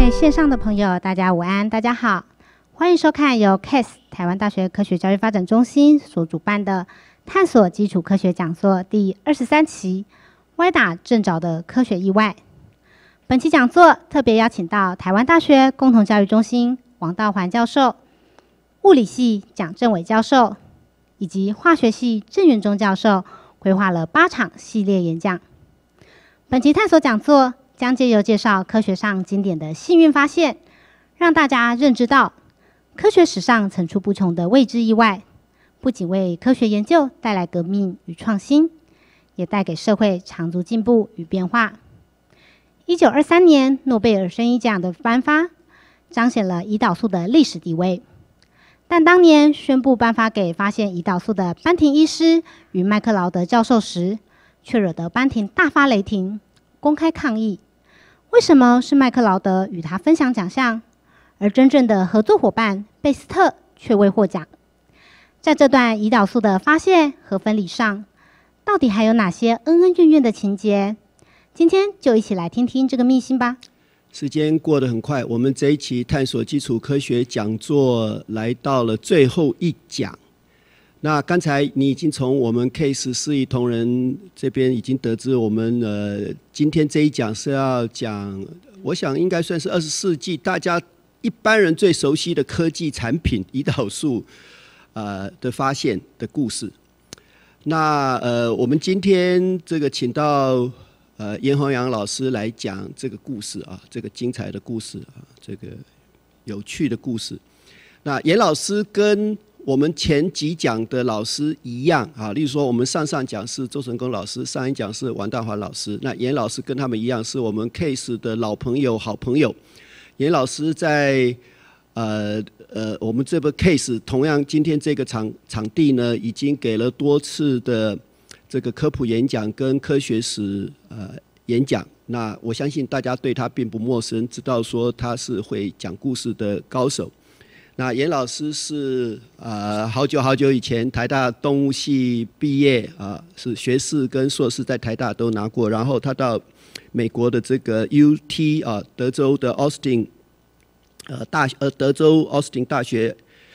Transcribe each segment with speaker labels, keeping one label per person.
Speaker 1: 位线上的朋友，大家午安，大家好，欢迎收看由 CASE 台湾大学科学教育发展中心所主办的探索基础科学讲座第23期歪打正着的科学意外。本期讲座特别邀请到台湾大学共同教育中心王道环教授、物理系蒋正伟教授以及化学系郑元忠教授，规划了8场系列演讲。本期探索讲座将借由介绍科学上经典的幸运发现，让大家认知到科学史上层出不穷的未知意外，不仅为科学研究带来革命与创新，也带给社会长足进步与变化。1923年诺贝尔生理奖的颁发，彰显了胰岛素的历史地位。但当年宣布颁发给发现胰岛素的班廷医师与麦克劳德教授时，却惹得班廷大发雷霆，公开抗议。为什么是麦克劳德与他分享奖项，而真正的合作伙伴贝斯特却未获奖？在这段胰岛素的发现和分离上，到底还有哪些恩恩怨怨的情节？今天就一起来听听这个秘辛吧。
Speaker 2: 时间过得很快，我们这一期探索基础科学讲座来到了最后一讲。那刚才你已经从我们 CASE 四一同仁这边已经得知，我们今天这一讲是要讲，我想应该算是20世纪大家一般人最熟悉的科技产品胰岛素的发现的故事。那我们今天这个请到严宏洋老师来讲这个故事啊，这个精彩的故事啊，这个有趣的故事。那严老师跟我们前几讲的老师一样啊，例如说我们上讲是周成功老师，上一讲是王大华老师，那严老师跟他们一样是我们 CASE 的老朋友、好朋友。严老师在我们这个 CASE 同样今天这个场地呢，已经给了多次的这个科普演讲跟科学史演讲。那我相信大家对他并不陌生，知道说他是会讲故事的高手。那严老师是好久以前台大动物系毕业是学士跟硕士在台大都拿过，然后他到美国的这个 UT 德州的 Austin 德州 Austin 大学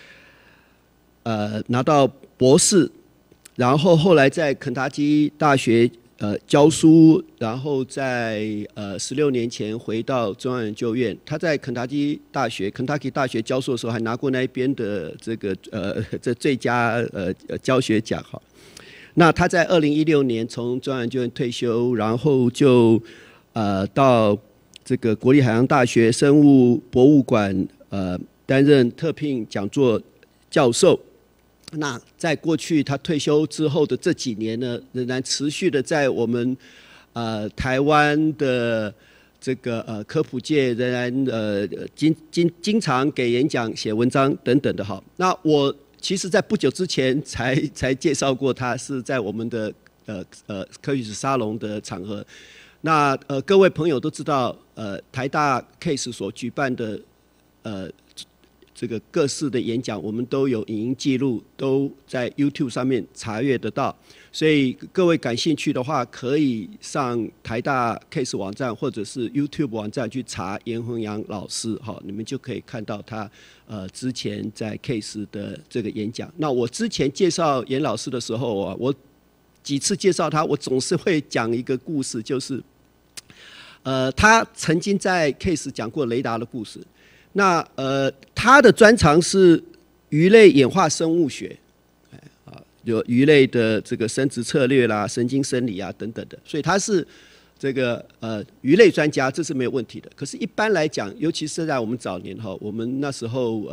Speaker 2: 拿到博士，然后后来在肯塔基大学教书，然后在16年前回到中央研究院。他在肯塔基大学教授的时候，还拿过那一边的这个这最佳教学奖哈。那他在2016年从中央研究院退休，然后就到这个国立海洋大学生物博物馆担任特聘讲座教授。那在过去他退休之后的这几年呢，仍然持续的在我们台湾的这个科普界仍然经常给演讲、写文章等等的哈。那我其实在不久之前才介绍过他，是在我们的科学史沙龙的场合。那各位朋友都知道，台大 CASE 所举办的这个各式的演讲，我们都有影音记录，都在 YouTube 上面查阅得到。所以各位感兴趣的话，可以上台大 CASE 网站或者是 YouTube 网站去查严宏洋老师，你们就可以看到他之前在 CASE 的这个演讲。那我之前介绍严老师的时候啊，我几次介绍他，我总是会讲一个故事，就是他曾经在 CASE 讲过雷达的故事。那他的专长是鱼类演化生物学，有鱼类的这个生殖策略啦、神经生理啊等等的，所以他是这个鱼类专家，这是没有问题的。可是，一般来讲，尤其是在我们早年哈，我们那时候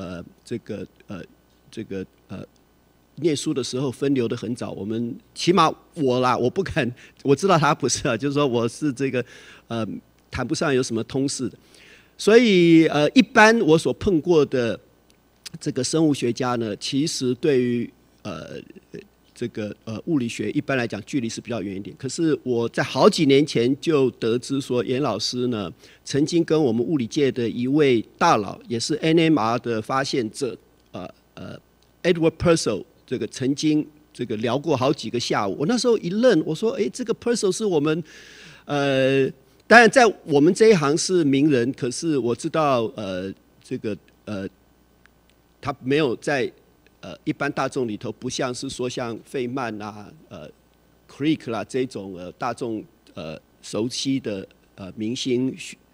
Speaker 2: 念书的时候分流的很早，我们起码我不敢，我知道他不是就是说我是这个谈不上有什么通识的。所以一般我所碰过的这个生物学家呢，其实对于这个物理学一般来讲距离是比较远一点。可是我在好几年前就得知说，严老师呢曾经跟我们物理界的一位大佬，也是 NMR 的发现者Edward Purcell 这个曾经这个聊过好几个下午。我那时候一愣，我说这个 Purcell 是我们当然在我们这一行是名人，可是我知道他没有在一般大众里头，不像是说像费曼啦、Crick 啦这种大众熟悉的明星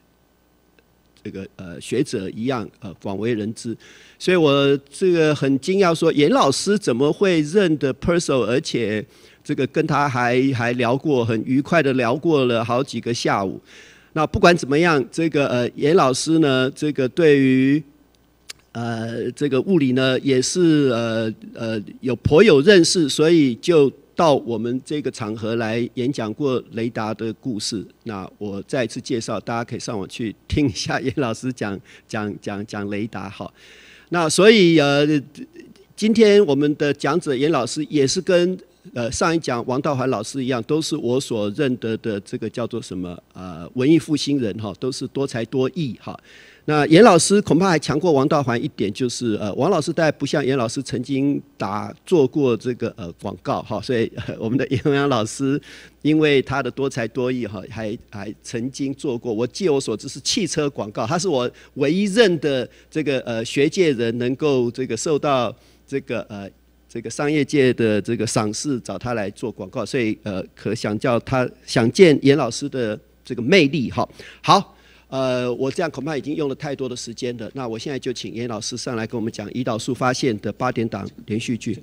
Speaker 2: 学者一样广为人知，所以我这个很惊讶，说严老师怎么会认得 Purcell， 而且这个跟他还聊过，很愉快的聊过了好几个下午。那不管怎么样，这个严老师呢，这个对于这个物理呢也是颇有认识，所以就到我们这个场合来演讲过雷达的故事。那我再次介绍，大家可以上网去听一下严老师讲雷达。好，那所以今天我们的讲者严老师也是跟上一讲王道环老师一样，都是我所认得的这个叫做什么文艺复兴人哈，都是多才多艺哈。那严老师恐怕还强过王道环一点，就是王老师大概不像严老师曾经做过这个广告哈，所以我们的严文阳老师因为他的多才多艺哈，还曾经做过，我据我所知是汽车广告，他是我唯一认的这个学界人能够这个受到这个商业界的这个赏识，找他来做广告，所以可想见严老师的这个魅力哈。好。我这样恐怕已经用了太多的时间了。那我现在就请严老师上来跟我们讲胰岛素发现的8点档连续剧。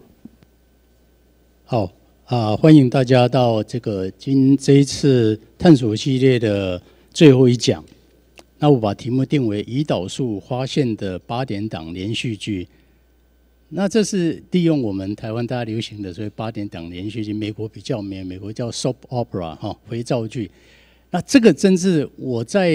Speaker 3: 好欢迎大家到这一次探索系列的最后一讲。那我把题目定为胰岛素发现的8点档连续剧。那这是利用我们台湾大家流行的所谓8点档连续剧，美国比较没有，美国叫 soap opera 肥皂剧。那这个真是我在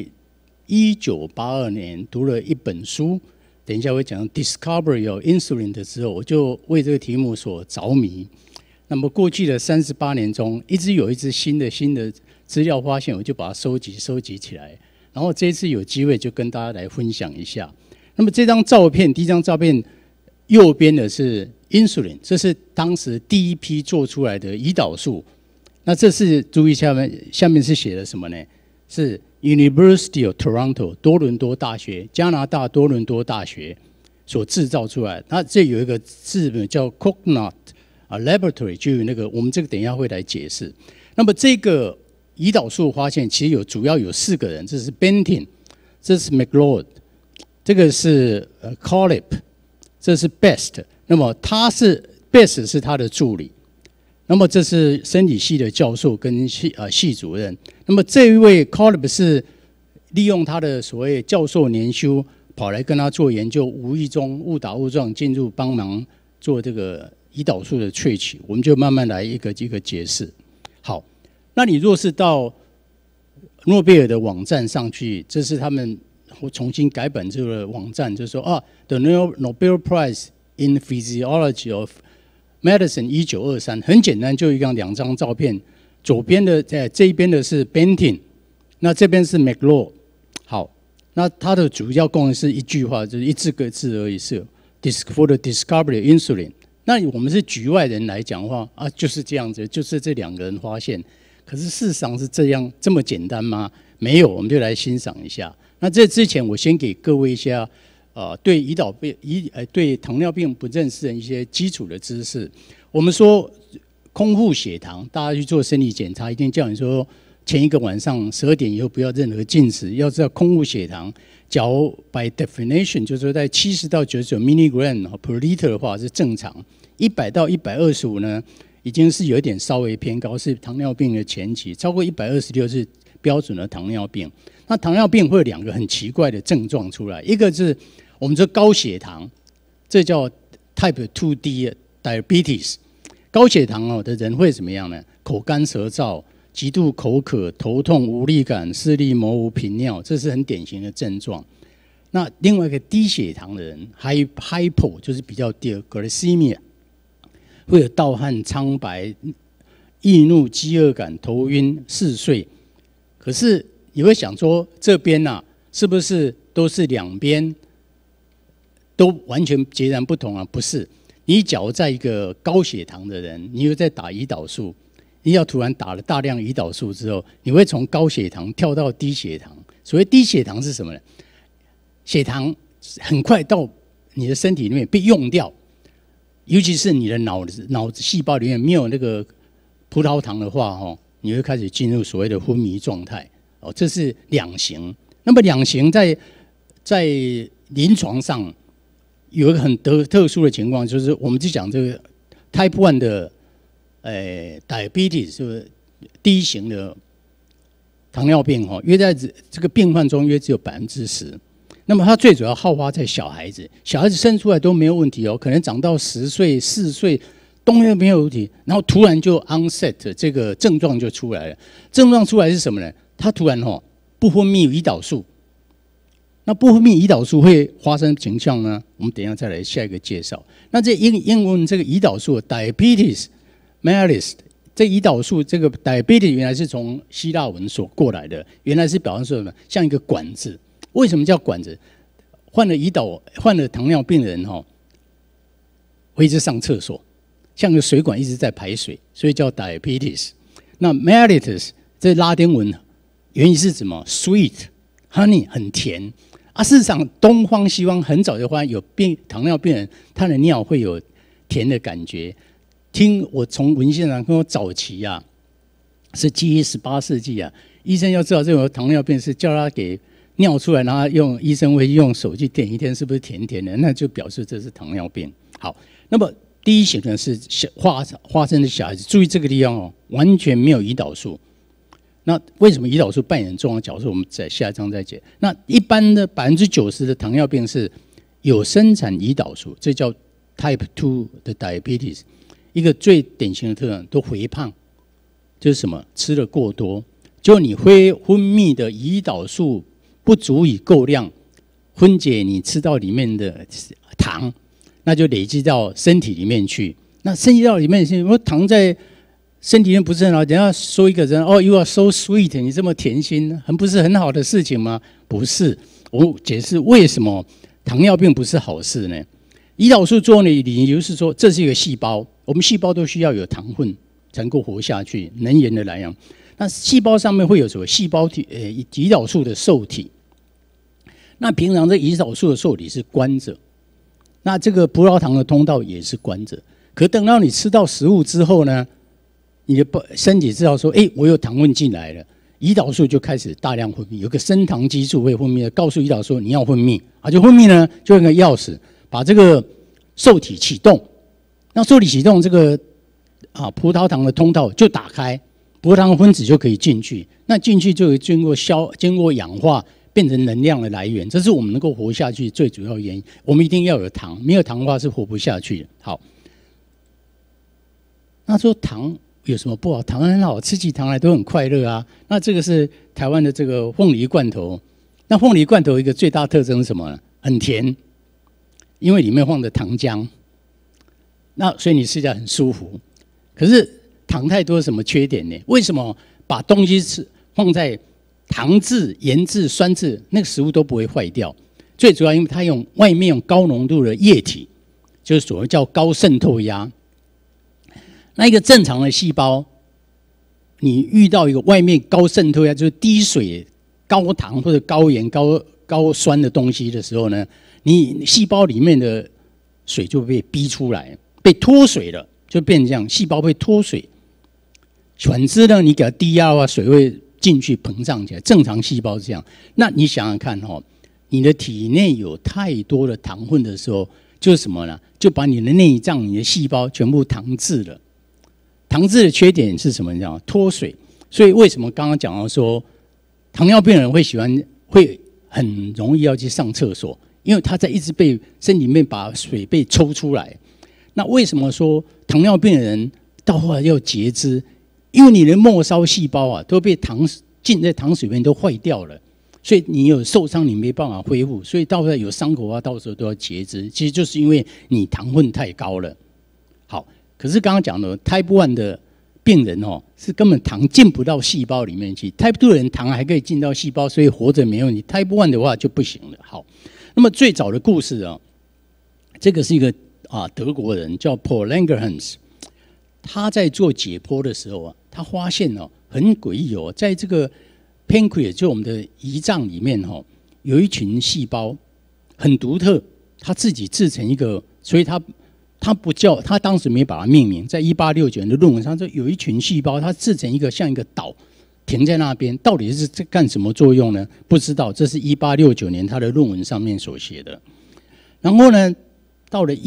Speaker 3: 1982年读了一本书，等一下会讲 Discovery of Insulin 的时候，我就为这个题目所着迷。那么过去的38年中，一直有一支新的资料发现，我就把它收集起来。然后这一次有机会就跟大家来分享一下。那么这张照片，第一张照片右边的是 Insulin， 这是当时第一批做出来的胰岛素。那这是注意下面是写的什么呢？是 University of Toronto 多伦多大学，加拿大多伦多大学所制造出来。那这有一个字叫 Coconut Laboratory， 就有那个我们这个等一下会来解释。那么这个胰岛素发现其实主要有4个人，这是 Bentin， 这是 McLeod， 这个是Collip， 这是 Best。那么Best 是他的助理。那么这是生理系的教授跟系主任。那么这一位 Collip 是利用他的所谓教授年休，跑来跟他做研究，无意中误打误撞进入帮忙做这个胰岛素的萃取。我们就慢慢来一个解释。好，那你若是到诺贝尔的网站上去，这是他们重新改版这个网站，就是说The Nobel Prize in Physiology of Medicine 1923，很简单，就2张照片，左边的这一边的是 Bentin， 那这边是 McLeod。好，那它的主要功能是一句话，就是1个字而已，是 For the discovery of insulin。那我们是局外人来讲的话就是这样子，就是这2个人发现。可是事实上是这么简单吗？没有，我们就来欣赏一下。那这之前，我先给各位一下。对对糖尿病不认识的一些基础的知识。我们说空腹血糖，大家去做生理检查，一定叫你说前一个晚上12点以后不要任何进食。要知道空腹血糖，假如 by definition 就是说在70到99 milligram per liter 的话是正常，100到125呢已经是有一点稍微偏高，是糖尿病的前期，超过126是标准的糖尿病。那糖尿病会有2个很奇怪的症状出来，一个是我们说高血糖，这叫 Type 2D diabetes。高血糖的人会怎么样呢？口干舌燥、极度口渴、头痛、无力感、视力模糊、频尿，这是很典型的症状。那另外一个低血糖的人 hypo 就是比较低 glycemia， 会有盗汗、苍白、易怒、饥饿感、头晕、嗜睡。可是你会想说，这边是不是都是2边都完全截然不同啊？不是，你假如在一个高血糖的人，你又在打胰岛素， 你要突然打了大量胰岛素之后，你会从高血糖跳到低血糖。所谓低血糖是什么呢？血糖很快到你的身体里面被用掉，尤其是你的脑子细胞里面没有那个葡萄糖的话，你会开始进入所谓的昏迷状态。这是两型。那么两型在临床上有一个很特殊的情况，就是我们就讲这个 Type 1的diabetes， 就是第一型的糖尿病，约在这个病患中约只有10%。那么它最主要好发在小孩子，小孩子生出来都没有问题可能长到10岁、4岁都没有问题，然后突然就 onset 这个症状就出来了。症状出来是什么呢？它突然不分泌胰岛素。那不分泌胰岛素会发生情况呢？我们等一下再来下一个介绍。那这英文这个胰岛素 diabetes mellitus， 这胰岛素这个 diabetes 原来是从希腊文所过来的，原来是表示说什么？像一个管子。为什么叫管子？患了糖尿病的人会一直上厕所，像个水管一直在排水，所以叫 diabetes。那 mellitus 这拉丁文原意是什么 ？sweet honey 很甜事实上，东方西方很早就发现有糖尿病人他的尿会有甜的感觉。听我从文献上跟我早期是18世纪医生要知道这种糖尿病是叫他给尿出来，然后医生会用手去点一天，是不是甜甜的？那就表示这是糖尿病。好，那么第一型呢是发生的小孩子，注意这个地方完全没有胰岛素。那为什么胰岛素扮演重要的角色？我们在下一章再解。那一般的90%的糖尿病是有生产胰岛素，这叫 Type 2的 diabetes。一个最典型的特征都肥胖，就是什么？吃的过多，就你分泌的胰岛素不足以够量分解你吃到里面的糖，那就累积到身体里面去。那身体到里面去，糖在身体里面不是很好？人家说一个人you are so sweet， 你这么甜心，不是很好的事情吗？不是，我解释为什么糖尿病不是好事呢？胰岛素作用的理由是说，这是一个细胞，我们细胞都需要有糖分才能够活下去，能源的来源。那细胞上面会有什么？细胞体胰岛素的受体。那平常这胰岛素的受体是关着，那这个葡萄糖的通道也是关着。可等到你吃到食物之后呢，你的身体知道说，我有糖分进来了，胰岛素就开始大量分泌，有个升糖激素会分泌，告诉胰岛素你要分泌就分泌呢，就有个钥匙把这个受体启动。那受体启动，这个葡萄糖的通道就打开，葡萄糖分子就可以进去。那进去就会经过氧化，变成能量的来源，这是我们能够活下去最主要的原因。我们一定要有糖，没有糖的话是活不下去的。好，那说糖有什么不好？糖很好，吃起糖来都很快乐那这个是台湾的这个凤梨罐头。那凤梨罐头一个最大特征是什么呢？很甜，因为里面放的糖浆，那所以你吃起来很舒服。可是糖太多有什么缺点呢？为什么把东西放在糖质、盐质、酸质，那个食物都不会坏掉？最主要因为它外面用高浓度的液体，就是所谓叫高渗透压。那一个正常的细胞，你遇到一个外面高渗透压，就是低水、高糖或者高盐、高酸的东西的时候呢，你细胞里面的水就被逼出来，被脱水了，就变成这样，细胞会脱水。反之呢，你给它低压的话，水会进去膨胀起来。正常细胞是这样。那你想想看你的体内有太多的糖分的时候，就是什么呢？就把你的内脏、你的细胞全部糖质了。糖质的缺点是什么？你知道吗？脱水。所以为什么刚刚讲到说，糖尿病人会很容易要去上厕所，因为他在一直被身体里面把水被抽出来。那为什么说糖尿病的人到后来要截肢？因为你的末梢细胞都被糖浸在糖水里面都坏掉了，所以你有受伤，你没办法恢复，所以到后来有伤口到时候都要截肢。其实就是因为你糖分太高了。好，可是刚刚讲的 Type 1的病人是根本糖进不到细胞里面去。Type 2的人糖还可以进到细胞，所以活着没问题。Type 1的话就不行了。好，那么最早的故事这个是一个德国人叫 Paul Langerhans， 他在做解剖的时候他发现很诡异在这个 pancreas 就我们的胰脏里面有一群细胞很独特，他自己制成一个，所以他不叫，他当时没把它命名，在1869年的论文上说有一群细胞，它制成一个像一个岛停在那边，到底是在干什么作用呢？不知道，这是1869年他的论文上面所写的。然后呢，到了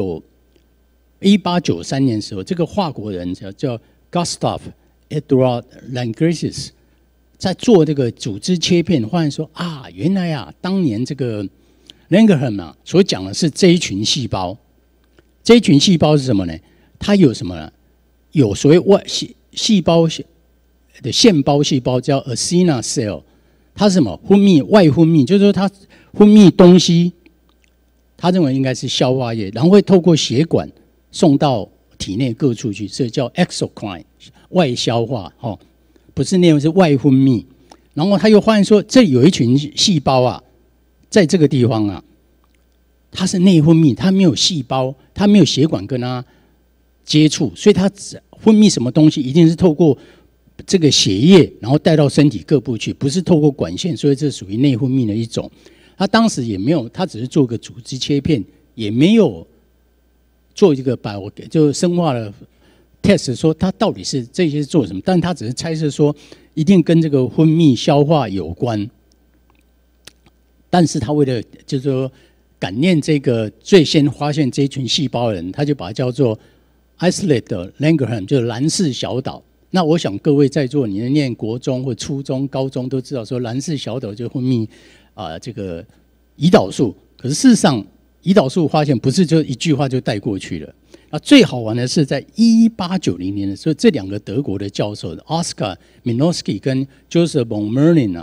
Speaker 3: 1893年的时候，这个法国人叫 Gustave Edouard Langlais 在做这个组织切片，发现说原来当年这个 Langerhans 所讲的是这一群细胞。这一群细胞是什么呢？它有什么呢？有所谓细胞的腺胞细胞叫 Acina cell， 它是什么？外分泌，就是说它分泌东西，他认为应该是消化液，然后会透过血管送到体内各处去，这叫 exocrine 外消化不是内分，是外分泌。然后他又发现说，这有一群细胞在这个地方它是内分泌，它没有细胞，它没有血管跟它接触，所以它分泌什么东西一定是透过这个血液，然后带到身体各部去，不是透过管线，所以这属于内分泌的一种。他当时也没有，他只是做个组织切片，也没有做一个就生化的 test 说它到底是这些做什么，但他只是猜测说一定跟这个分泌消化有关。但是他为了就是说感念这个最先发现这一群细胞的人，他就把它叫做 Isolate Langerhans， 就是兰氏小岛。那我想各位在座，你念国中或初中、高中都知道，说兰氏小岛就分泌这个胰岛素。可是事实上，胰岛素发现不是就一句话就带过去了。最好玩的是，在1890年的时候，这两个德国的教授 Oskar Minkowski 跟 Joseph von Merlin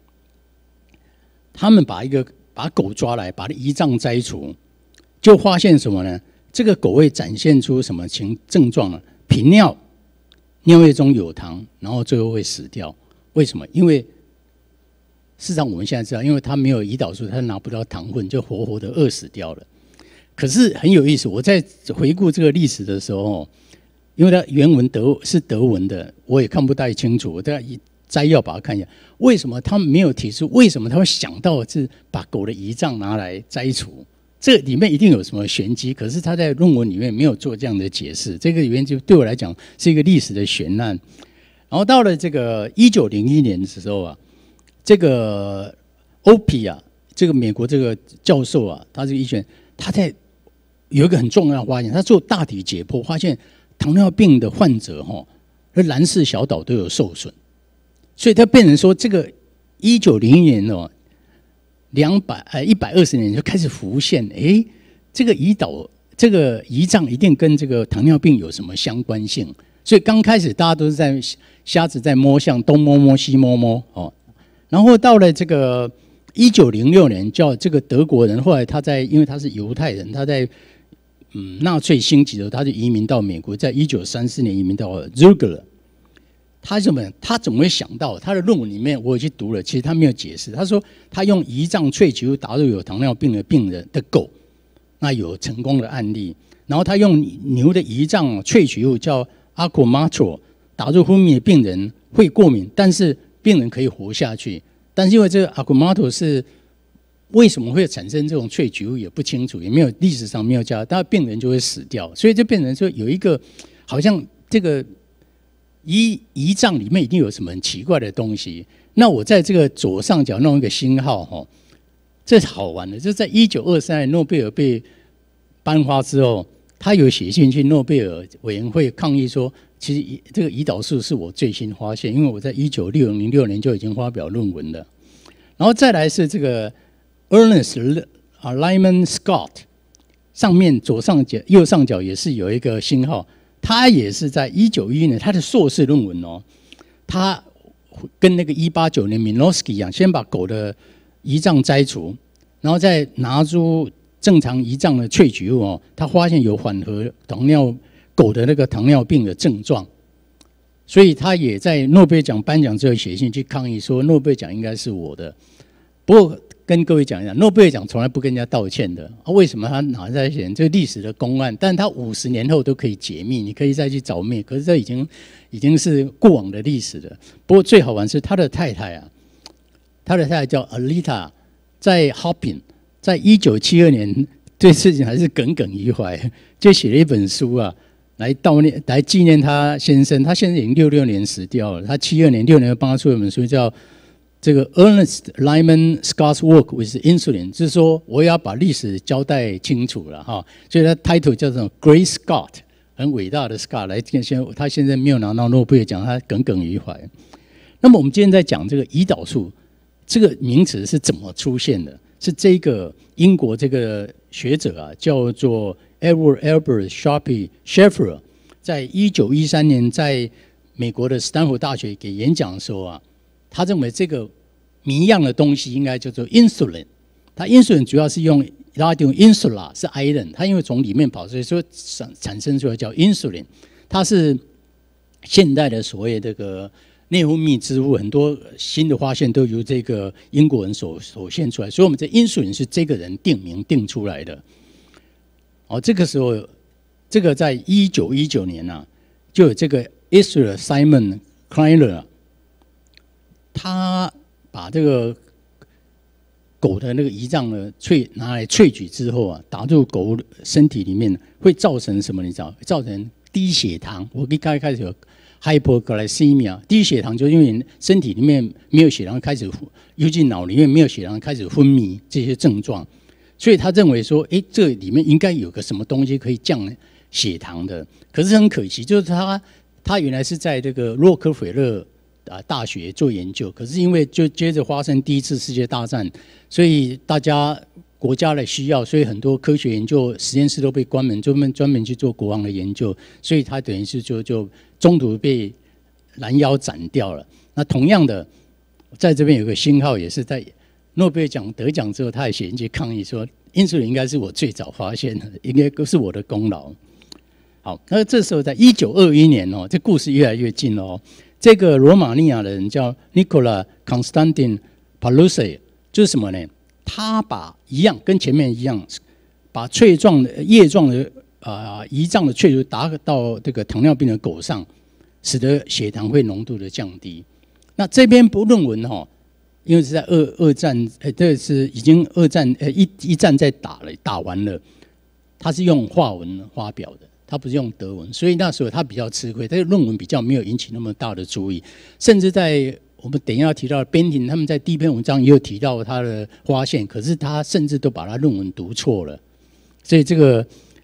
Speaker 3: 他们把狗抓来，把胰脏摘除，就发现什么呢？这个狗会展现出什么症状呢？频尿，尿液中有糖，然后最后会死掉。为什么？因为事实上我们现在知道，因为它没有胰岛素，它拿不到糖分，就活活的饿死掉了。可是很有意思，我在回顾这个历史的时候，因为它原文是德文的，我也看不太清楚，我大概摘要把它看一下。为什么他们没有提出？为什么他会想到是把狗的胰脏拿来摘除？这里面一定有什么玄机，可是他在论文里面没有做这样的解释。这个原因就对我来讲是一个历史的悬案。然后到了这个1901年的时候这个 Opie 这个美国这个教授他这个医学，他在有一个很重要的发现，他做大体解剖，发现糖尿病的患者兰氏小岛都有受损。所以他变成说，这个1901年120年就开始浮现，这个胰脏一定跟这个糖尿病有什么相关性？所以刚开始大家都是在瞎子在摸象，东摸摸西摸摸然后到了这个1906年，叫这个德国人，后来因为他是犹太人，他在纳粹兴起的时候，他就移民到美国，在1934年移民到 Zurich。他怎么会想到？他的论文里面我也去读了，其实他没有解释。他说他用胰脏萃取物打入有糖尿病的病人的狗，那有成功的案例。然后他用牛的胰脏萃取物叫 Aquamatro 打入分泌的病人会过敏，但是病人可以活下去。但是因为这个 Aquamatro 是为什么会产生这种萃取物也不清楚，也没有历史上没有加，但病人就会死掉。所以就变成说有一个好像这个胰脏里面一定有什么很奇怪的东西。那我在这个左上角弄一个星号这好玩的，就在1923年诺贝尔被颁发之后，他有写信去诺贝尔委员会抗议说，其实这个胰岛素是我最新发现，因为我在1906年就已经发表论文了。然后再来是这个 Ernest Lyman Scott， 上面左上角右上角也是有一个星号。他也是在1911年，他的硕士论文他跟那个1890年 Minkowski 一样，先把狗的胰脏摘除，然后再拿出正常胰脏的萃取物他发现有缓和狗的那个糖尿病的症状，所以他也在诺贝尔奖颁奖之后写信去抗议说，诺贝尔奖应该是我的。不过跟各位讲一下，诺贝尔奖从来不跟人家道歉的。为什么他拿在写这历史的公案？但他50年后都可以解密，你可以再去找灭。可是这已经是过往的历史了。不过最好玩是他的太太啊，他的太太叫 Alita， 在 Hopin， 在1972年对事情还是耿耿于怀，就写了一本书啊，来纪念他先生。他现在已经66年死掉了，他72年6年帮他出了一本书叫。这个 Ernest Lyman Scott's Work with Insulin， 就是说我要把历史交代清楚了哈，所以他 title 叫做 Great Scott， 很伟大的 Scott 来他现在没有拿到诺贝尔奖，他耿耿于怀。那么我们今天在讲这个胰岛素这个名词是怎么出现的？是这个英国这个学者啊，叫做 Edward Albert Shaffer， 在1913年在美国的斯坦福大学给演讲的时候啊。他认为这个谜样的东西应该叫做 insulin， 它 insulin 主要是用 insula 是 iron， 它因为从里面跑，所以说产生出来叫 insulin， 它是现代的所谓这个内分泌之父，很多新的发现都由这个英国人所现出来，所以我们这 insulin 是这个人定名定出来的。这个时候，这个在1919年啊，就有这个 Israel Simon Kleiner。他把这个狗的那个胰脏呢拿来萃取之后啊，打入狗身体里面，会造成什么？你知道？造成低血糖。我一开始有 hypoglycemia， 低血糖就因为身体里面没有血糖，开始尤其脑里面没有血糖，开始昏迷这些症状。所以他认为说，这里面应该有个什么东西可以降血糖的。可是很可惜，就是他原来是在这个洛克菲勒。大学做研究，可是因为就接着发生第一次世界大战，所以大家国家的需要，所以很多科学研究实验室都被关门，专门去做国防的研究，所以他等于是就中途被拦腰斩掉了。那同样的，在这边有个星号，也是在诺贝尔奖得奖之后，他也写进去抗议说，因素应该是我最早发现的，应该都是我的功劳。好，那这时候在1921年哦，这故事越来越近了哦。这个罗马尼亚的人叫 Nicola Constantin Palusse， 就是什么呢？他把一样跟前面一样，把叶状的胰脏的萃取达到这个糖尿病的狗上，使得血糖会浓度的降低。那这篇论文哈，因为是在二战，这是已经二战一战在打完了，他是用法文发表的。他不是用德文，所以那时候他比较吃亏，他的论文比较没有引起那么大的注意，甚至在我们等一下要提到的边庭，他们在第一篇文章也有提到他的发现，可是他甚至都把他论文读错了，所以这个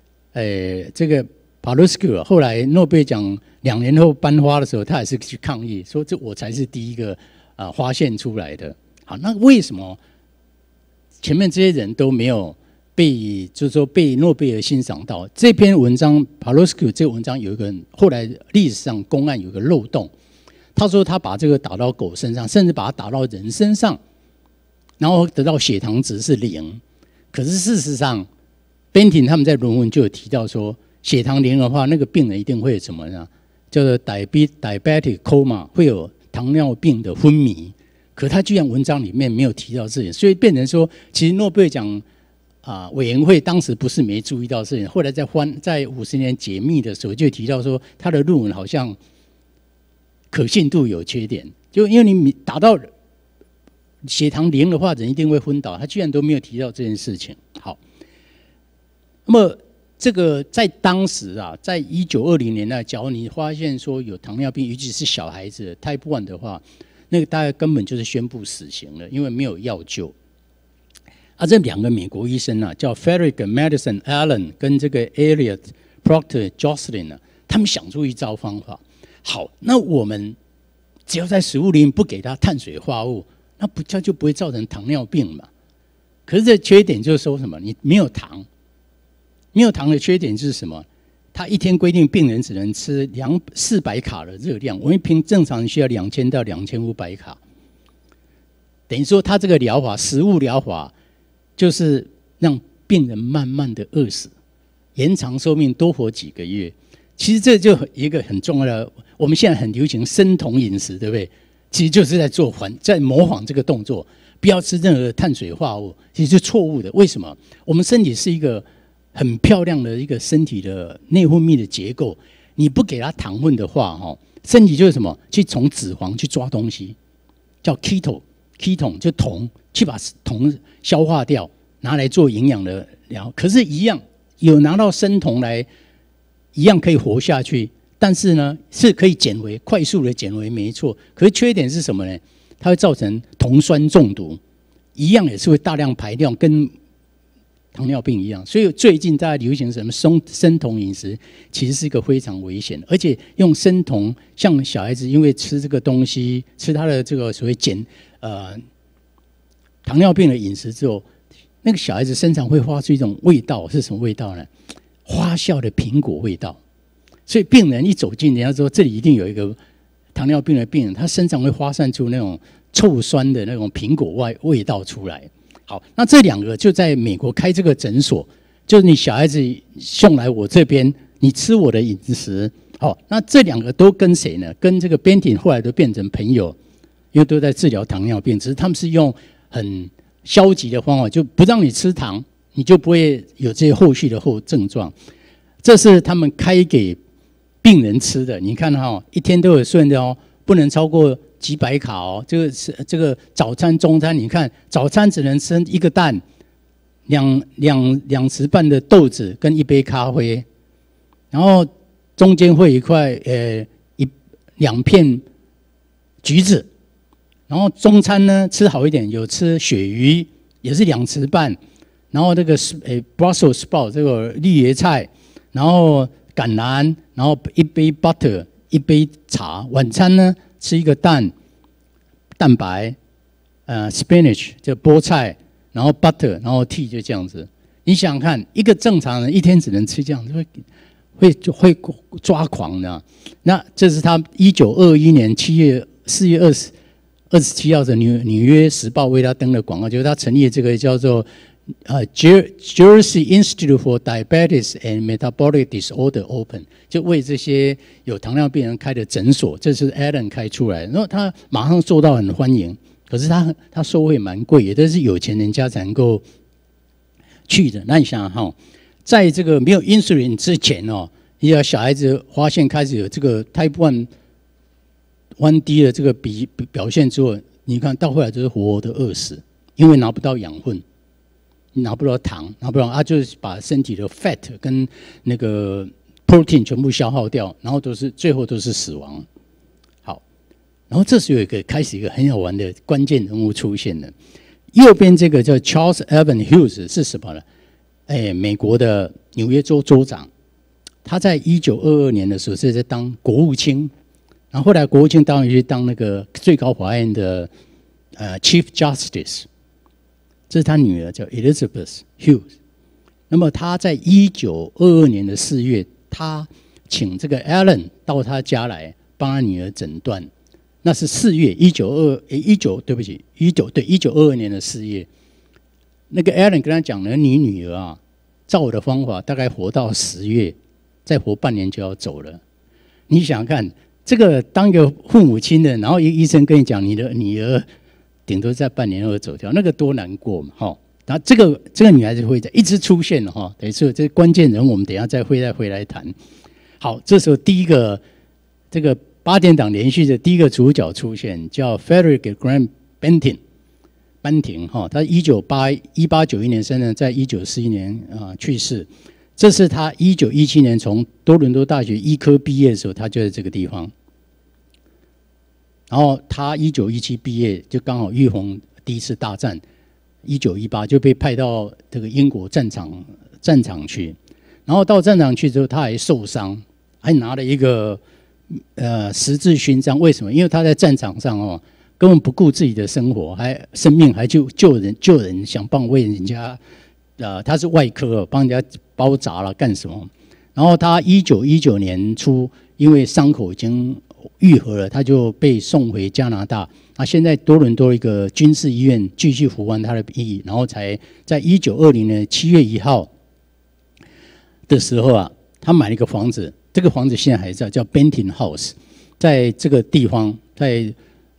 Speaker 3: Palusse 后来诺贝尔奖2年后颁发的时候，他也是去抗议，说这我才是第一个发现出来的。好，那为什么前面这些人都没有？就是说被诺贝尔欣赏到这篇文章 ，Palusse 这个文章有一个后来历史上公案有一个漏洞，他说他把这个打到狗身上，甚至把它打到人身上，然后得到血糖值是0。可是事实上 ，Bentin 他们在论文就有提到说，血糖0的话，那个病人一定会有什么呢？叫做 diabetic coma， 会有糖尿病的昏迷。可他居然文章里面没有提到这点，所以变成说，其实诺贝尔奖。委员会当时不是没注意到事情，后来在50年解密的时候就提到说，他的论文好像可信度有缺点，就因为你达到血糖0的话，人一定会昏倒，他居然都没有提到这件事情。好，那么这个在当时啊，在1920年代，假如你发现说有糖尿病，尤其是小孩子 Type 1的话，那个大概根本就是宣布死刑了，因为没有药救。这2个美国医生啊，叫 Frederick Madison Allen 跟这个 Elliot Proctor Jocelyn 呢，他们想出一招方法。好，那我们只要在食物里面不给它碳水化合物，那它就不会造成糖尿病嘛。可是这缺点就是说什么？你没有糖，没有糖的缺点就是什么？他一天规定病人只能吃400卡的热量，我们平正常需要2000到2500卡，等于说他这个疗法，食物疗法。就是让病人慢慢的饿死，延长寿命，多活几个月。其实这就一个很重要的，我们现在很流行生酮饮食，对不对？其实就是在模仿这个动作， 不要吃任何碳水化合物，其实是错误的。为什么？我们身体是一个很漂亮的一个身体的内分泌的结构，你不给它糖分的话，身体就是什么？去从脂肪去抓东西，叫 keto 就酮，去把酮消化掉，拿来做营养的疗。可是，一样有拿到生酮来，一样可以活下去。但是呢，是可以减肥，快速的减肥，没错。可是缺点是什么呢？它会造成酮酸中毒，一样也是会大量排尿，跟糖尿病一样。所以最近大家流行什么生酮饮食，其实是一个非常危险。而且用生酮，像小孩子因为吃这个东西，吃他的这个所谓糖尿病的饮食之后，那个小孩子身上会发出一种味道，是什么味道呢？发酵的苹果味道。所以病人一走进，人家说这里一定有一个糖尿病的病人，他身上会发散出那种臭酸的那种苹果味道出来。好，那这两个就在美国开这个诊所，就是你小孩子送来我这边，你吃我的饮食。好，那这两个都跟谁呢？跟这个边挺后来都变成朋友，因为都在治疗糖尿病，只是他们是用很消极的方法，就不让你吃糖，你就不会有这些后续的后症状。这是他们开给病人吃的，你看一天都有顺的哦，不能超过几百卡哦。这个早餐、中餐，你看早餐只能吃一个蛋，两匙半的豆子跟一杯咖啡，然后中间会有一块2片橘子，然后中餐呢吃好一点，有吃鳕鱼，也是2匙半，然后这个Brussels sprout 这个绿叶菜，然后橄榄，然后一杯 butter， 一杯茶。晚餐呢吃一个蛋白，spinach 就菠菜，然后 butter， 然后 tea 就这样子。你想想看，一个正常人一天只能吃这样，会抓狂的。那这是他1921年4月27号的纽约时报为他登的广告，就是他成立这个叫做Jersey Institute for Diabetes and Metabolic Disorder Open， 就为这些有糖尿病人开的诊所，这是 Alan 开出来的。然后他马上受到很欢迎，可是他收费蛮贵，也都是有钱人家才能够去的。那你想想在这个没有 insulin 之前你要小孩子发现开始有这个 Type 1D 的这个表现之后，你看到后来就是活活的饿死，因为拿不到养分。拿不到糖，拿不到就是把身体的 fat 跟那个 protein 全部消耗掉，然后最后都是死亡。好，然后这时候开始一个很好玩的关键人物出现了。右边这个叫 Charles Evan Hughes 是什么呢？美国的纽约州州长，他在1922年的时候是在当国务卿，然后后来国务卿当然去当那个最高法院的Chief Justice。这是他女儿叫 Elizabeth Hughes。那么他在1922年的4月，他请这个 Alan 到他家来帮他女儿诊断。那是4月1922年的4月。那个 Alan 跟他讲了，你女儿照我的方法，大概活到10月，再活半年就要走了。你想想看，这个当一个父母亲的，然后医生跟你讲，你的女儿顶多在半年后走掉，那个多难过嘛！然后这个女孩子会一直出现了等于说这关键人物，我们等一下再回来谈。好，这时候第一个这个8点档连续的第一个主角出现，叫 Frederick Graham Banting，他1891年生人，在1941年去世。这是他1917年从多伦多大学医科毕业的时候，他就在这个地方。然后他1917毕业，就刚好遇逢第一次大战，1918就被派到这个英国战场去。然后到战场去之后，他还受伤，还拿了一个十字勋章。为什么？因为他在战场上根本不顾自己的生活，生命还救人，想帮为人家他是外科，帮人家包扎了干什么？然后他1919年初，因为伤口已经愈合了，他就被送回加拿大。现在多伦多一个军事医院继续服完他的兵役，然后才在1920年7月1号的时候他买了一个房子，这个房子现在还在，叫 Banting House， 在这个地方，在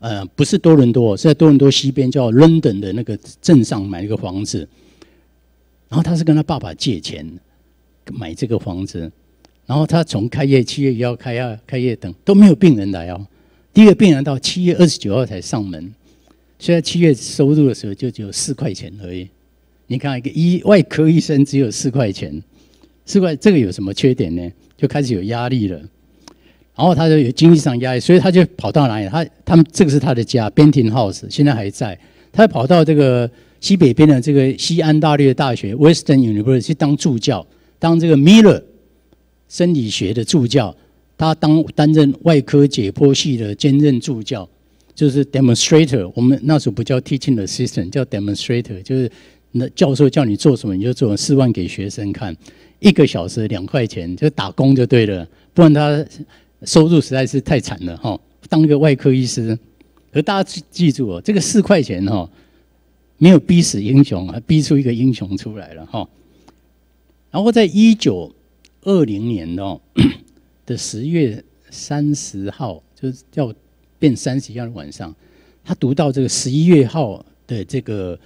Speaker 3: 不是多伦多，是在多伦多西边叫 London 的那个镇上买了一个房子，然后他是跟他爸爸借钱买这个房子，然后他从开业7月1号开业等都没有病人来哦，第一个病人到7月29号才上门，所以7月收入的时候就只有4块钱而已。你看一个外科医生只有4块钱，4块这个有什么缺点呢？就开始有压力了。然后他就有经济上压力，所以他就跑到哪里？他们这个是他的家 ，Benton House， 现在还在。他跑到这个西北边的这个西安大略大学 （Western University） 去当助教，当这个 Miller 生理学的助教。他担任外科解剖系的兼任助教，就是 demonstrator。我们那时候不叫 teaching assistant， 叫 demonstrator， 就是那教授叫你做什么你就做，示范给学生看。1个小时2块钱，就打工就对了，不然他收入实在是太惨了哈。当一个外科医师，可大家记住哦，这个4块钱哈，没有逼死英雄啊，逼出一个英雄出来了哈。然后在1920年哦的10月30号，就是要变31号的晚上，他读到这个11月号的这个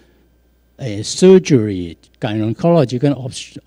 Speaker 3: surgery gynecology 跟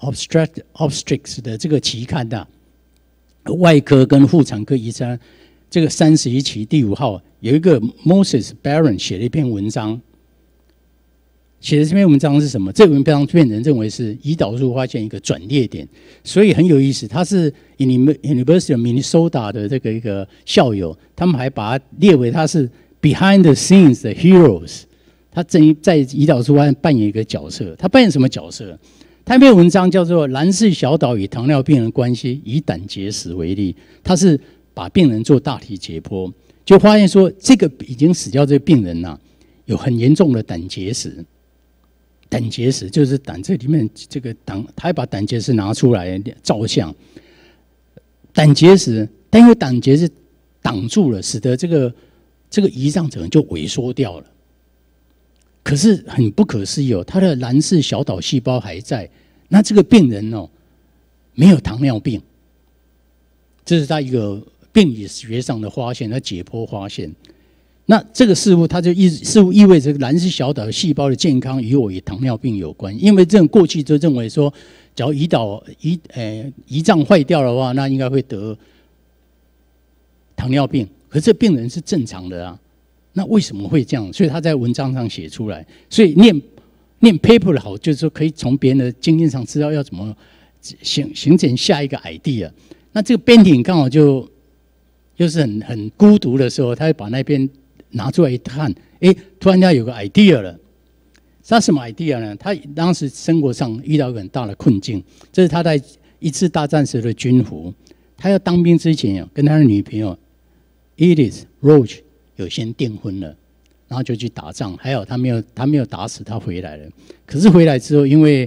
Speaker 3: obstetrics 的这个期刊的。外科跟妇产科医生，这个31期第5号有一个 Moses Barron 写了一篇文章，写的这篇文章是什么？这篇文章被人认为是胰岛素发现一个转捩点，所以很有意思。他是 University of Minnesota 的这个一个校友，他们还把他列为他是 behind the scenes 的 heroes。他在胰岛素扮演一个角色，他扮演什么角色？他那篇文章叫做《兰氏小岛与糖尿病人关系，以胆结石为例》。他是把病人做大体解剖，就发现说这个已经死掉这个病人呐，有很严重的胆结石。胆结石就是胆这里面这个胆，他还把胆结石拿出来照相。胆结石，但因为胆结石挡住了，使得这个胰脏整个就萎缩掉了。可是很不可思议哦，他的兰氏小岛细胞还在。那这个病人哦，没有糖尿病，这是他一个病理学上的发现，他解剖发现。那这个似乎它就似乎意味着兰氏小岛细胞的健康与我与糖尿病有关，因为这种过去就认为说，只要胰脏坏掉的话，那应该会得糖尿病。可是这病人是正常的啊。那为什么会这样？所以他在文章上写出来。所以念 paper 好，就是说可以从别人的经验上知道要怎么形成下一个 idea。那这个 Benton 刚好就是很孤独的时候，他会把那边拿出来一看，突然间有个 idea 了。他什么 idea 呢？他当时生活上遇到一个很大的困境，这是他在1次大战时的军服。他要当兵之前，跟他的女朋友 Edith Roach 有先订婚了，然后就去打仗，还好他没有打死，他回来了。可是回来之后，因为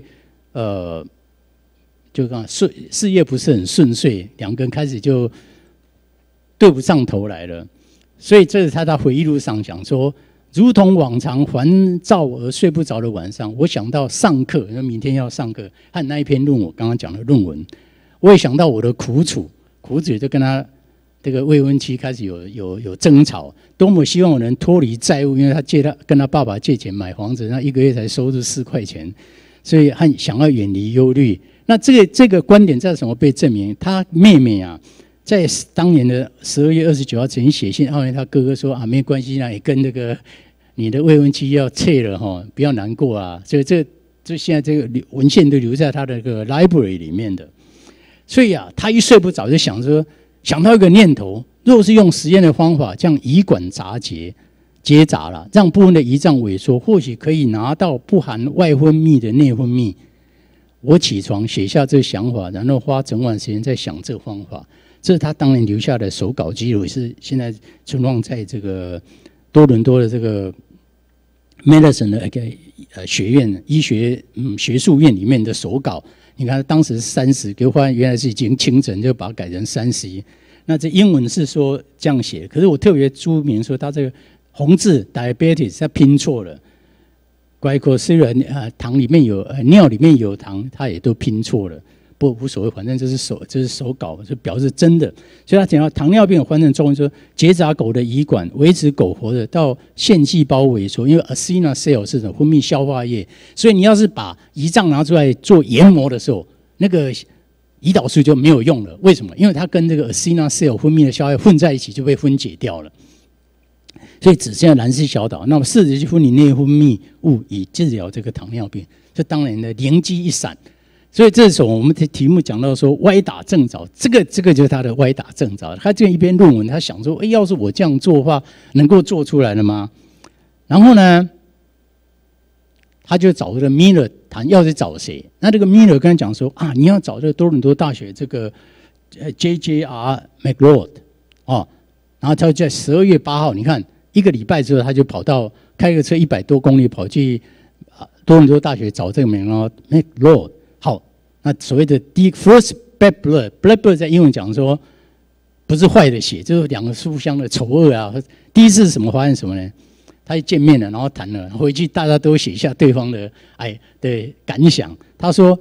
Speaker 3: 就刚事业不是很顺遂，两个人开始就对不上头来了。所以这是他在回忆录上讲说，如同往常烦躁而睡不着的晚上，我想到上课，明天要上课，和那一篇论文，我刚刚讲的论文，我也想到我的苦楚就跟他这个未婚妻开始有争吵，多么希望我能脱离债务，因为他跟他爸爸借钱买房子，那1个月才收入4块钱，所以很想要远离忧虑。那这个观点在什么被证明？他妹妹啊，在当年的12月29号曾经写信安慰他哥哥说啊，没关系啦，也跟那个你的未婚妻要撤了哈，不要难过啊。所以这现在这个文献都留在他的这个 library 里面的。所以啊，他一睡不着就想到一个念头，若是用实验的方法将胰管结扎了，让部分的胰脏萎缩，或许可以拿到不含外分泌的内分泌。我起床写下这个想法，然后花整晚时间在想这个方法。这是他当年留下的手稿记录，是现在存放在这个多伦多的这个 medicine 的学院医学学术院里面的手稿。你看当时30，给我发现原来是已经清晨，就把它改成31。那这英文是说这样写，可是我特别注明说他这个红字 diabetes 他拼错了。glycosylation 糖里面有尿里面有糖，他也都拼错了。不不过无所谓，反正这是手稿，就表示真的。所以他讲到糖尿病的患症中，说结扎狗的胰管，维持狗活的到腺细胞萎缩，因为 acina cell 是什么分泌消化液，所以你要是把胰脏拿出来做研磨的时候，那个胰岛素就没有用了。为什么？因为它跟这个 acina cell 分泌的消化液混在一起，就被分解掉了。所以只剩下蓝氏小岛，那么试着去分离内分泌物以治疗这个糖尿病，这当然的灵机一闪。所以这时候我们的题目讲到说歪打正着，这个就是他的歪打正着。他这一篇论文，他想说，要是我这样做的话，能够做出来了吗？然后呢，他就找这个 Miller 谈，要是找谁？那这个 Miller 跟他讲说啊，你要找这个多伦多大学这个JJR McLeod 哦，然后他在12月8号，你看。1个礼拜之后，他就跑到开个车100多公里跑去多伦多大学找这个McLeod。好，那所谓的first bad blood 在英文讲说不是坏的血，就是两个互相的丑恶啊。第一次是什么发现什么呢？他一见面了，然后谈了，回去大家都写下对方的的感想。他说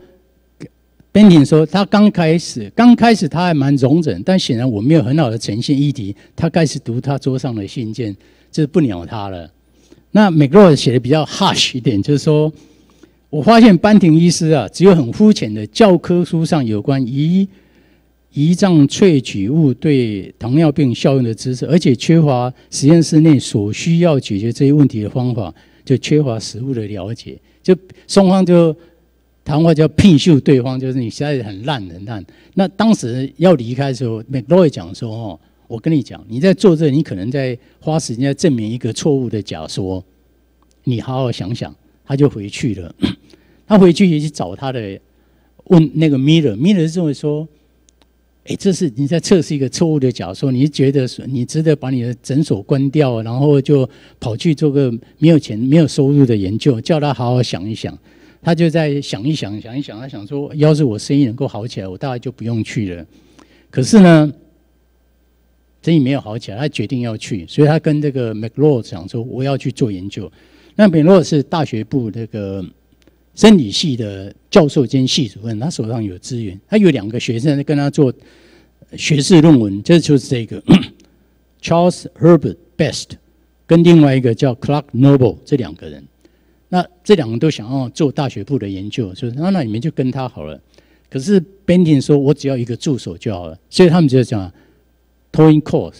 Speaker 3: ，Benton 说他刚开始他还蛮容忍，但显然我没有很好的呈现议题。他开始读他桌上的信件。就是不鸟他了。那 McLeod 写的比较 harsh 一点，就是说，我发现班廷医师啊，只有很肤浅的教科书上有关胰脏萃取物对糖尿病效应的知识，而且缺乏实验室内所需要解决这些问题的方法，就缺乏实物的了解。就双方就谈话叫聘秀对方，就是你实在是很烂很烂。那当时要离开的时候 ，McLeod 讲说哦。我跟你讲，你在做这，你可能在花时间在证明一个错误的假说。你好好想想，他就回去了。他回去也去找他的，问那个 Miller 认为说，这是你在测试一个错误的假说，你觉得你值得把你的诊所关掉，然后就跑去做个没有钱、没有收入的研究，叫他好好想一想。他就在想一想，他想说，要是我生意能够好起来，我大概就不用去了。可是呢？生意没有好起来，他决定要去，所以他跟这个 McLeod 讲说：“我要去做研究。”那 McLeod 是大学部那个生理系的教授兼系主任，他手上有资源，他有2个学生跟他做学士论文，就是这个Charles Herbert Best 跟另外一个叫 Clark Noble 这2个人。那这2个人都想要做大学部的研究，所以那你们就跟他好了。可是 Benton 说：“我只要一个助手就好了。”所以他们就讲。coin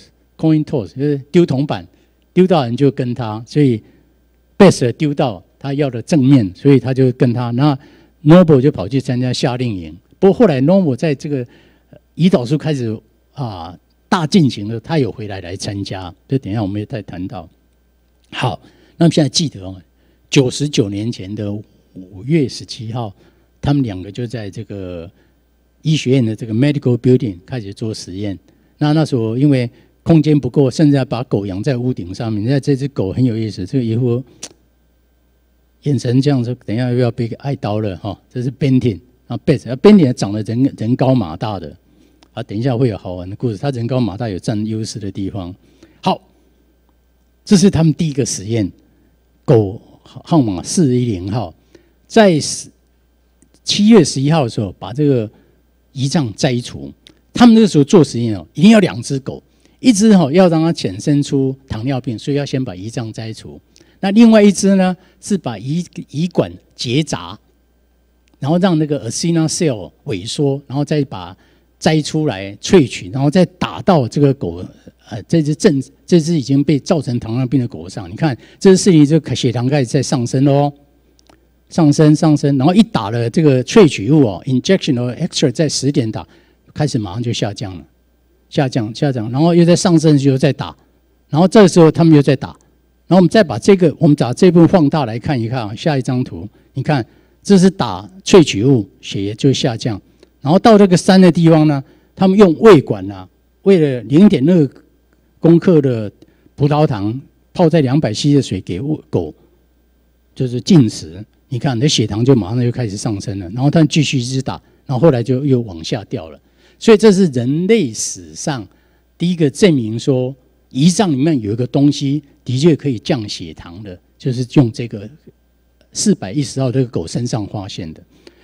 Speaker 3: toss 就是丢铜板，丢到人就跟他，所以 Best 丢到他要的正面，所以他就跟他。那 Noble 就跑去参加夏令营。不过后来 Noble 在这个胰岛素开始大进行了，他有回来参加。这等一下我们也再谈到。好，那么现在记得哦，99年前的5月17号，他们2个就在这个医学院的这个 Medical Building 开始做实验。那时候因为空间不够，甚至要把狗养在屋顶上面。那这只狗很有意思，这个一副眼神这样子，等一下又要被挨刀了哈。这是 Benton 啊 ，Benton 长得人高马大的啊，等一下会有好玩的故事。他人高马大有占优势的地方。好，这是他们第一个实验，狗号码410号，在7月11号的时候把这个胰脏摘除。他们那个时候做实验一定要2只狗，一只要让它衍生出糖尿病，所以要先把胰脏摘除。那另外一只呢是把胰管结扎，然后让那个 acina cell 萎缩，然后再把摘出来萃取，然后再打到这个狗这只已经被造成糖尿病的狗上。你看这个视频，这个血糖开始在上升哦，上升，然后一打了这个萃取物injection or extra 在10点打。开始马上就下降了，下降，然后又在上升，又在打，然后这个时候他们又在打，然后我们再把我们把这部分放大来看一看下一张图，你看这是打萃取物，血液就下降，然后到这个3的地方呢，他们用胃管为了0.2公克的葡萄糖泡在200cc 的水给狗，就是进食，你看你的血糖就马上就开始上升了，然后他们继续一直打，然后后来就又往下掉了。所以这是人类史上第一个证明说胰脏里面有一个东西的确可以降血糖的，就是用这个410号这个狗身上发现的。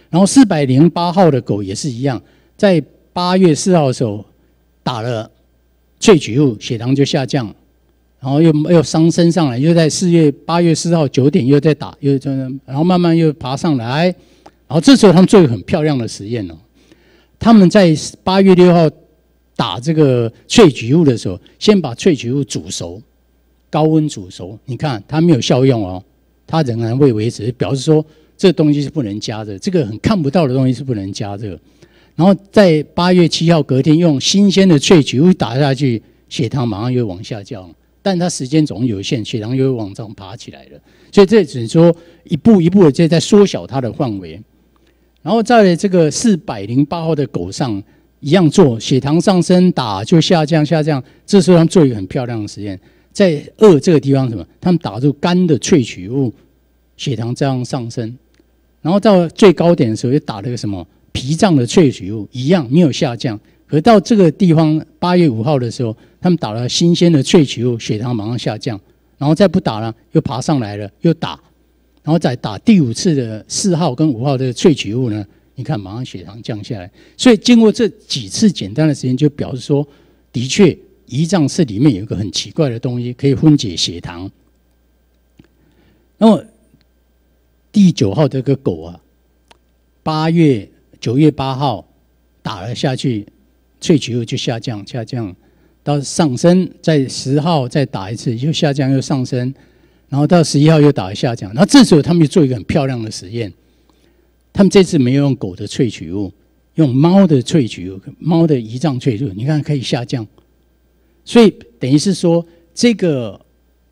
Speaker 3: 然后408号的狗也是一样，在8月4号的时候打了萃取物，血糖就下降，然后又上升上来，又在8月4号9点又在打，然后慢慢又爬上来，然后这时候他们做一个很漂亮的实验哦，他们在8月6号打这个萃取物的时候，先把萃取物煮熟，高温煮熟，你看它没有效用哦，它仍然会维持，表示说这东西是不能加热，这个很看不到的东西是不能加热。然后在8月7号隔天用新鲜的萃取物打下去，血糖马上又往下降，但它时间总有限，血糖又往上爬起来了。所以这只是说一步一步的在缩小它的范围。然后在这个408号的狗上一样做，血糖上升打就下降，这时候他们做一个很漂亮的实验，在2这个地方什么，他们打入干的萃取物，血糖这样上升，然后到最高点的时候又打了个什么脾脏的萃取物，一样没有下降。可到这个地方8月5号的时候，他们打了新鲜的萃取物，血糖马上下降，然后再不打了，又爬上来了，又打，然后再打第5次的4号跟5号的萃取物呢，你看马上血糖降下来。所以经过这几次简单的实验，就表示说，的确胰脏是里面有一个很奇怪的东西，可以分解血糖。那么第9号这个狗啊，9月8号打了下去，萃取物就下降，到上升，在10号再打一次，又下降又上升，然后到11号又打下降。然后这时候他们就做一个很漂亮的实验，他们这次没有用狗的萃取物，用猫的萃取物，猫的胰脏萃取物，你看可以下降。所以等于是说，这个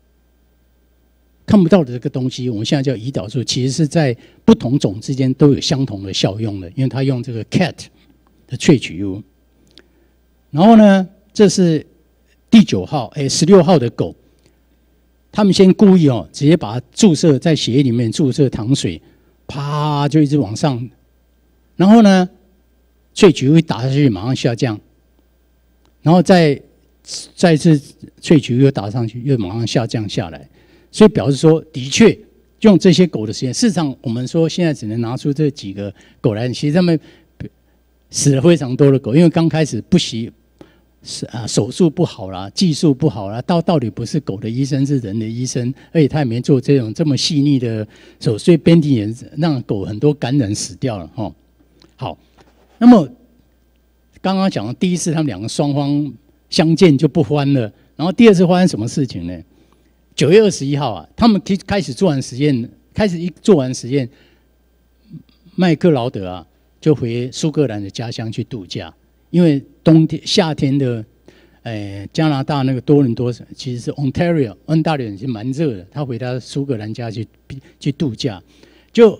Speaker 3: 看不到的这个东西，我们现在叫胰岛素，其实是在不同种之间都有相同的效用的，因为它用这个 CAT 的萃取物。然后呢，这是第9号，16号的狗，他们先故意直接把它注射在血液里面，注射糖水，啪就一直往上，然后呢，萃取物一打下去马上下降，然后再一次萃取物又打上去，又马上下降下来。所以表示说，的确用这些狗的实验，事实上我们说现在只能拿出这几个狗来，其实他们死了非常多的狗，因为刚开始不习手术不好啦，技术不好啦，到底不是狗的医生，是人的医生，而且他也没做这种这么细腻的手术，所以边体也让狗很多感染死掉了哈。好，那么刚刚讲的第一次他们两个双方相见就不欢了，然后第二次发生什么事情呢？9月21号啊，他们开始做完实验，做完实验，麦克劳德啊就回苏格兰的家乡去度假，因为夏天的加拿大那个多伦多其实是 Ontario 已经蛮热的，他回他苏格兰家去度假，就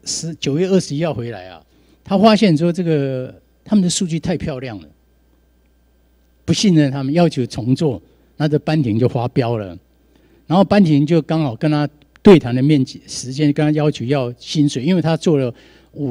Speaker 3: 9月21号回来啊，他发现说这个他们的数据太漂亮了，不信任他们，要求重做，那这班廷就发飙了。然后班廷就刚好跟他对谈的时间，跟他要求要薪水，因为他做了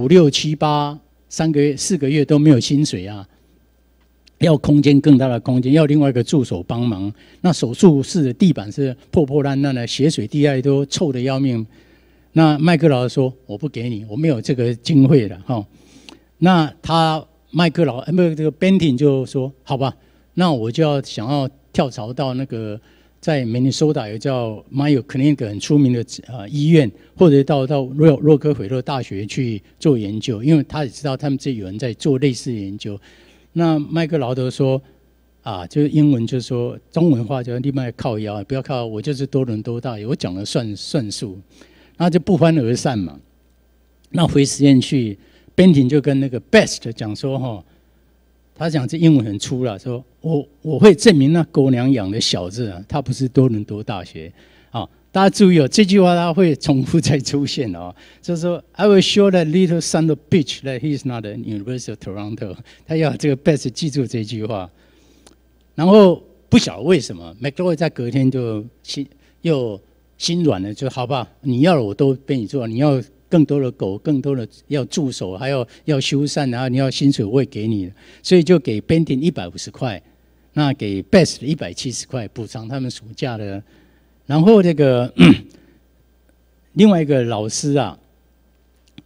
Speaker 3: 5、6、7、8 3个月、4个月都没有薪水啊，要空间更大的空间，要另外一个助手帮忙。那手术室的地板是破破烂烂的，血水地带都臭得要命。那麦克劳说：“我不给你，我没有这个经费了。”哈，那这个 Benting 就说：“好吧，那我就想要跳槽到那个。”在 Minnesota 有叫 Mayo Clinic 很出名的医院，或者到洛克菲勒大学去做研究，因为他也知道他们这有人在做类似的研究。那麦克劳德说就是英文就是说中文话叫另外靠腰，不要靠我就是多伦多大学，我讲了算数，那就不欢而散嘛。那回实验去 ，Benting 就跟那个 Best 讲说他讲这英文很粗了，说我会证明那狗娘养的小子啊，他不是多伦多大学啊。大家注意这句话他会重复再出现就是说 I will show that little son of bitch that he is not at University of Toronto。他要这个 Best 记住这句话，然后不晓得为什么 McDowell 在隔天就又心软了，就好吧，你要了我都被你做，你要。更多的狗，更多的要助手，还要修缮，然后你要薪水我会给你的，所以就给 Benting 150块，那给 Best 170块补偿他们暑假的。然后这个另外一个老师啊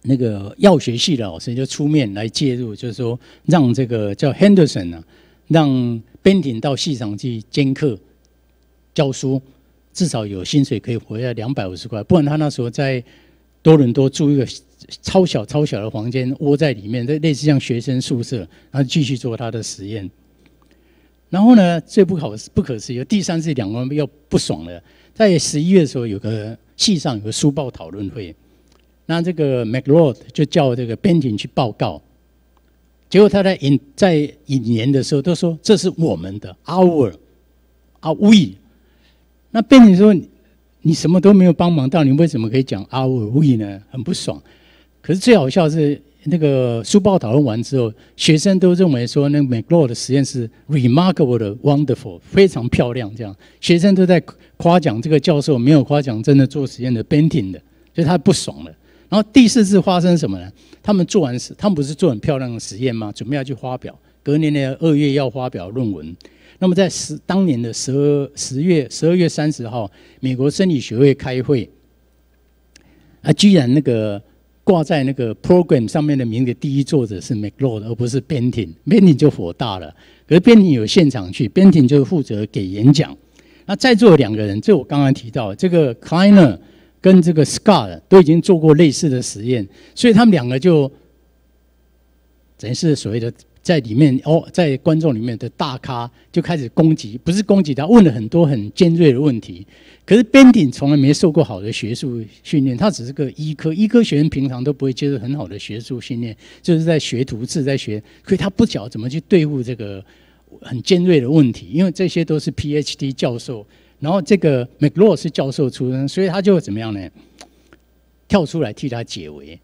Speaker 3: 那个药学系的老师就出面来介入，就是说让这个叫 Henderson 啊，让 Benton 到系上去兼课教书，至少有薪水可以活下250块，不然他那时候在多伦多住一个超小的房间，窝在里面，类似像学生宿舍，然后继续做他的实验。然后呢，最不可思议，第3次两个人要不爽了，在11月的时候，系上有个书报讨论会，那这个 McLeod 就叫这个 Benton 去报告，结果他在引言的时候都说这是我们的 our we， 那 Benton 说你什么都没有帮忙到，你为什么可以讲 our we 呢？很不爽。可是最好笑的是，那个书报讨论完之后，学生都认为说那个 McLeod 的实验是 remarkable 的 wonderful， 非常漂亮。这样，学生都在夸奖这个教授，没有夸奖真的做实验的 Benton 的，所以他不爽了。然后第4次发生什么呢？他们不是做很漂亮的实验吗？准备要去发表，隔年的2月要发表论文。那么在当年的12月30号，美国生理学会开会，居然那个挂在那个 program 上面的名字第一作者是 McLeod， 而不是 Benton 就火大了。可是 Benton 有现场去 ，Benton 就负责给演讲。那在座的2个人，这我刚刚提到，这个 Kleiner 跟这个 Scott 都已经做过类似的实验，所以他们2个就等于是所谓的。在里面在观众里面的大咖就开始攻击，不是攻击他，问了很多很尖锐的问题。可是 Benton 从来没受过好的学术训练，他只是个医科学生，平常都不会接受很好的学术训练，就是在学图字，在学，所以他不晓得怎么去对付这个很尖锐的问题，因为这些都是 PhD 教授，然后这个 McLeod 是教授出身，所以他就怎么样呢？跳出来替他解围，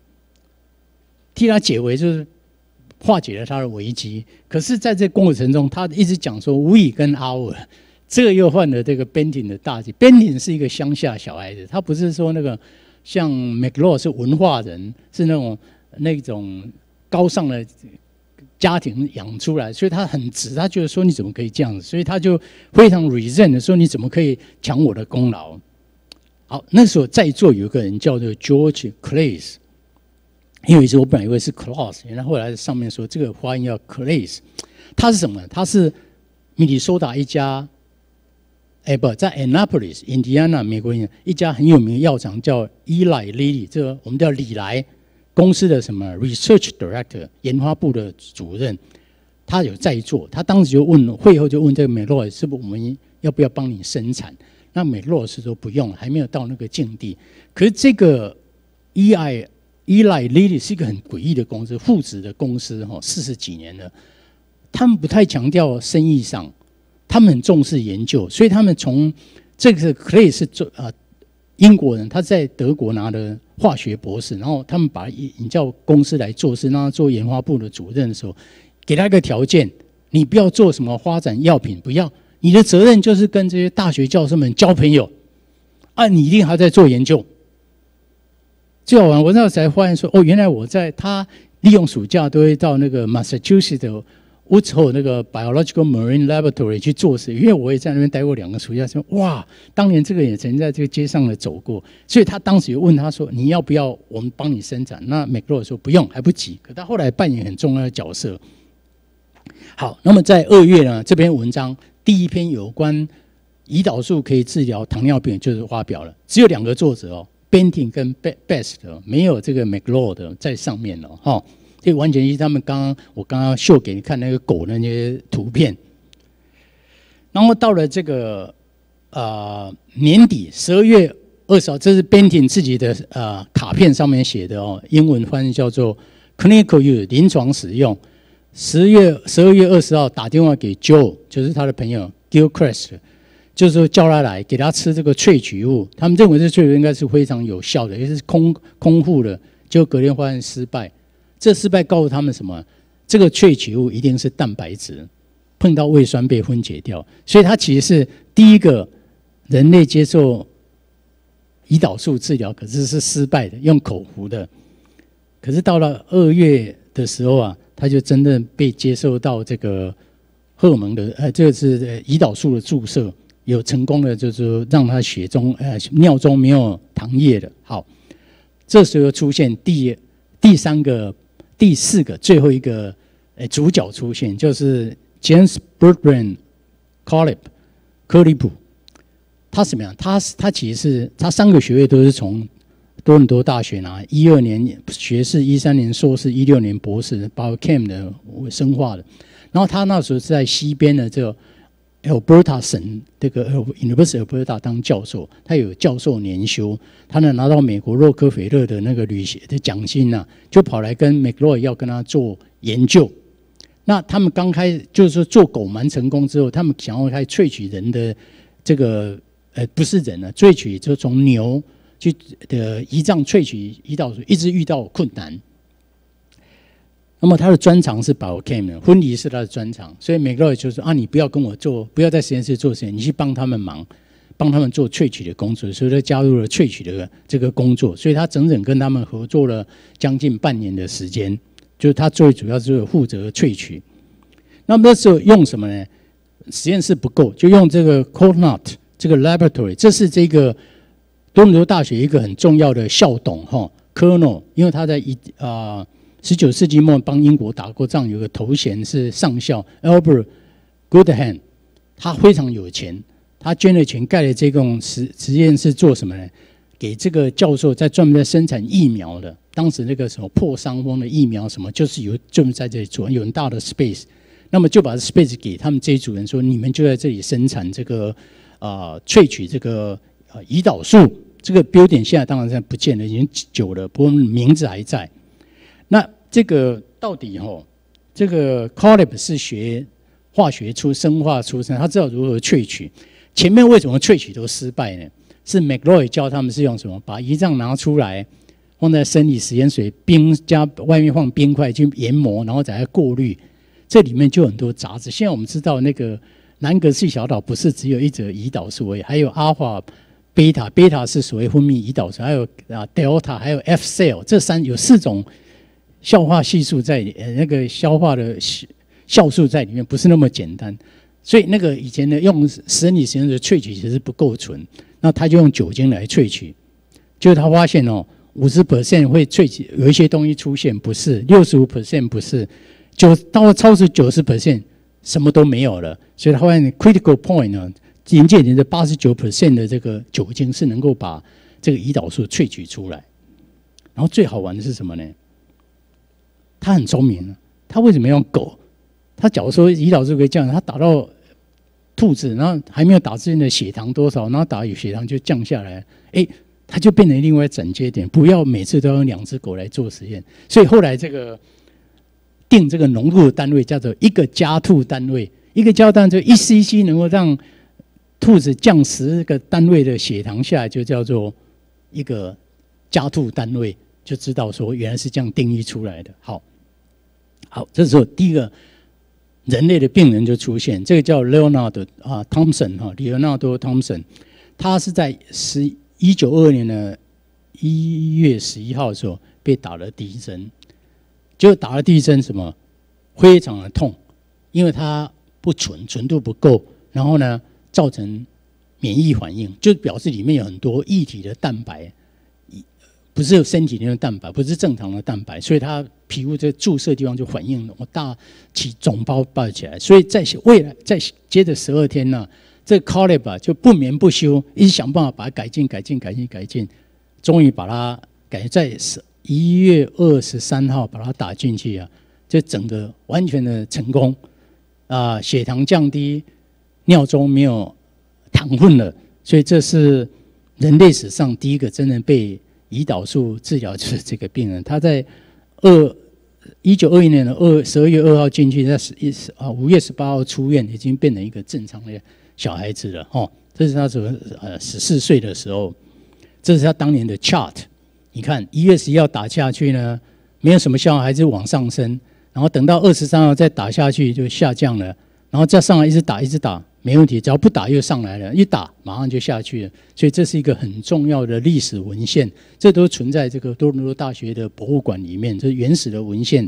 Speaker 3: 就是化解了他的危机。可是在这过程中，他一直讲说 we 跟 our， 这个又换了这个 Benton 的大忌。Benton 是一个乡下小孩子，他不是说那个像 McLeod 是文化人，是那种高尚的家庭养出来，所以他很直，他觉得说你怎么可以这样子，所以他就非常 resent 的说你怎么可以抢我的功劳。好，那时候在座有一个人叫做 George Claeys。因为一直我本来以为是 Claus， 原来后来上面说这个发音叫 Claeys， 他是什么？他是明尼苏达一家，在 Annapolis， Indiana 美国人一家很有名的药厂叫 Eli Lilly， 这个我们叫李来公司的什么 Research Director 研发部的主任，他有在座，他当时就会后就问这个McLeod是不是我们要不要帮你生产？那McLeod是说不用，还没有到那个境地。可是这个 Eli Lilly 是一个很诡异的公司，父子的公司，40几年了。他们不太强调生意上，他们很重视研究，所以他们从这个 Clay 是英国人，他在德国拿了化学博士，然后他们把他引叫公司来做事，让他做研发部的主任的时候，给他一个条件：你不要做什么发展药品，不要，你的责任就是跟这些大学教授们交朋友，你一定还在做研究。最好玩，我那时候才发现说，原来他利用暑假都会到那个 Massachusetts 的 Woods Hole 那个 Biological Marine Laboratory 去做事，因为我也在那边待过2个暑假，说哇，当年这个也曾经在这个街上的走过，所以他当时就问他说，你要不要我们帮你生产？那 McLeod 说不用，还不急。可他后来扮演很重要的角色。好，那么在2月呢，这篇文章第一篇有关胰岛素可以治疗糖尿病就是发表了，只有2个作者Benton 跟 Best 没有这个 McLeod 在上面了这完全是他们我刚刚秀给你看那个狗的那些图片。然后到了这个年底12月20号，这是 Benton 自己的卡片上面写的英文翻译叫做 Clinical Use 临床使用。12月20号打电话给 Joe， 就是他的朋友 Gilchrist。就是说叫他来给他吃这个萃取物，他们认为这萃取物应该是非常有效的，也是空腹的，结果隔天发现失败。这失败告诉他们什么？这个萃取物一定是蛋白质，碰到胃酸被分解掉，所以它其实是第一个人类接受胰岛素治疗，可是是失败的，用口服的。可是到了2月的时候他就真正被接受到这个荷尔蒙的这个是胰岛素的注射。有成功的，就是让他尿中没有糖液的。好，这时候出现第第四个、最后一个主角出现，就是 James Bertrand Collip 柯利普。他什么样？他其实是他3个学位都是从多伦多大学拿，12年学士，13年硕士，16年博士 ，Biochem 的生化的。然后他那时候是在西边的这个 Alberta 省这个 University of Alberta 当教授，他有教授年休，他能拿到美国洛克菲勒的那个旅行的奖金啊，就跑来跟 McLeod 要跟他做研究。那他们刚开始就是说做狗蛮成功之后，他们想要开始萃取人的这个不是人了，萃取就从牛去的胰脏萃取胰岛素，一直遇到困难。那么他的专长是 Biochem 婚礼是他的专长，所以每个人就说啊，你不要跟我做，不要在实验室做实验，你去帮他们忙，帮他们做萃取的工作，所以他加入了萃取的这个工作，所以他整整跟他们合作了将近半年的时间，就是他最主要就是负责萃取。那么那时候用什么呢？实验室不够，就用这个 Coconut 这个 laboratory， 这是这个多伦多大学一个很重要的校董Colonel， 因为他在19世纪末帮英国打过仗，有个头衔是上校 Albert Goodhand， 他非常有钱，他捐了钱盖了这种实验室做什么呢？给这个教授在专门在生产疫苗的，当时那个什么破伤风的疫苗什么，就是专门在这里做，有很大的 space， 那么就把 space 给他们这一组人说，你们就在这里生产这个萃取这个胰岛素，这个 building 现在当然现在不见了，已经久了，不过名字还在。那这个到底这个 Collip 是学化学生化出身，他知道如何萃取。前面为什么萃取都失败呢？是 McLeod 教他们是用什么？把胰脏拿出来，放在生理食盐水冰加外面放冰块去研磨，然后再来过滤。这里面就很多杂质。现在我们知道那个南格氏小岛不是只有一则胰岛素而已，还有阿尔法、贝塔，贝塔是所谓分泌胰岛素，还有delta， 还有 F cell， 这有4种消化系数在那个消化的酵素在里面，不是那么简单。所以那个以前的用生理实验的萃取其实不够纯，那他就用酒精来萃取，结果他发现50% 会萃取有一些东西出现，不是 65% 不是，到超出 90% 什么都没有了。所以他发现 critical point 呢，临界点的 89% 的这个酒精是能够把这个胰岛素萃取出来。然后最好玩的是什么呢？他很聪明，他为什么用狗？他假如说胰岛素可以降，他打到兔子，然后还没有打之前的血糖多少，然后打有血糖就降下来，他就变成另外转接点，不要每次都用2只狗来做实验。所以后来这个定这个浓度的单位叫做1个家兔单位，1个家兔单位就1 cc 能够让兔子降10个单位的血糖下来，就叫做1个家兔单位，就知道说原来是这样定义出来的。好，这时候第一个人类的病人就出现，这个叫 Leonard Thompson，Leonard Thompson， 他是在1922年的1月11号的时候被打了第一针，结果打了第一针什么非常的痛，因为它不纯度不够，然后呢造成免疫反应，就表示里面有很多异体的蛋白，不是身体里面的蛋白，不是正常的蛋白，所以它皮肤这注射的地方就反应大起肿包爆起来，所以在未来再接着12天呢，这个 Collip 就不眠不休，一直想办法把它改进，终于把它在1月23号把它打进去啊，这整个完全的成功血糖降低，尿中没有糖分了，所以这是人类史上第一个真正被胰岛素治疗就是这个病人，他在1921年的12月2号进去，在5月18号出院，已经变成一个正常的小孩子了这是他14岁的时候，这是他当年的 chart。你看1月11号打下去呢，没有什么效，还是往上升，然后等到23号再打下去就下降了，然后再上来一直打，没问题，只要不打又上来了，一打马上就下去了。所以这是一个很重要的历史文献，这都存在这个多伦多大学的博物馆里面，这是原始的文献。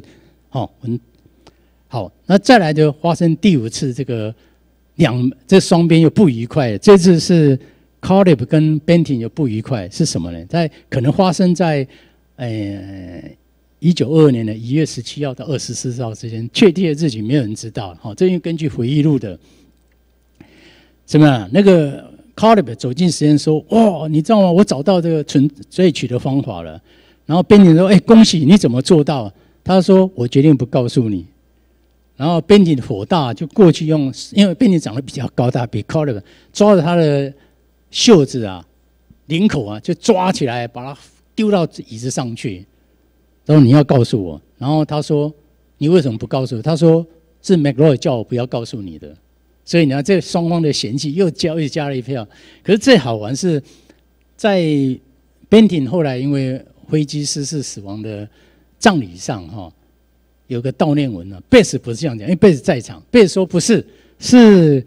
Speaker 3: 好，那再来就发生第5次这双边又不愉快了，这次是 Collip 跟 Benton 又不愉快，是什么呢？可能发生在 1922年的1月17号到24号之间，确切的日期没有人知道。这是根据回忆录的。怎么样？那个 Caleb 走进实验说：“哇，你知道吗？我找到这个萃取的方法了。”然后编辑说：“恭喜，你怎么做到？”他说：“我决定不告诉你。”然后编辑火大，就过去因为编辑长得比较高大，比 Caleb 抓着他的袖子啊、领口啊，就抓起来，把他丢到椅子上去。他说：“你要告诉我。”然后他说：“你为什么不告诉我？”他说：“是 McLeod 叫我不要告诉你的。”所以你看，这双方的嫌弃又加了一票。可是最好玩是在 Benton 后来因为飞机失事死亡的葬礼上有个悼念文贝斯不是这样讲，因为贝斯在场，贝斯说不是，是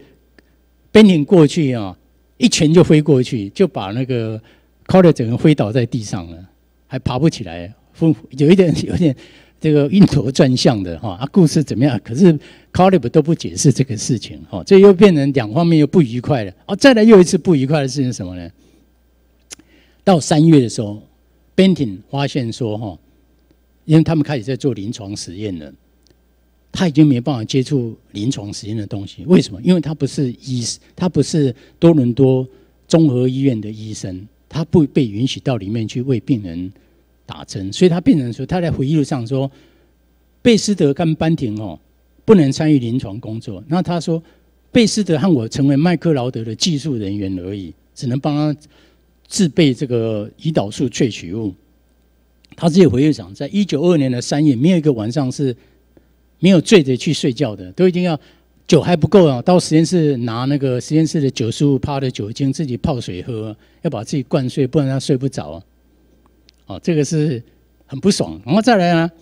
Speaker 3: Benton 过去一拳就飞过去，就把那个 Caleb 整个飞倒在地上了，还爬不起来，有点这个晕头转向的故事怎么样？可是 Caleb 都不解释这个事情这又变成两方面又不愉快了再来又一次不愉快的事情是什么呢？到3月的时候 ，Benton 发现说因为他们开始在做临床实验了，他已经没办法接触临床实验的东西。为什么？因为他不是他不是多伦多综合医院的医生，他不被允许到里面去为病人打针，所以他变成说，他在回忆录上说，贝斯德跟班廷不能参与临床工作。那他说，贝斯德和我成为麦克劳德的技术人员而已，只能帮他制备这个胰岛素萃取物。他自己回忆讲，在1922年的3月，没有一个晚上是没有醉着去睡觉的，都一定要酒还不够到实验室拿那个实验室的95%的酒精自己泡水喝，要把自己灌睡，不然他睡不着这个是很不爽。然后再来呢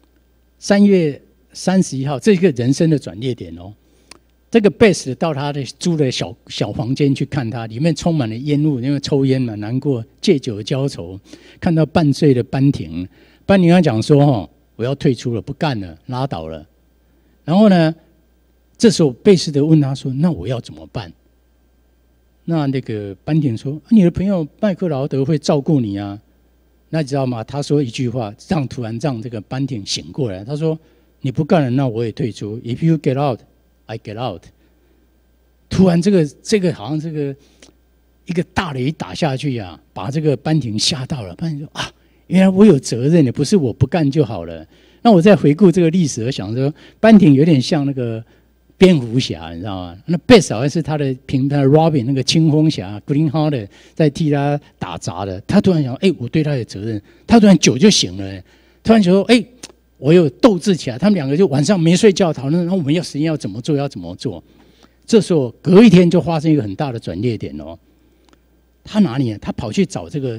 Speaker 3: ，3月31号，这个人生的转捩点这个 Bess 到他的租的小房间去看他，里面充满了烟雾，因为抽烟嘛，难过，借酒浇愁。看到半醉的班廷跟他讲说我要退出了，不干了，拉倒了。然后呢，这时候贝斯德问他说：“那我要怎么办？”那个班廷说：“你的朋友麦克劳德会照顾你啊。”那你知道吗？他说一句话，突然让这个班廷醒过来。他说：“你不干了，那我也退出。If you get out, I get out。”突然，这个好像一个大雷打下去把这个班廷吓到了。班廷说：“原来我有责任的，不是我不干就好了。”那我再回顾这个历史，我想说，班廷有点像那个蝙蝠侠，你知道吗？那 Bess 好像是他的平他的 Robin 那个青蜂侠 Greenhorn 在替他打杂的。他突然想，我对他有责任。他突然酒就醒了，突然说，我有斗志起来。他们两个就晚上没睡觉讨论，然后我们实验要怎么做。这时候隔一天就发生一个很大的转捩点他哪里他跑去找这个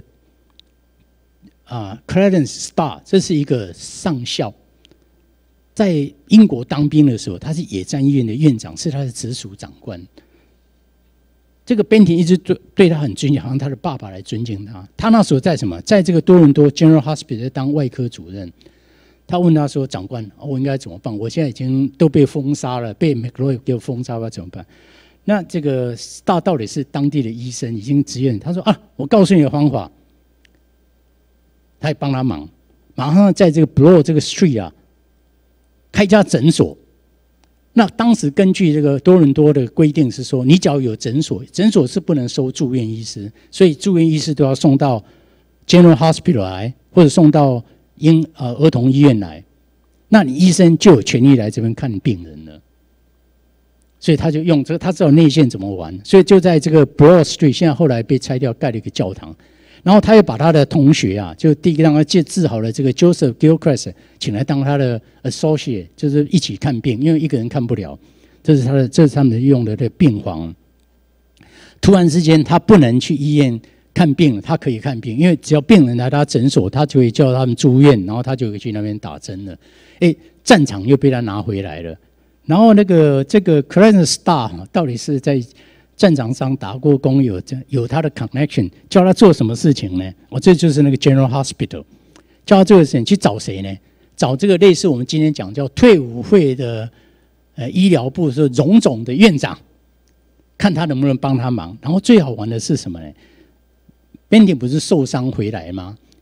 Speaker 3: Clarence Starr， 这是一个上校。在英国当兵的时候，他是野战医院的院长，是他的直属长官。这个Benton一直对他很尊敬，好像他的爸爸来尊敬他。他那时候在什么？在这个多伦多 General Hospital 当外科主任。他问他说：“长官，我应该怎么办？我现在已经都被封杀了，被 McLeod 给我封杀了，怎么办？”那这个到底是当地的医生，已经职业。他说：“我告诉你的方法。”他也帮他忙，马上在这个 Bloor 这个 Street 开一家诊所。那当时根据这个多伦多的规定是说，你只要有诊所是不能收住院医师，所以住院医师都要送到 General Hospital 来，或者送到儿童医院来。那你医生就有权利来这边看病人了。所以他就用他知道内线怎么玩，所以就在这个 Broad Street， 现在后来被拆掉，盖了一个教堂。然后他又把他的同学就第一个让他治好了这个 Joseph Gilchrist 请来当他的 associate， 就是一起看病，因为一个人看不了。这是他们用的病房。突然之间他不能去医院看病，他可以看病，因为只要病人来他诊所，他就会叫他们住院，然后他就可以去那边打针了。战场又被他拿回来了。然后这个 Clarence Starr 到底是在战场上打过工，有他的 connection， 叫他做什么事情呢？这就是那个 General Hospital， 叫他做的事情去找谁呢？找这个类似我们今天讲叫退伍会的医疗部是荣总的院长，看他能不能帮他忙。然后最好玩的是什么呢？Benton 不是受伤回来吗？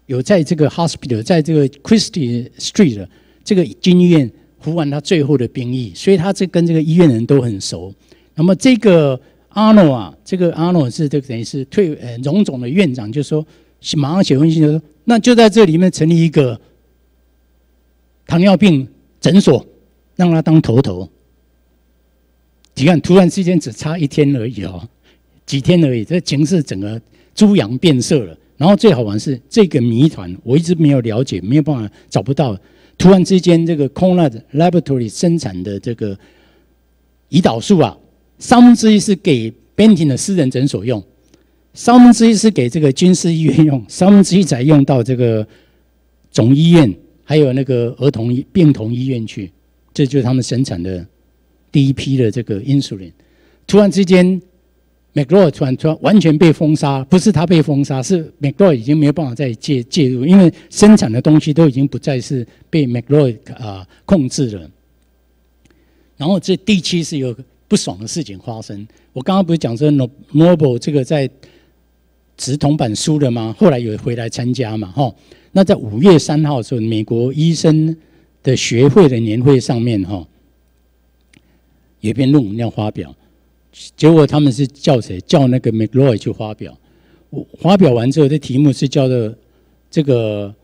Speaker 3: 有在这个 hospital， 在这个 Christie Street 这个军医院服完他最后的兵役，所以他跟这个医院的人都很熟。那么这个 Arnold 啊，这个 Arnold 是这个等于是荣总的院长，就说马上写封信就说，那就在这里面成立一个糖尿病诊所，让他当头。你看，突然之间只差1天而已哦，几天而已，这情势整个猪羊变色了。然后最好玩是这个谜团，我一直没有了解，没有办法找不到。突然之间，这个 Conrad Laboratory 生产的这个胰岛素啊，1/3是给 Benting 的私人诊所用，1/3是给这个军事医院用，1/3才用到这个总医院，还有那个病童医院去。这就是他们生产的第一批的这个 insulin。突然之间 ，McLeod 突然完全被封杀，不是他被封杀，是 McLeod 已经没有办法再介入，因为生产的东西都已经不再是被 McLeod 控制了。然后这第7是有不爽的事情发生。我刚刚不是讲说 Noble 这个在直铜板输了吗？后来有回来参加嘛，哈。那在5月3号的时候，美国医生的学会的年会上面，哈，有一篇论文要发表，结果他们是叫谁？叫那个 McLeod 去发表。发表完之后，这题目是叫做这个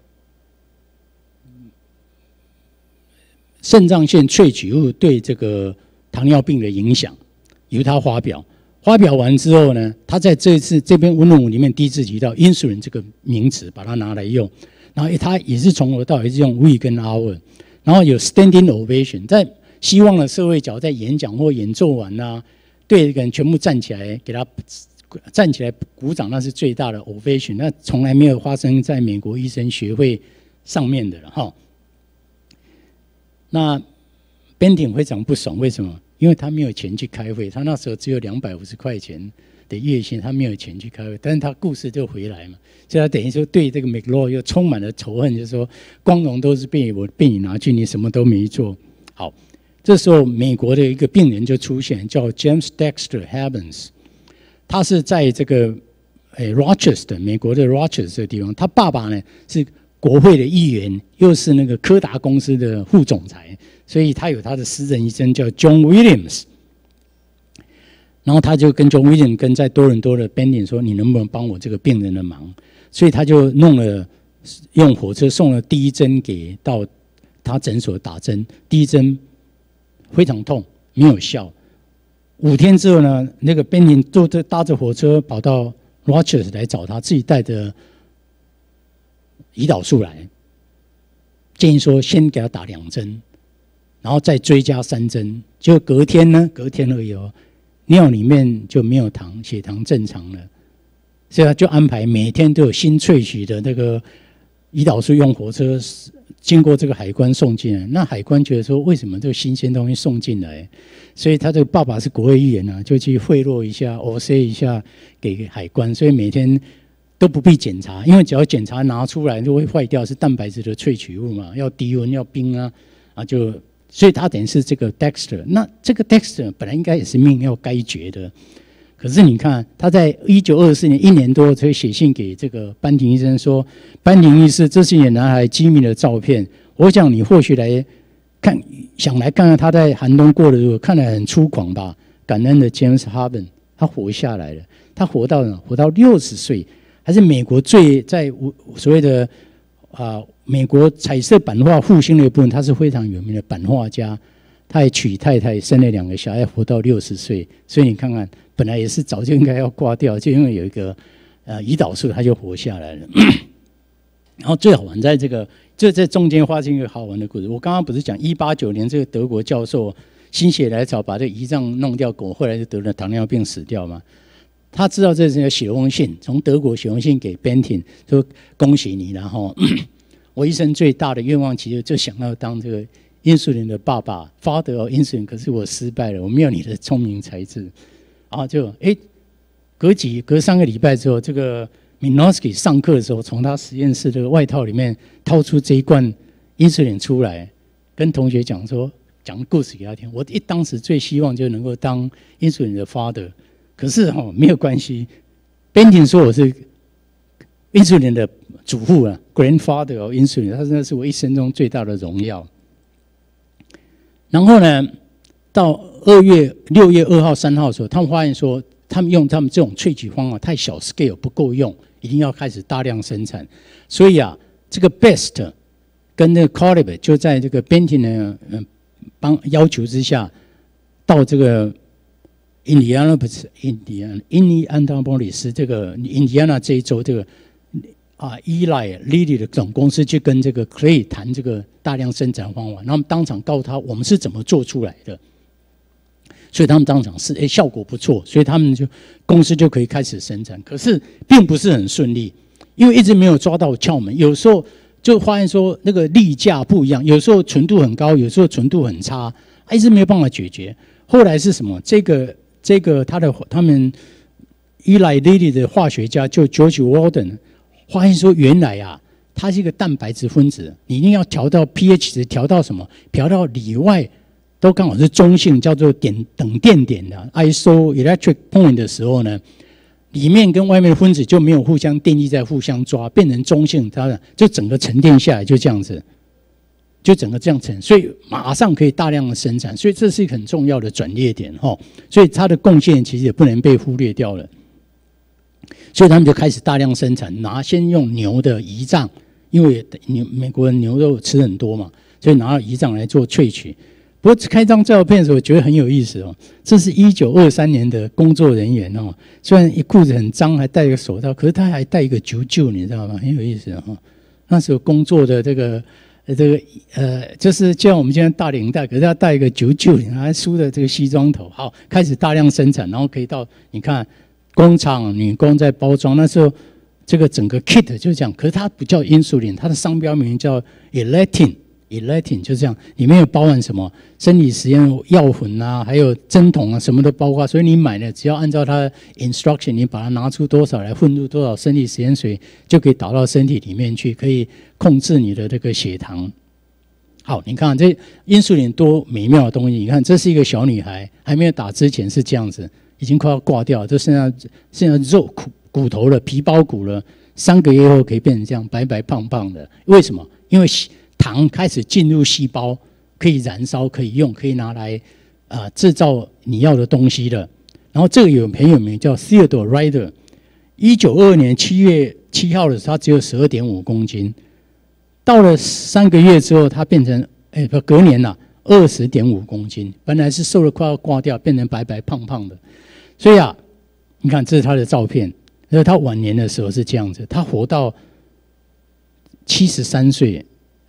Speaker 3: 肾上腺萃取物对这个糖尿病的影响，由他发表。发表完之后呢，他在这篇论文里面第一次提到 insulin 这个名词，把它拿来用。然后他也是从头到尾是用 we 跟 our， 然后有 standing ovation， 在希望的社会角在演讲或演奏完啊，对一个人全部站起来给他站起来鼓掌，那是最大的 ovation， 那从来没有发生在美国医生学会上面的了哈。那 Benting 非常不爽，为什么？因为他没有钱去开会，他那时候只有250块钱的月薪，他没有钱去开会，但是他故事就回来嘛，所以他等于说对这个 McLeod 又充满了仇恨，就是说光荣都是被你拿去，你什么都没做。好，这时候美国的一个病人就出现，叫 James Dexter Havens， 他是在这个Rochester 美国的 Rochester 的地方，他爸爸呢是国会的议员，又是那个柯达公司的副总裁，所以他有他的私人医生叫 John Williams。然后他就跟 John Williams 跟在多伦多的 Benting 说：“你能不能帮我这个病人的忙？”所以他就用火车送了第1针到他诊所打针，第1针非常痛，没有效。5天之后呢，那个 Benting 就搭着火车跑到 Rochester 来找他，自己带着胰岛素来，建议说先给他打2针，然后再追加3针。结果隔天而已哦，尿里面就没有糖，血糖正常了，所以他就安排每天都有新萃取的那个胰岛素用火车经过这个海关送进来。那海关觉得说，为什么这个新鲜东西送进来？所以他这个爸爸是国会议员啊，就去贿赂一下 ，OC 一下给海关，所以每天都不必检查，因为只要检查拿出来就会坏掉，是蛋白质的萃取物嘛，要低温要冰啊，所以他等于是这个 Dexter。那这个 Dexter 本来应该也是命要该绝的，可是你看他在1924年1年多才写信给这个班廷医生说：“班廷医师，这是你男孩机密的照片，我想你或许想来看看他在寒冬过得如何，看来很粗犷吧。感恩的 James Harden， 他活下来了，他活到60岁。”还是美国在所谓的美国彩色版画复兴的一部分，他是非常有名的版画家。他也娶太太，生了2个小孩，活到60岁。所以你看看，本来也是早就应该要挂掉，就因为有一个胰岛素，他就活下来了。然后最好玩在这在中间发生一个好玩的故事。我刚刚不是讲189年这个德国教授心血来潮把这胰脏弄掉，狗后来就得了糖尿病死掉吗？他知道这是要写封信，从德国写封信给 Benting， 说恭喜你，然后我一生最大的愿望其实就想要当这个 insulin 的爸爸 ，father of insulin， 可是我失败了，我没有你的聪明才智。然后就隔3个礼拜之后，这个 Minosky 上课的时候，从他实验室的外套里面掏出这一罐 insulin 出来，跟同学讲故事给他听。我当时最希望就能够当 insulin 的 father。可是没有关系 ，Benting 说我是 insulin 的主妇啊 grandfather of insulin， 他那是我一生中最大的荣耀。然后呢，到6月2号、3号的时候，他们发现说，他们用他们这种萃取方法太小 scale 不够用，一定要开始大量生产。所以啊，这个 Best 跟那个 Colib 就在这个 Benton 的要求之下，到这个印第安纳波利斯这个印第安纳这一州这个Eli Lilly 的总公司去跟这个 Clay 谈这个大量生产方法，然后当场告诉他我们是怎么做出来的，所以他们当场是效果不错，所以他们公司就可以开始生产。可是并不是很顺利，因为一直没有抓到窍门，有时候就发现说那个例价不一样，有时候纯度很高，有时候纯度很差，一直没有办法解决。后来是什么？这个他们 Eli Lilly 的化学家就 George Walden 发现说，原来啊，它是一个蛋白质分子，你一定要调到 pH 值，调到什么？调到里外都刚好是中性，叫做等电点的 isoelectric point 的时候呢，里面跟外面的分子就没有互相电力在互相抓，变成中性，它就整个沉淀下来，就这样子，就整个这样沉，所以马上可以大量的生产，所以这是一个很重要的转捩点哈，所以它的贡献其实也不能被忽略掉了。所以他们就开始大量生产，先用牛的胰脏，因为美国人牛肉吃很多嘛，所以拿胰脏来做萃取。不过开张照片的时候，我觉得很有意思哦。这是1923年的工作人员哦，虽然一裤子很脏，还戴一个手套，可是他还戴一个啾，你知道吗？很有意思哦。那时候工作的就是就像我们现在大领带，可是他戴一个啾，还梳的这个西装头。好，开始大量生产，然后可以到你看。工厂女工在包装，那时候这个整个 kit 就这样，可是它不叫 insulin， 它的商标名叫 elatin， 就这样，里面有包含什么生理实验药粉啊，还有针筒啊，什么都包括。所以你买了，只要按照它的 instruction， 你把它拿出多少来，混入多少生理实验水，就可以导到身体里面去，可以控制你的这个血糖。好，你看这 insulin 多美妙的东西，你看这是一个小女孩，还没有打之前是这样子。已经快要挂掉了，就剩下肉骨头了，皮包骨了。3个月后可以变成这样白白胖胖的，为什么？因为糖开始进入细胞，可以燃烧，可以用，可以拿来制造你要的东西了。然后这个很有名，叫 Theodore Ryder。1922年7月7号的时候，他只有12.5公斤，到了3个月之后，他变成隔年了20.5公斤，本来是瘦的快要挂掉，变成白白胖胖的。所以啊，你看这是他的照片，他晚年的时候是这样子，他活到73岁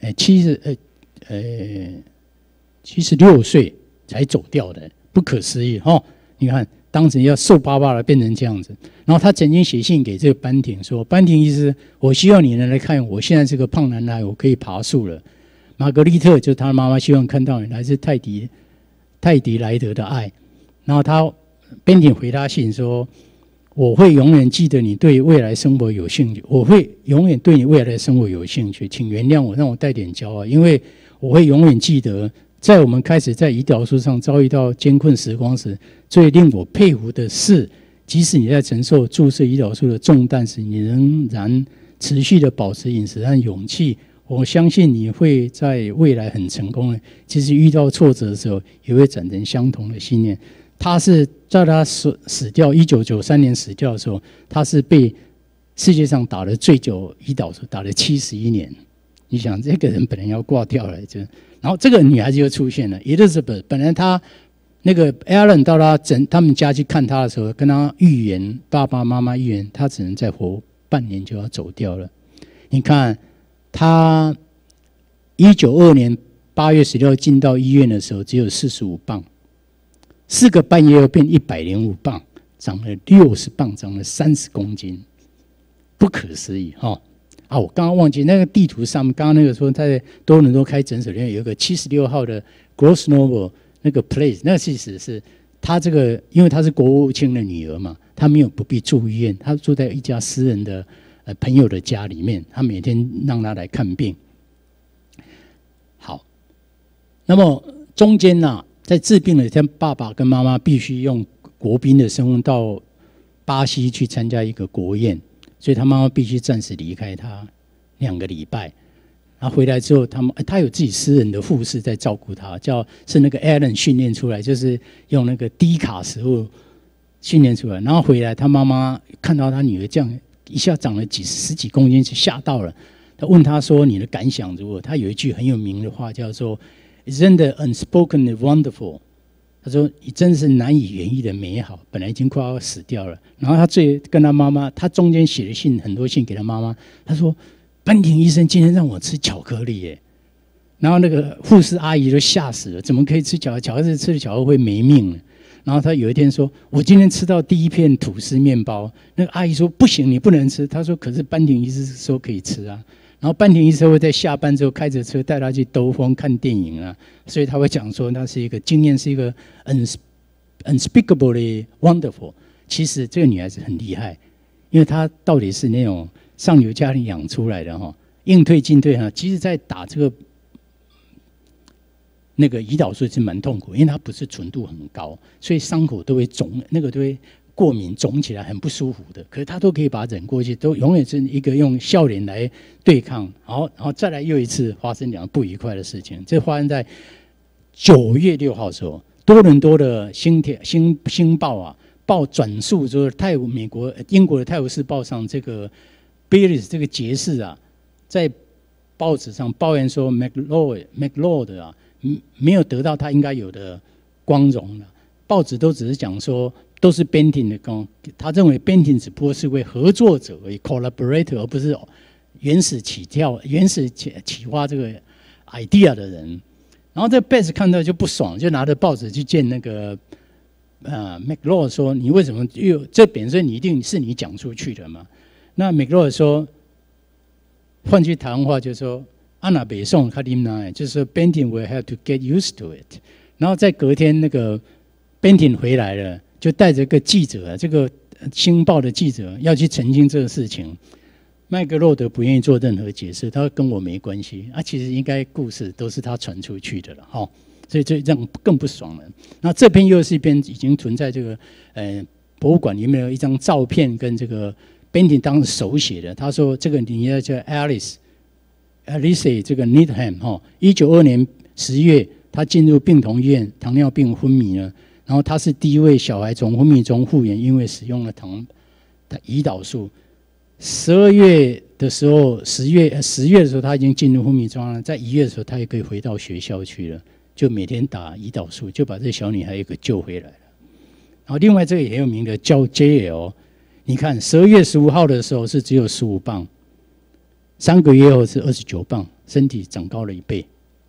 Speaker 3: ，76岁才走掉的，不可思议哈！你看当时要瘦巴巴的变成这样子，然后他曾经写信给这个班廷说：“班廷医师，我希望你能来看我，现在这个胖男孩，我可以爬树了。”玛格丽特就是他妈妈希望看到你，来自泰迪莱德的爱，然后他。班廷回他信说：“我会永远记得你对未来生活有兴趣，我会永远对你未来的生活有兴趣，请原谅我，让我带点骄傲，因为我会永远记得，在我们开始在胰岛素上遭遇到艰困时光时，最令我佩服的是，即使你在承受注射胰岛素的重担时，你仍然持续的保持饮食和勇气。我相信你会在未来很成功的，即使遇到挫折的时候，也会产生相同的信念。”他是在他死掉1993年死掉的时候，他是被世界上打了最久胰岛素，打了71年。你想这个人本来要挂掉了，然后这个女孩子又出现了 Elizabeth。本来他那个 Alan 到他们家去看他的时候，跟他预言，爸爸妈妈预言他只能再活半年就要走掉了。你看他1922年8月16号进到医院的时候，只有45磅。4个半月又变105磅，长了60磅，长了30公斤，不可思议哈！我刚刚忘记那个地图上面，刚刚那个说在多伦多开诊所里面有一个76号的 Grosvenor 那个 place， 那其实是他这个，因为他是国务卿的女儿嘛，他不必住医院，他住在一家私人的朋友的家里面，他每天让他来看病。好，那么中间呢？在治病的天，爸爸跟妈妈必须用国宾的身份到巴西去参加一个国宴，所以他妈妈必须暂时离开他。 2个礼拜。然后回来之后，他有自己私人的护士在照顾他，是那个 Alan 训练出来，就是用那个低卡食物训练出来。然后回来，他妈妈看到他女儿这样一下长了十几公斤，就吓到了。他问他说：“你的感想如何？”他有一句很有名的话叫做 "Isn't the unspoken wonderful？" 他说：“你真是难以言喻的美好，本来已经快要死掉了。”然后他跟他妈妈，他中间写了很多信给他妈妈，他说。班廷医生今天让我吃巧克力耶，然后那个护士阿姨都吓死了，怎么可以吃巧克力？吃了巧克力会没命。然后他有一天说：“我今天吃到第一片吐司面包。”那个阿姨说：“不行，你不能吃。”他说：“可是班廷医生说可以吃啊。”然后班廷医生会在下班之后开着车带他去兜风看电影啊，所以他会讲说那是一个经验，是一个 unspeakably wonderful。其实这个女孩子很厉害，因为她到底是那种。上流家庭养出来的哈，应退进退哈，其实在打这个那个胰岛素是蛮痛苦，因为它不是纯度很高，所以伤口都会肿，那个都会过敏肿起来，很不舒服的。可是他都可以把它忍过去，都永远是一个用笑脸来对抗。然后再来又一次发生2个不愉快的事情，这发生在9月6号的时候，多伦多的星报啊报转述说英国的泰晤士报上这个。Billis 这个爵士啊，在报纸上抱怨说 McLeod 啊，没有得到他应该有的光荣了。报纸都只是讲说，都是 Benting 的功，他认为 Benting 只不过是位合作者而已 ，collaborator， 而不是原始起发这个 idea 的人。然后这 Bess 看到就不爽，就拿着报纸去见那个McLeod 说：“你为什么这本身你一定是你讲出去的嘛？”那McLeod 说，换句台湾话就是说，安娜北宋他啉哪，就是说 Benting will have to get used to it。然后在隔天那个 Benting 回来了，就带着个记者，这个星报的记者要去澄清这个事情。麦克洛德不愿意做任何解释，他说跟我没关系。其实应该故事都是他传出去的了，哈，所以这样更不爽了。那这篇又是一篇已经存在这个博物馆里面有一张照片跟这个。Benting 当时手写的，他说：“这个女儿叫 Alice 这个 Needham 哈，1922年10月，她进入病童医院，糖尿病昏迷了。然后她是第一位小孩从昏迷中复原，因为使用了胰岛素。12月的时候，10月的时候，她已经进入昏迷状态，在1月的时候，她也可以回到学校去了，就每天打胰岛素，就把这小女孩给救回来了。然后另外这个也有名的叫 JL。”你看，12月15号的时候是只有15磅，3个月后是29磅，身体长高了1倍。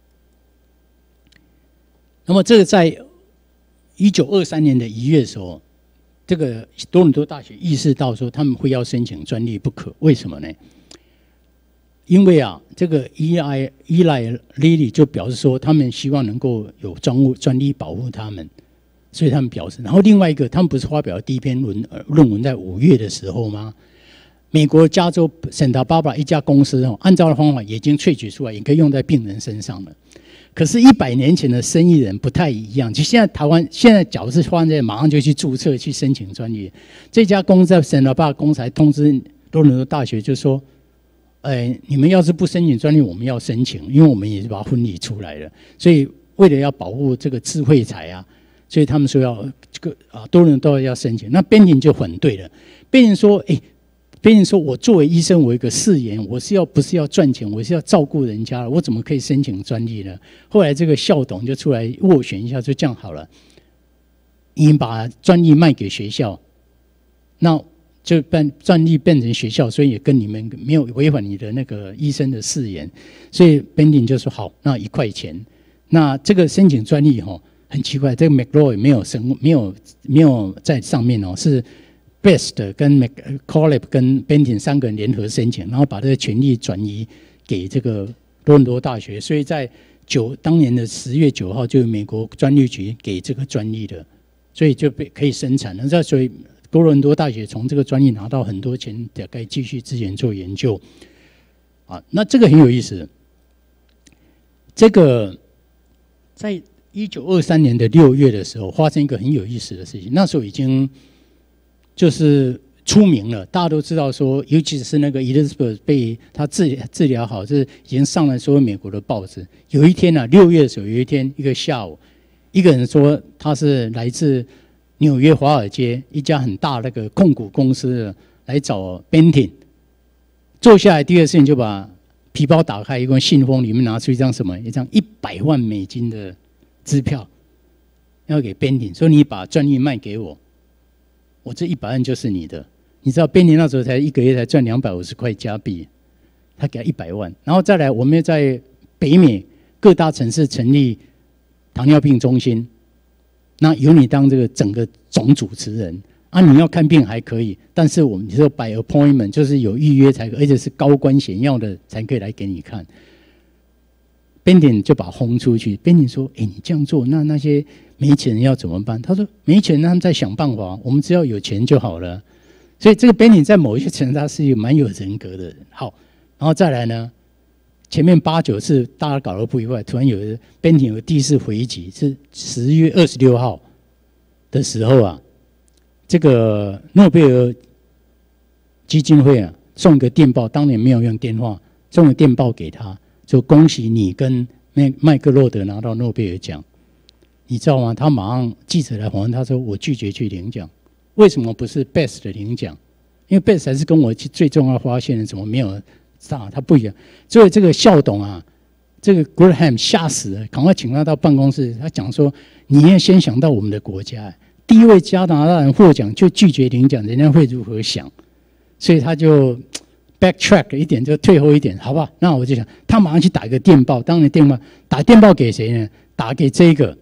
Speaker 3: 那么这个在1923年的1月的时候，这个多伦多大学意识到说他们会要申请专利不可，为什么呢？因为这个 Eli Lilly 就表示说，他们希望能够有专利保护他们。所以他们表示，然后另外一个，他们不是发表第一篇论文在5月的时候吗？美国加州圣塔芭芭拉一家公司按照的方法已经萃取出来，也可以用在病人身上了。可是100年前的生意人不太一样，就现在台湾现在假如是放在马上就去注册去申请专利。这家公司在圣塔芭芭拉公司还通知多伦多大学，就说：“你们要是不申请专利，我们要申请，因为我们也是把它分离出来了。所以为了要保护这个智慧财啊。”所以他们说要这个多人都要申请，那Benting就反对了。Benting说，我作为医生，我有一个誓言，我不是要赚钱，我是要照顾人家，我怎么可以申请专利呢？后来这个校董就出来斡旋一下，就这样好了，你把专利卖给学校，那就专利变成学校，所以也跟你们没有违反你的那个医生的誓言，所以Benting就说好，那1块钱，那这个申请专利很奇怪，这个 McLeod 没有在上面是 Best 跟 Collab 跟 Benting 3个人联合申请，然后把这个权利转移给这个多伦多大学，所以在当年的10月9号，就美国专利局给这个专利的，所以就可以生产了。那所以多伦多大学从这个专利拿到很多钱，可以继续支援做研究。那这个很有意思，这个在1923年的6月的时候，发生一个很有意思的事情。那时候已经就是出名了，大家都知道说，尤其是那个 Elizabeth 被他治疗好，是已经上了所有美国的报纸。有一天啊，6月的时候，有一天一个下午，一个人说他是来自纽约华尔街一家很大那个控股公司的来找 Benting， 坐下来第二个事情就把皮包打开，一个信封里面拿出一张什么，一张$100万的支票，要给 Benting， 说你把专利卖给我，我这100万就是你的。你知道 Benting 那时候才1个月才赚250块加币，他给他100万，然后再来我们又在北美各大城市成立糖尿病中心，那由你当这个整个总主持人啊，你要看病还可以，但是我们说 by appointment 就是有预约才可以，而且是高官显要的才可以来给你看。Benting 就把他轰出去。Benting 说：“你这样做，那些没钱人要怎么办？”他说：“没钱人他们在想办法，我们只要有钱就好了。”所以这个 Benting 在某一些程度他是一个蛮有人格的人。好，然后再来呢，前面8、9次大家搞得不愉快，突然Benting 有第一次回击，是10月26号的时候啊，这个诺贝尔基金会啊送个电报，当年没有用电话，送个电报给他，说恭喜你跟麦克洛德拿到诺贝尔奖。你知道吗？他马上记者来访问他说：“我拒绝去领奖。”为什么不是 Best 的领奖？因为 Best 还是跟我最重要的发现的，怎么没有上？他不一样。所以这个校董啊，这个 Graham 吓死了，赶快请他到办公室。他讲说：“你要先想到我们的国家，第一位加拿大人获奖就拒绝领奖，人家会如何想？”所以他就 backtrack 一点，就退后一点，好吧？那我就想，他马上去打一个电报，当然打电报给谁呢？打给这个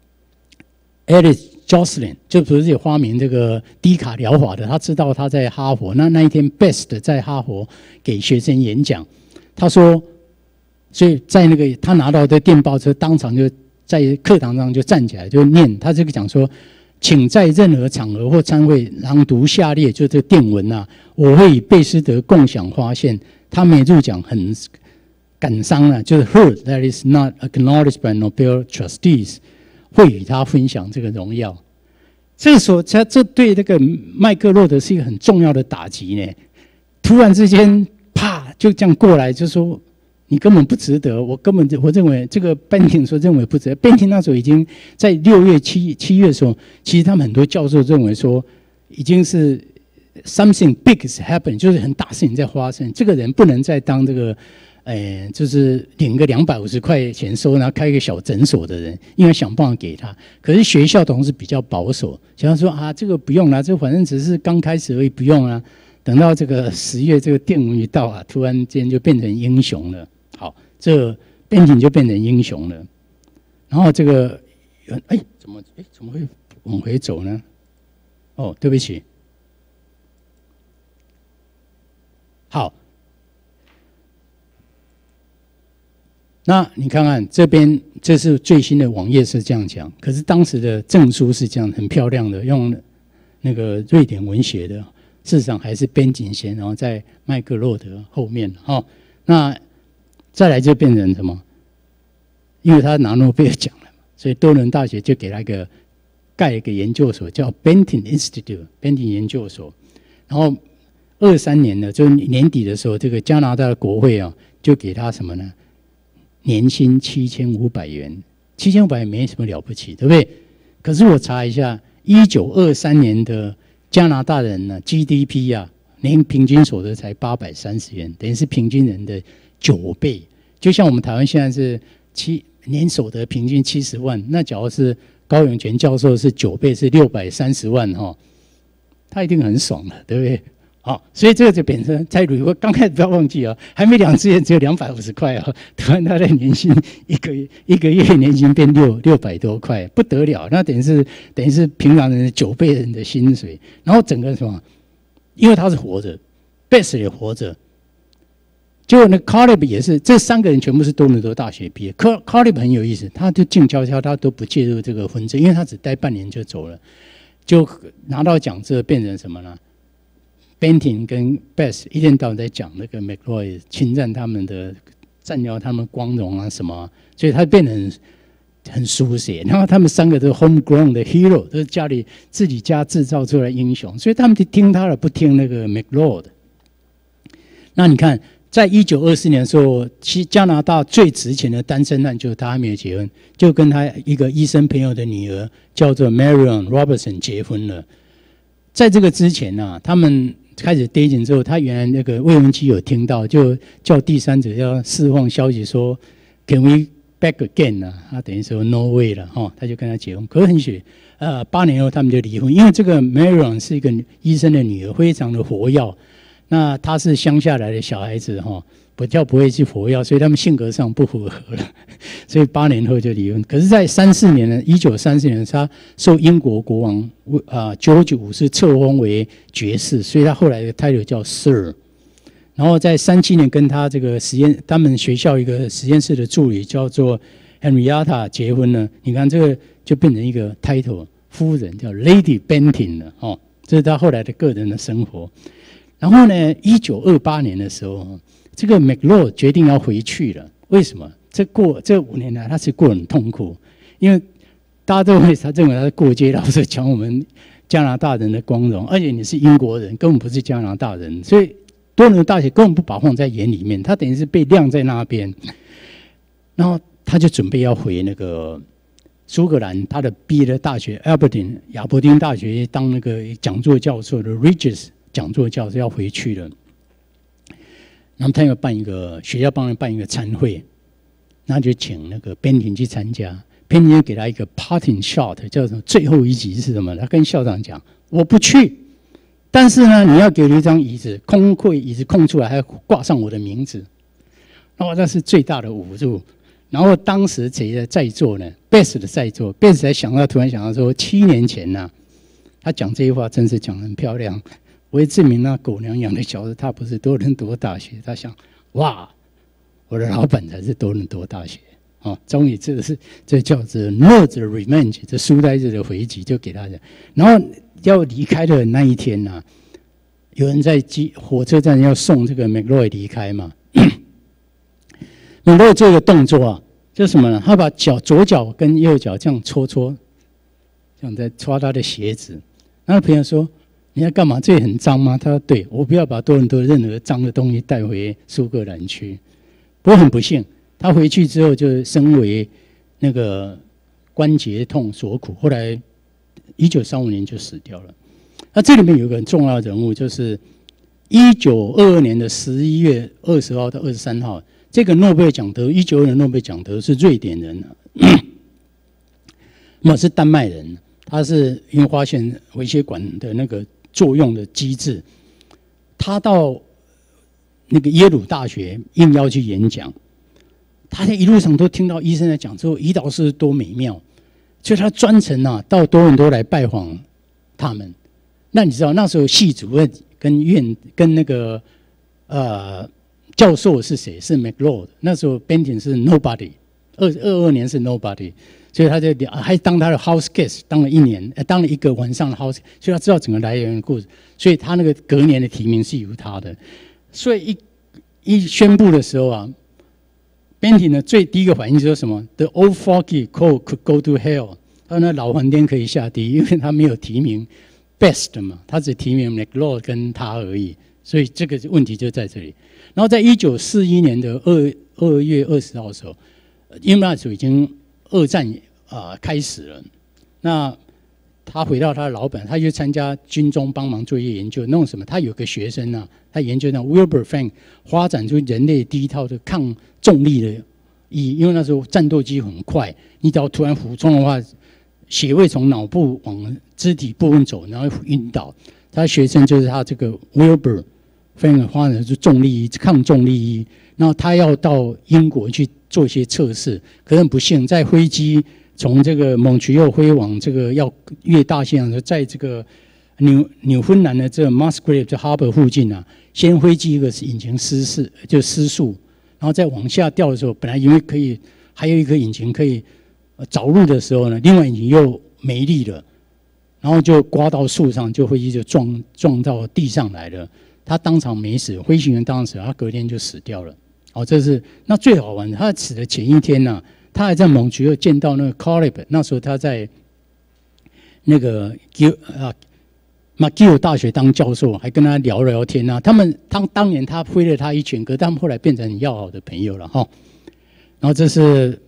Speaker 3: Alice Jocelyn， 就不是发明这个低卡疗法的，他知道他在哈佛，那一天 Best 在哈佛给学生演讲，他说，所以在那个他拿到的电报之后，当场就在课堂上就站起来就念，他这个讲说，请在任何场合或参会朗读下列，就这个电文啊，我会与贝斯德共享发现，他没入奖很感伤啊，就是 heard that is not acknowledged by Nobel trustees。会与他分享这个荣耀，这个时候，这对那个麦克洛德是一个很重要的打击呢。突然之间，啪，就这样过来，就说你根本不值得。我认为这个 Benting 说认为不值得。Benting 那时候已经在6月、7月的时候，其实他们很多教授认为说，已经是 something big is happening， 就是很大事情在发生。这个人不能再当这个。就是领个250块钱收，然后开一个小诊所的人，因为想办法给他。可是学校同时比较保守，想要说啊，这个不用啦，这反正只是刚开始而已，不用啦。等到这个10月这个电文一到啊，突然间就变成英雄了。好，这Benting就变成英雄了。然后这个怎么会往回走呢？哦，对不起。好。那你看看这边，这是最新的网页是这样讲，可是当时的证书是这样很漂亮的，用那个瑞典文写的，事实上还是Benting先，然后在麦克洛德后面。那再来就变成什么？因为他拿诺贝尔奖了，所以多伦大学就给他盖一个研究所，叫 Benting Institute， Benting 研究所。然后23年呢，就年底的时候，这个加拿大的国会啊，就给他什么呢？年薪7500元，7500元没什么了不起，对不对？可是我查一下，1923年的加拿大人呢 ，GDP 啊，年平均所得才830元，等于是平均人的9倍。就像我们台湾现在是年所得平均70万，那假如是高永全教授是9倍，是630万他一定很爽了，对不对？所以这个就变成在美国刚开始不要忘记还没2次元只有250块突然他的年薪一个月年薪变600多块，不得了，那等于是平常人的9倍人的薪水。然后整个什么，因为他是活着 ，Best 也活着，结果呢 ，Caleb 也是，这3个人全部是多伦多大学毕业。Caleb 很有意思，他就静悄悄，他都不介入这个纷争，因为他只待半年就走了，就拿到奖之后变成什么呢？Benting 跟 Best 一天到晚在讲那个 McLeod 侵占他们的、占掉他们光荣啊什么，所以他变成很书写，然后他们3个都是 homegrown 的 hero， 都是自己家制造出来的英雄，所以他们就听他的，不听那个 McLeod。那你看，在1924年的时候，其实加拿大最值钱的单身汉就是他还没有结婚，就跟他一个医生朋友的女儿叫做 Marion Robertson 结婚了。在这个之前呢，他们开始 dating 之后，他原来那个未婚妻有听到，就叫第三者要释放消息说 ，Can we back again 啊？他等于说 no way 了哈，他就跟他结婚。可是很许8年后他们就离婚，因为这个 Marion 是一个医生的女儿，非常的活跃。那他是乡下来的小孩子哈，比较不会去活跃，所以他们性格上不符合了，所以8年后就离婚。可是，在34年呢，1934年，他受英国国王George 5世册封为爵士，所以他后来的 title 叫 Sir。然后在37年跟他这个他们学校一个实验室的助理叫做 Henrietta 结婚了。你看这个就变成一个 title 夫人叫 Lady Bentinck 了哦，这是他后来的个人的生活。然后呢，1928年的时候，这个 McLeod 决定要回去了。为什么？这5年来，他是过得很痛苦，因为大家都会他认为他是过街老鼠，抢我们加拿大人的光荣，而且你是英国人，根本不是加拿大人，所以多伦多大学根本不把放在眼里面，他等于是被晾在那边。然后他就准备要回那个苏格兰，他的毕业的大学亚伯丁大学当那个讲座教授的 Regis。讲座教授要回去了，然后他要学校帮他办一个餐会，那就请那个Bentinck去参加。Bentinck给他一个 parting shot， 叫什么？最后一集是什么？他跟校长讲：“我不去，但是呢，你要给我一张椅子，椅子空出来，还要挂上我的名字。”然后那是最大的侮辱。然后当时谁在座呢 ？Best 的在座 ，Best 才突然想到说，7年前呢，他讲这句话真是讲得很漂亮。为证明那狗娘养的小子，他不是多伦多大学。他想，哇，我的老板才是多伦多大学啊！终于这叫做 Nerd's Revenge， 这书呆子的回击就给他讲。然后要离开的那一天呢，有人在火车站要送这个 McLeod 离开嘛。McLeod 这个动作啊，就是什么呢？他把左脚跟右脚这样搓，这样在搓他的鞋子。然后朋友说，你要干嘛？这里很脏吗？他说：“对，我不要把多伦多任何脏的东西带回苏格兰去。”不过很不幸，他回去之后就身为那个关节痛所苦，后来1935年就死掉了。那这里面有一个很重要的人物，就是1922年的11月20号到23号，这个诺贝尔奖得1922年诺贝尔奖得是瑞典人，那是丹麦人，他是因为发现微血管的那个作用的机制，他到那个耶鲁大学应邀去演讲，他在一路上都听到医生在讲说胰岛素多美妙，所以他专程到多伦多来拜访他们。那你知道那时候系主任跟那个教授是谁？是 McLeod。那时候 Bentinck 是 nobody， 22年是 nobody。所以他就还当他的 house guest 当了1年，当了1个晚上的 house， 所以他知道整个来源的故事。所以他那个隔年的提名是由他的。所以一宣布的时候啊 ，Bentinck 呢第一个反应就是什么 ？The old foggy cold could go to hell。他说那老饭店可以下地狱，因为他没有提名 best 嘛，他只提名 McLeod 跟他而已。所以这个问题就在这里。然后在1941年的2月20号的时候，因为那时候已经2战开始了，那他回到他的老板，他去参加军中帮忙做一些研究，弄什么？他有个学生他研究到 Wilbur Frank 发展出人类第一套的抗重力的因为那时候战斗机很快，你只要突然俯冲的话，血会从脑部往肢体部分走，然后晕倒。他的学生就是他这个 Wilbur Frank 发展出重力抗重力衣，然后他要到英国去做一些测试，可是很不幸，在飞机从这个蒙特利尔飞往这个要越大西洋的时候，在这个纽芬兰的这个 Musgrave 这 Harbour 附近先飞机一个是引擎失速，然后再往下掉的时候，本来因为还有一颗引擎可以着陆的时候呢，另外引擎又没力了，然后就刮到树上，飞机就撞到地上来了。他当场没死，飞行员当场死，他隔天就死掉了。这是那最好玩的。他死的前一天他还在蒙特利尔见到那个 Caleb， 那时候他在那个McGill 大学当教授，还跟他聊聊天啊。当年他挥了他一拳，可他们后来变成很要好的朋友了哈。然后这是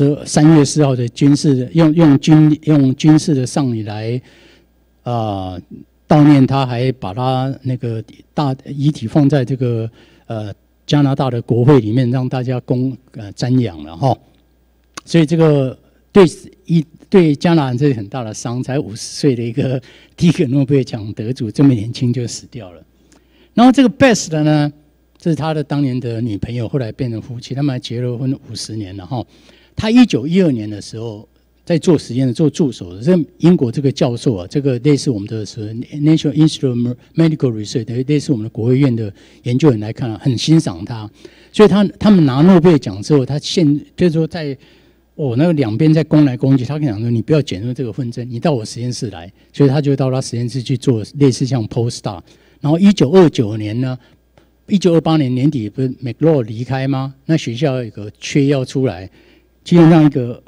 Speaker 3: 3月4号的军事的用军事的丧礼来悼念他，还把他那个大遗体放在这个加拿大的国会里面，让大家瞻仰了哈。所以这个对加拿大人这是很大的伤，才50岁的一个第一个诺贝尔奖得主，这么年轻就死掉了。然后这个 Best 呢，这是他的当年的女朋友，后来变成夫妻，他们还结了婚50年了哈。他1912年的时候在做实验做助手的，这英国这个教授啊，这个类似我们的National Institute of Medical Research， 类似我们的国卫院的研究员来看，很欣赏他，所以他们拿诺贝尔奖之后，他就是说在那个两边在攻来攻去，他跟讲说你不要卷入这个纷争，你到我实验室来，所以他就到他实验室去做类似像 postdoc。然后1929年呢，1928年年底不是 McLaw 离开吗？那学校有个缺要出来，基本上一个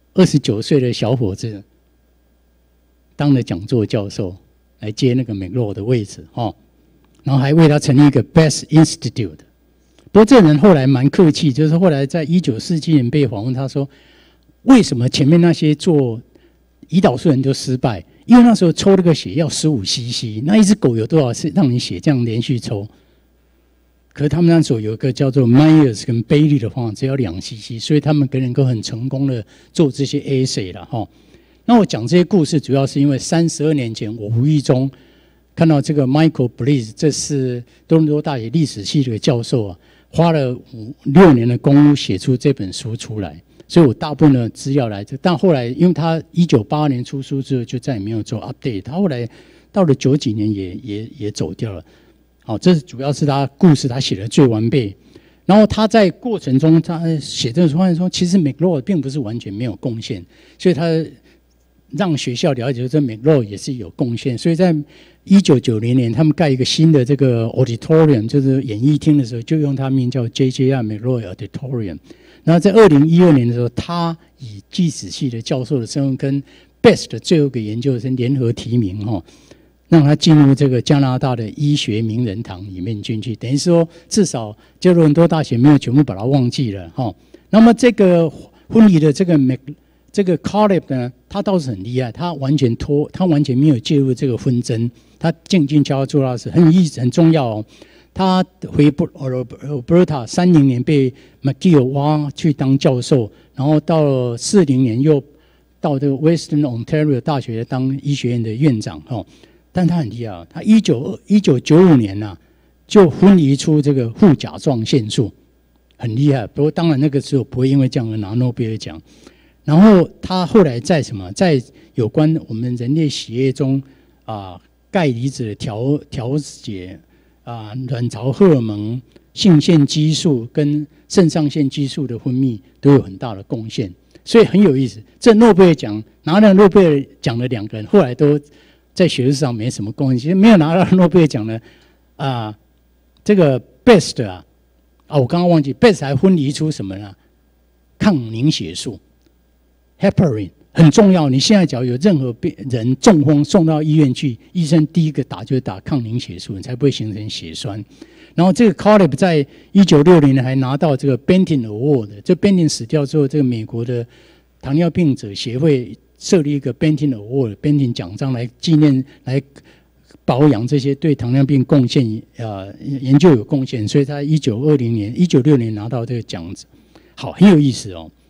Speaker 3: 29岁的小伙子当了讲座教授来接那个 McLaw 的位置然后还为他成立一个 Best Institute。不过这人后来蛮客气，就是后来在1947年被访问，他说为什么前面那些做胰岛素人都失败？因为那时候抽那个血要15cc， 那一只狗有多少次让你血这样连续抽？可是他们那时候有一个叫做 Myers 跟 Bailey 的方法，只要2cc， 所以他们能够很成功的做这些 assay 了哈。那我讲这些故事，主要是因为32年前我无意中看到这个 Michael Bliss， 这是多伦多大学历史系的教授啊，花了6年的功夫写出这本书出来。所以我大部分的资料来自，但后来因为他1988年出书之后就再也没有做 update， 他后来到了90几年也走掉了。好，这主要是他故事他写的最完备。然后他在过程中他写这个书，发现说其实 McLaw 并不是完全没有贡献，所以他让学校了解这 McLaw 也是有贡献。所以在1990年他们盖一个新的这个 auditorium， 就是演艺厅的时候，就用他名叫 J.J.R. McLaw Auditorium。然后在2012年的时候，他以技史系的教授的身份跟 Best 的最后一个研究生联合提名让他进入这个加拿大的医学名人堂里面进去，等于说至少多伦多大学没有全部把他忘记了那么这个婚礼的这个 Caleb 呢，他倒是很厉害，他完全没有介入这个纷争，他静静教做他事，很有意思，很重要他回 Alberta 30年被 McGill 挖去当教授，然后到了40年又到这个 Western Ontario 大学当医学院的院长但他很厉害他1995年就分离出这个副甲状腺素，很厉害。不过当然那个时候不会因为这样而拿诺贝尔奖。然后他后来在有关我们人类血液中钙离子的调节卵巢荷尔蒙、性腺激素跟肾上腺激素的分泌都有很大的贡献，所以很有意思。这诺贝尔奖拿了诺贝尔奖的2个人，后来都在学术上没什么贡献。其实没有拿到诺贝尔奖的这个 Best 我刚刚忘记 Best 还分离出什么呢？抗凝血素 heparin 很重要。你现在只要有任何人中风送到医院去，医生第一个打就是打抗凝血素，你才不会形成血栓。然后这个 Caleb 在1960年还拿到这个 Benton Award， 这 Benton 死掉之后，这个美国的糖尿病者协会设立一个 Benton Award Benton 奖章来纪念来保养这些对糖尿病贡献研究有贡献，所以他1966年拿到这个奖子。好，很有意思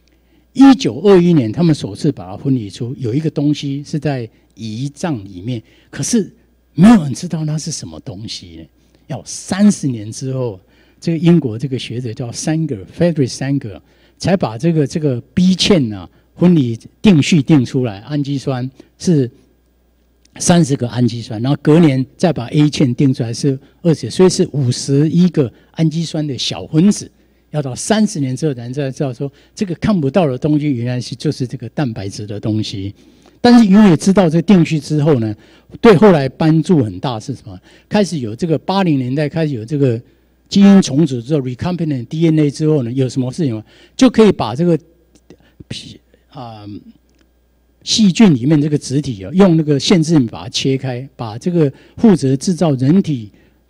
Speaker 3: 1921年他们首次把它分离出，有一个东西是在胰脏里面，可是没有人知道那是什么东西呢？要30年之后，这个英国这个学者叫 Frederick Sanger 才把这个 B 堑分离定序定出来，氨基酸是30个氨基酸，然后隔年再把 A 堑定出来是20，所以是51个氨基酸的小分子。要到30年之后，才知道说这个看不到的东西原来就是这个蛋白质的东西。但是因为知道这个定序之后呢，对后来帮助很大是什么？开始有这个80年代开始有这个基因重组之后 recombinant DNA 之后呢，有什么事情吗？就可以把这个细菌里面这个质体用那个限制酶把它切开，把这个负责制造人体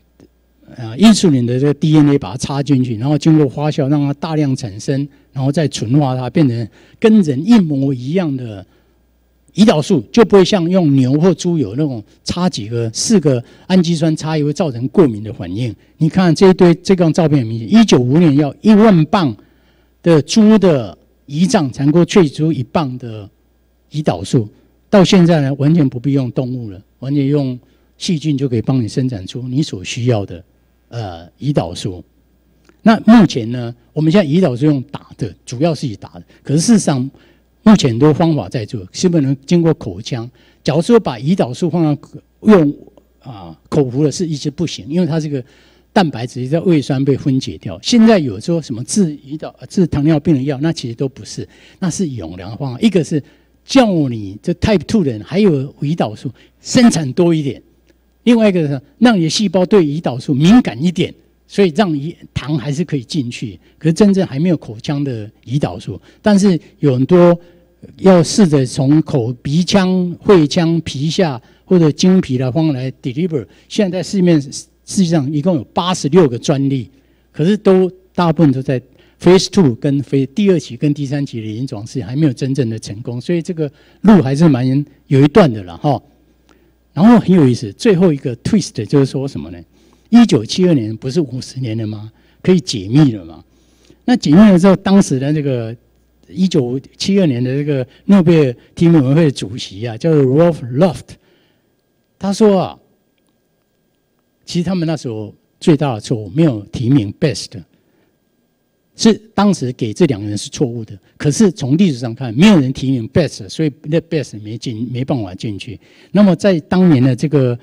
Speaker 3: insulin 的这个 DNA 把它插进去，然后经过发酵让它大量产生，然后再纯化它，变成跟人一模一样的胰岛素，就不会像用牛或猪有那种插4个氨基酸差异会造成过敏的反应。你看这张照片很明显，1955年要1万磅的猪的胰脏才能够萃取出1磅的胰岛素，到现在呢完全不必用动物了，完全用细菌就可以帮你生产出你所需要的胰岛素。那目前呢，我们现在胰岛素用打的，主要是以打的，可是事实上目前很多方法在做，是不是能经过口腔？假如说把胰岛素放到用口服的是一直不行，因为它这个蛋白质在胃酸被分解掉。现在有说什么治糖尿病的药，那其实都不是，那是永良方法。一个是叫你这 Type 2的人还有胰岛素生产多一点，另外一个是让你的细胞对胰岛素敏感一点，所以让糖还是可以进去，可是真正还没有口腔的胰岛素。但是有很多要试着从鼻腔、肺腔、皮下或者经皮的方法来 deliver。现在在世界上一共有86个专利，可是大部分都在 Phase 2跟第2期跟第3期的临床试验还没有真正的成功，所以这个路还是有一段的了哈。然后很有意思，最后一个 twist 就是说什么呢？1972年不是50年了吗？可以解密了嘛？那解密了之后，当时的这个1972年的这个诺贝尔提名委员会的主席叫做 Rolf Luft， 他说其实他们那时候最大的错误没有提名 Best， 是当时给这2个人是错误的。可是从历史上看，没有人提名 Best， 所以那 Best 没办法进去。那么在当年的这个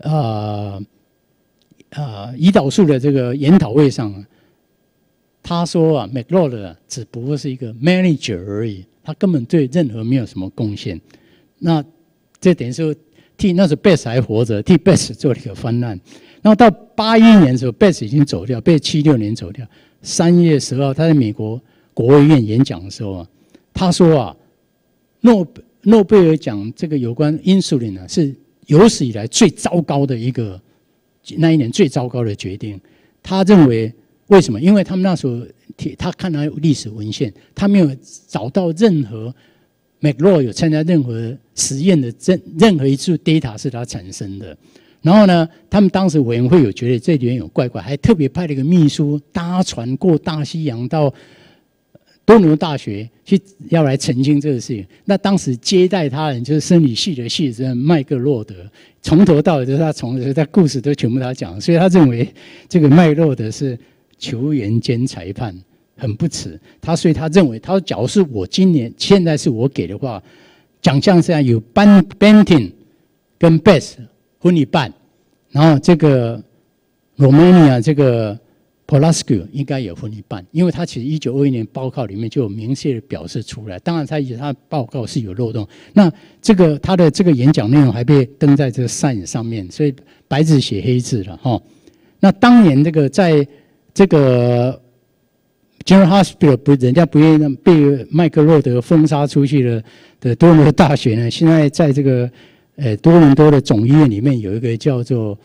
Speaker 3: 胰岛素的这个研讨会上，他说McLeod 只不过是一个 manager 而已，他根本对任何没有什么贡献。那这等于说那时候 Best 还活着，替 Best 做了一个翻案。然后到81年的时候 ，Best 已经走掉，被76年走掉。3月10号，他在美国国卫院演讲的时候他说诺贝尔奖这个有关 insulin 是有史以来最糟糕的那一年最糟糕的决定。他认为为什么？因为他们那时候他看到历史文献，他没有找到任何 McLeod 有参加任何实验的任何一处 data 是他产生的。然后呢，他们当时委员会有觉得这里面有怪怪，还特别派了一个秘书搭船过大西洋到多伦多大学去要来澄清这个事情。那当时接待他人就是生理系的系主任麦克洛德，从头到尾都是他故事都全部他讲，所以他认为这个麦洛德是球员兼裁判，很不耻。所以他认为，他说假如是我现在是我给的话，奖项上有Bentin 跟 Best 分一半，然后这个 Romania 这个 Polascu 应该也分一半，因为他其实1921年报告里面就有明确的表示出来。当然他的报告是有漏洞。那他的这个演讲内容还被登在这个 Science 上面，所以白纸写黑字了哈。那当年在这个 General Hospital 人家不愿意被麦克洛德封杀出去的多伦多大学呢，现在在这个多伦多的总医院里面有一个叫做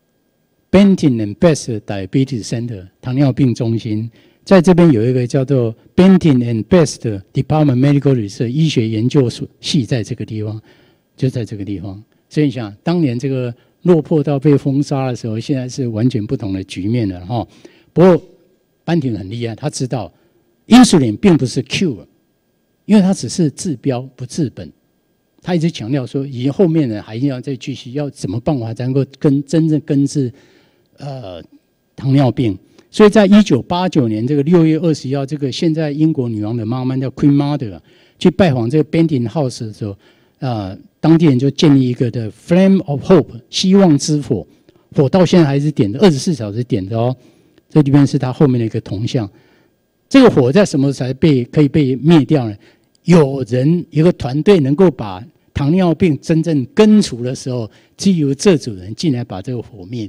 Speaker 3: Bentin and Best Diabetes Center 糖尿病中心，在这边有一个叫做 Bentin and Best Department Medical Research 医学研究系，在这个地方，就在这个地方。所以你想，当年这个落魄到被封杀的时候，现在是完全不同的局面了哈。不过班廷很厉害，他知道 insulin 并不是 cure， 因为它只是治标不治本。他一直强调说，以后面呢还要再继续要怎么办法才能够真正根治糖尿病。所以在1989年这个6月21号，这个现在英国女王的妈妈叫 Queen Mother 去拜访这个 Benton House 的时候，当地人就建立一个的 Flame of Hope 希望之火，火到现在还是点的，24小时点的哦。这里面是他后面的一个铜像。这个火在什么时候才可以被灭掉呢？有个团队能够把糖尿病真正根除的时候，只有这组人进来把这个火灭掉，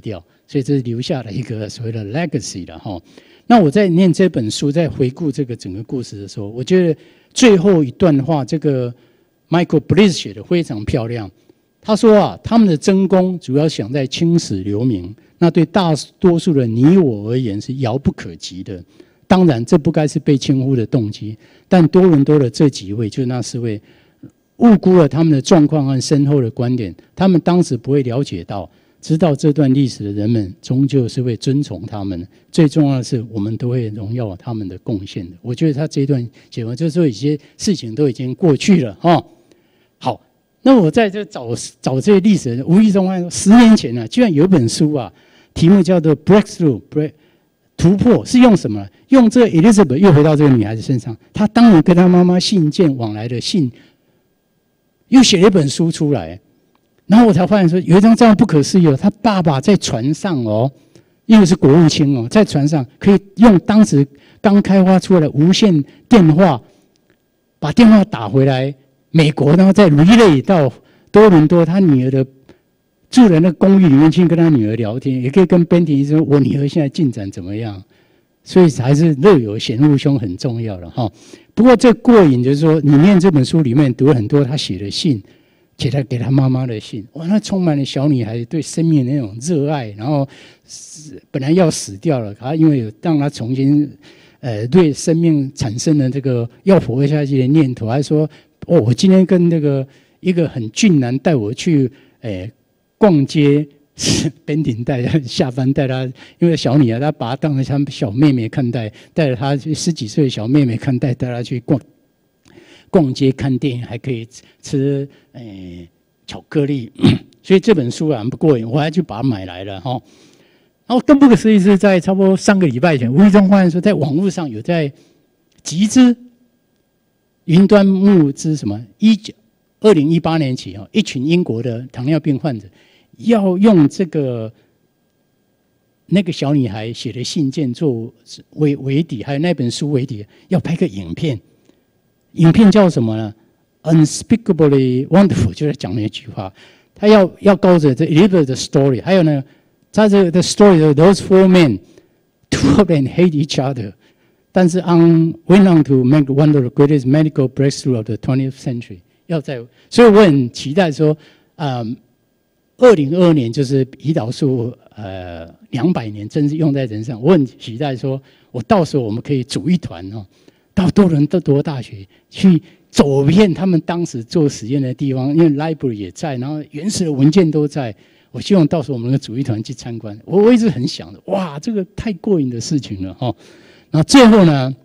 Speaker 3: 所以这是留下了一个所谓的 legacy 的哈。那我在念这本书，在回顾这个整个故事的时候，我觉得最后一段话，这个 Michael Bliss 写的非常漂亮。他说啊，他们的争功主要想在青史留名，那对大多数的你我而言是遥不可及的。当然，这不该是被轻忽的动机，但多伦多的这几位，就是那4位，误估了他们的状况和深厚的观点。他们当时不会了解到，知道这段历史的人们，终究是会尊崇他们。最重要的是，我们都会荣耀他们的贡献的。我觉得他这一段写完，就是说有些事情都已经过去了哈。好，那我在这找这些历史人，无意中发现10年前居然有一本书啊，题目叫做 Breakthrough 突破，是用什么？用这个 Elizabeth 又回到这个女孩子身上，她当年跟她妈妈信件往来的信，又写了一本书出来。然后我才发现说，有一张这样不可思议他爸爸在船上因为是国务卿在船上可以用当时刚开发出来的无线电话，把电话打回来美国，然后再relay到多伦多他女儿的住人的公寓里面去跟他女儿聊天，也可以跟 Benty 说我女儿现在进展怎么样。所以还是热有贤父兄很重要了哈。不过这过瘾就是说，你念这本书里面读了很多他写的信，写他给他妈妈的信，哇，那充满了小女孩对生命的那种热爱，然后本来要死掉了，因为有让他重新对生命产生了这个要活下去的念头，还说我今天跟那个一个很俊男带我去逛街。边顶带他下班带他，因为小女儿，他把她当成他小妹妹看待，带着她10几岁的小妹妹看待，带她去逛街看电影，还可以吃巧克力。所以这本书很不过瘾，我还去把它买来了哈。然后更不可思议是在差不多3个礼拜前，无意中发现说，在网络上有在集资云端募资什么2018年起一群英国的糖尿病患者。要用这个那个小女孩写的信件做为底，还有那本书为底，要拍个影片。影片叫什么呢 ？Unspeakably Wonderful， 就是讲那句话。他要告诉这 Elizabeth 的 story， 还有呢，他这个 the story of those 4 men, 2 of them hate each other， 但是 went on to make one of the greatest medical breakthrough of the 20th century。所以我很期待说，2022年就是胰岛素200年真是用在人上，我很期待说，我到时候我们可以组一团到多伦多大学去走遍他们当时做实验的地方，因为 library 也在，然后原始的文件都在。我希望到时候我们能够组一团去参观。我一直很想的，哇，这个太过瘾的事情了哈。然后最后呢，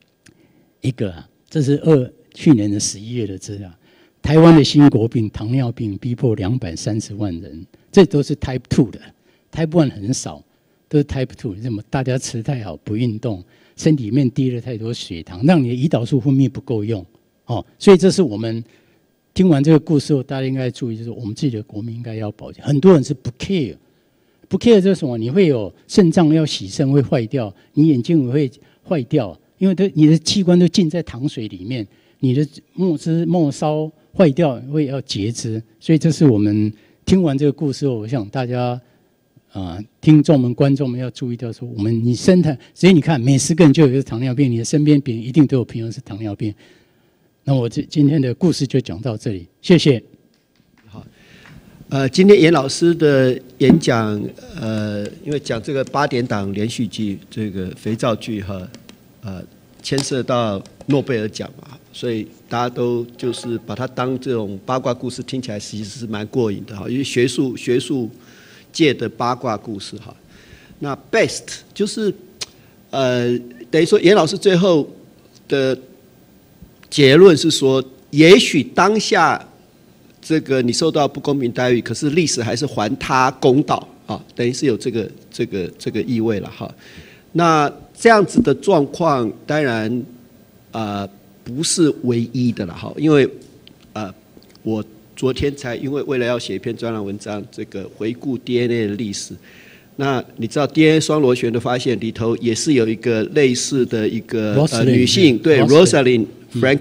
Speaker 3: 这是去年的11月的资料。台湾的新国病糖尿病逼迫230万人，这都是 Type 2的 ，Type 1很少，都是 Type 2。那么大家吃太好，不运动，身体里面滴了太多血糖，让你的胰岛素分泌不够用，所以这是我们听完这个故事后，大家应该注意，就是我们自己的国民应该要保健。很多人是不 care， 不 care 就是什么？你会有肾脏要洗肾会坏掉，你眼睛也会坏掉，因为你的器官都浸在糖水里面，你的末梢坏掉会要截肢，所以这是我们听完这个故事后，我想大家听众们、观众们要注意到说，你身体，所以你看，每10个人就有一个糖尿病，你的身边别人一定都有朋友是糖尿病。那我今天的故事就讲到这里，谢谢。
Speaker 2: 好，今天严老师的演讲，因为讲这个8点档连续剧，这个肥皂剧牵涉到诺贝尔奖嘛。所以大家都就是把它当这种八卦故事听起来其实是蛮过瘾的哈，因为学术界的八卦故事哈。那 best 就是等于说严老师最后的结论是说，也许当下这个你受到不公平待遇，可是历史还是还他公道啊，等于是有这个意味了哈。那这样子的状况，当然不是唯一的了哈，因为我昨天才因为为了要写一篇专栏文章，这个回顾 DNA 的历史。那你知道 DNA 双螺旋的发现里头也是有一个类似的一个女性，对 Rosalind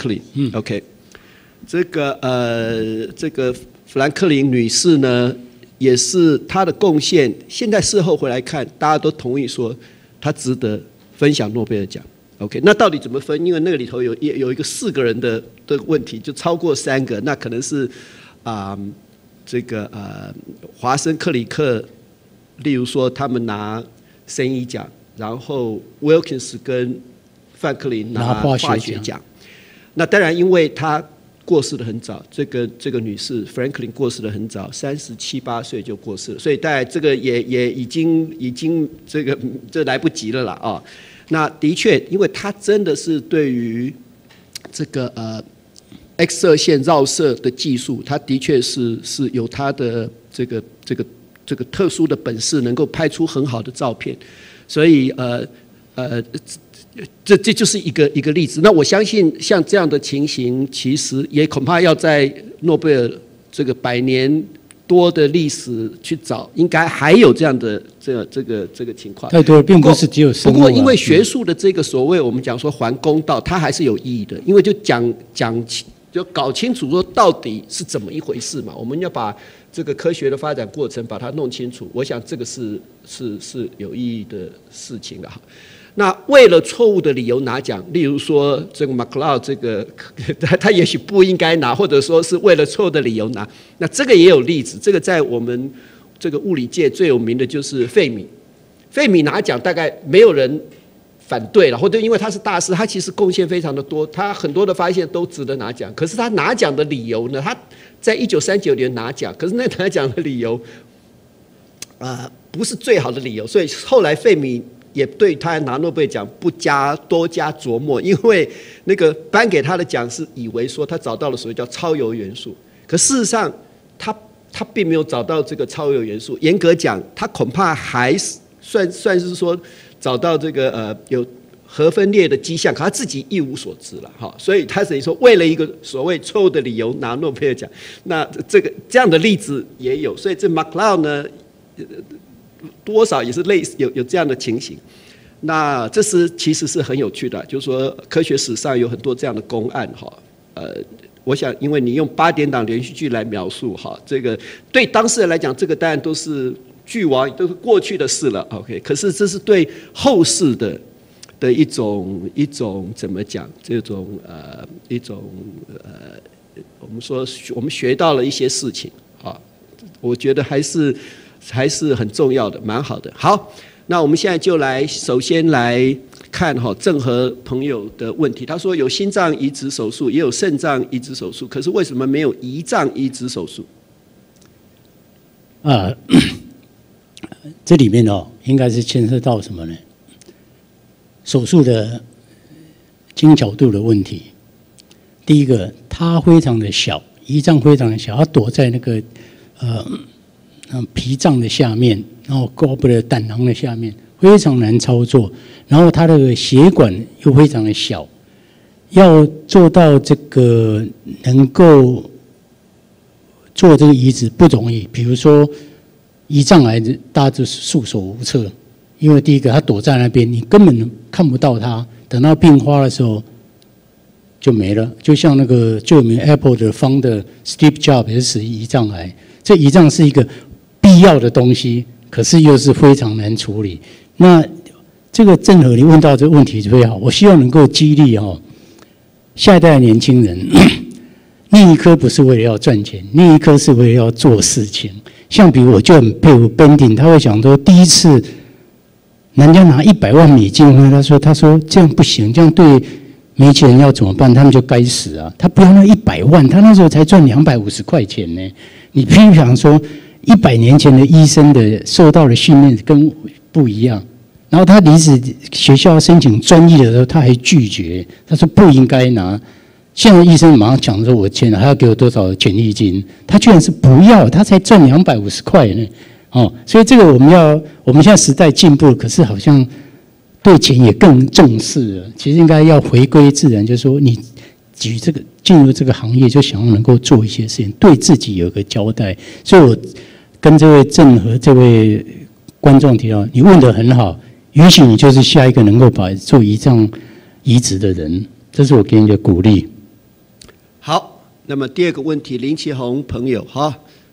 Speaker 2: Franklin，OK， 这个富兰克林女士呢， 也是他的贡献。现在事后回来看，大家都同意说他值得分享诺贝尔奖。OK， 那到底怎么分？因为那个里头有一个4个人的问题，就超过3个，那可能是华生克里克，例如说他们拿生医奖，然后 Wilkins 跟范克林拿化学奖。那当然，因为他过世的很早，这个女士 Franklin 过世的很早，37、8岁就过世了，所以大概这个也已经这来不及了啦啊。那的确，因为他真的是对于这个X 射线绕射的技术，他的确是有他的这个特殊的本事，能够拍出很好的照片，所以这就是一个例子。那我相信像这样的情形，其实也恐怕要在诺贝尔这个100年多的历史去找，应该还有这样的这个情况。
Speaker 3: 太多了，并不是只有生物。
Speaker 2: 不过，因为学术的这个所谓我们讲说还公道，它还是有意义的，因为就就搞清楚说到底是怎么一回事嘛。我们要把这个科学的发展过程把它弄清楚，我想这个是有意义的事情的哈。那为了错误的理由拿奖，例如说这个 McLeod 这个他也许不应该拿，或者说是为了错误的理由拿，那这个也有例子。这个在我们这个物理界最有名的就是费米，费米拿奖大概没有人反对了，或者因为他是大师，他其实贡献非常的多，他很多的发现都值得拿奖。可是他拿奖的理由呢？他在1939年拿奖，可是那拿奖的理由不是最好的理由，所以后来费米也对他拿诺贝尔奖多加琢磨，因为那个颁给他的奖是以为说他找到了所谓叫超铀元素，可事实上他并没有找到这个超铀元素。严格讲，他恐怕还是算是说找到这个有核分裂的迹象，可他自己一无所知了哈。所以他等于说为了一个所谓错误的理由拿诺贝尔奖，那这样的例子也有。所以这 McLeod 呢？多少也是类似有这样的情形，那这其实是很有趣的，就是说科学史上有很多这样的公案哈。我想因为你用8点档连续剧来描述哈，这个对当事人来讲，这个当然都是剧亡，都是过去的事了。OK， 可是这是对后世的一种怎么讲？这种我们说我们学到了一些事情啊，我觉得还是很重要的，蛮好的。好，那我们现在就首先来看郑和朋友的问题。他说有心脏移植手术，也有肾脏移植手术，可是为什么没有胰脏移植手术？
Speaker 3: 这里面应该是牵涉到什么呢？手术的精巧度的问题。第一个，它非常的小，胰脏非常的小，它躲在那个脾脏的下面，然后 gallbladder 胆囊的下面，非常难操作。然后它的血管又非常的小，要做到这个能够做这个移植不容易。比如说胰脏癌，大家就束手无策，因为第一个它躲在那边，你根本看不到它，等到病发的时候就没了。就像那个最有名 Apple 的founder Steve Jobs 也是死于胰脏癌。这胰脏是一个必要的东西，可是又是非常难处理。那这个郑和，你问到这个问题就会好，我希望能够激励下一代的年轻人，念一科不是为了要赚钱，念一科是为了要做事情。像比如我就很佩服 Bending， 他会讲说，第一次人家拿100万美金呢，他说这样不行，这样对没钱人要怎么办？他们就该死啊！他不要那100万，他那时候才赚250块钱呢。你譬如想说，100年前的医生的受到的训练跟不一样，然后他离职学校申请专利的时候，他还拒绝，他说不应该拿。现在医生马上讲说，我签了，还要给我多少权利金？他居然是不要，他才赚250块呢。所以这个我们现在时代进步了，可是好像对钱也更重视了。其实应该要回归自然，就是说你进入这个行业，就想要能够做一些事情，对自己有个交代。所以我跟这位郑和这位观众提到，你问得很好，也许你就是下一个能够把做胰脏移植的人，这是我给你的鼓励。
Speaker 2: 好，那么第二个问题，林奇宏朋友哈，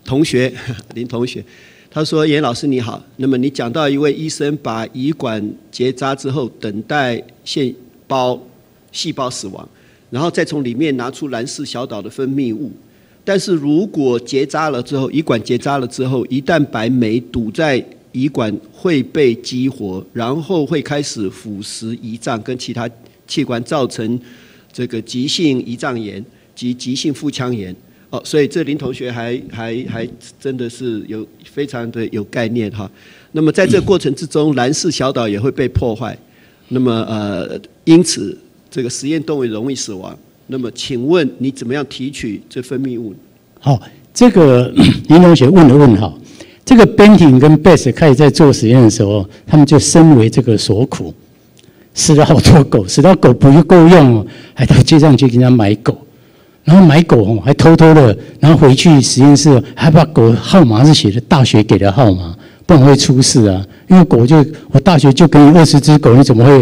Speaker 2: 同学林同学，他说：“严老师你好，那么你讲到一位医生把胰管结扎之后，等待细胞死亡，然后再从里面拿出蓝氏小岛的分泌物。但是如果结扎了之后，胰管结扎了之后，胰蛋白酶堵在胰管会被激活，然后会开始腐蚀胰脏跟其他器官，造成这个急性胰脏炎及急性腹腔炎。”所以这林同学还真的是非常的有概念哈。那么在这个过程之中，蓝氏小岛也会被破坏。那么因此这个实验动物容易死亡。那么请问你怎么样提取这分泌物？
Speaker 3: 好，这个林同学问得问好。这个 Benting 跟 Bess 开始在做实验的时候，他们就身为这个所苦，死了好多狗，死到狗不够用，还到街上去给人家买狗。然后买狗还偷偷的，然后回去实验室还把狗号码是写的大学给的号码，不然会出事啊。因为狗我大学就给你20只狗，你怎么会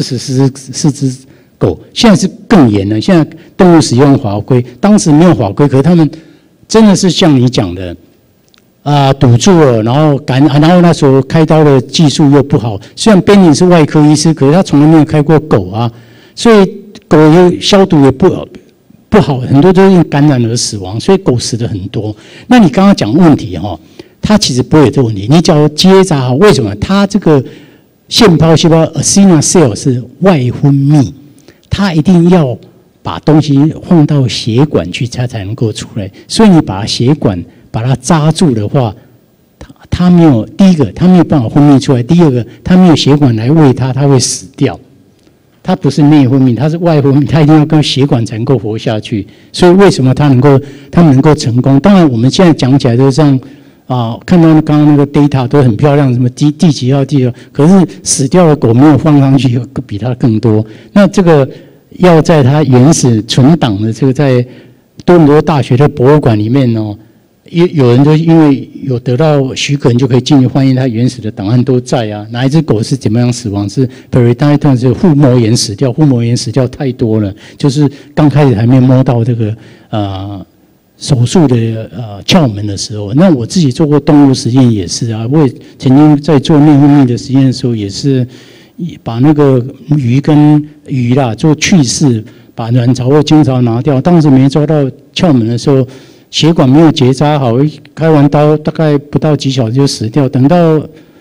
Speaker 3: 44只狗？现在是更严了，现在动物使用法规，当时没有法规，可是他们真的是像你讲的堵住了，然后那时候开刀的技术又不好。虽然 Benny 是外科医师，可是他从来没有开过狗啊，所以狗又消毒也不好，很多都是因感染而死亡，所以狗死的很多。那你刚刚讲问题它其实不会有这个问题。你只要结扎好，为什么？它这个腺泡细胞 acinar cell 是外分泌，它一定要把东西放到血管去，它才能够出来。所以你把血管把它扎住的话，它没有第一个，它没有办法分泌出来；第二个，它没有血管来喂它，它会死掉。它不是内分泌，它是外分泌，它一定要跟血管才能够活下去。所以为什么他们能够成功？当然我们现在讲起来都像看到刚刚那个 data 都很漂亮，什么第几号，可是死掉的狗没有放上去，比它更多。那这个要在它原始存档的这个在多伦多大学的博物馆里面有人就因为有得到许可，你就可以进去翻阅它原始的档案都在啊。哪一只狗是怎么样死亡？是 periodontitis 是腹膜炎死掉，腹膜炎死掉太多了，就是刚开始还没摸到这个手术的窍门的时候。那我自己做过动物实验也是啊，我也曾经在做内分泌的实验的时候，也是把那个鱼做去势，把卵巢或精巢拿掉，当时没抓到窍门的时候。血管没有结扎好，开完刀大概不到几小时就死掉。等到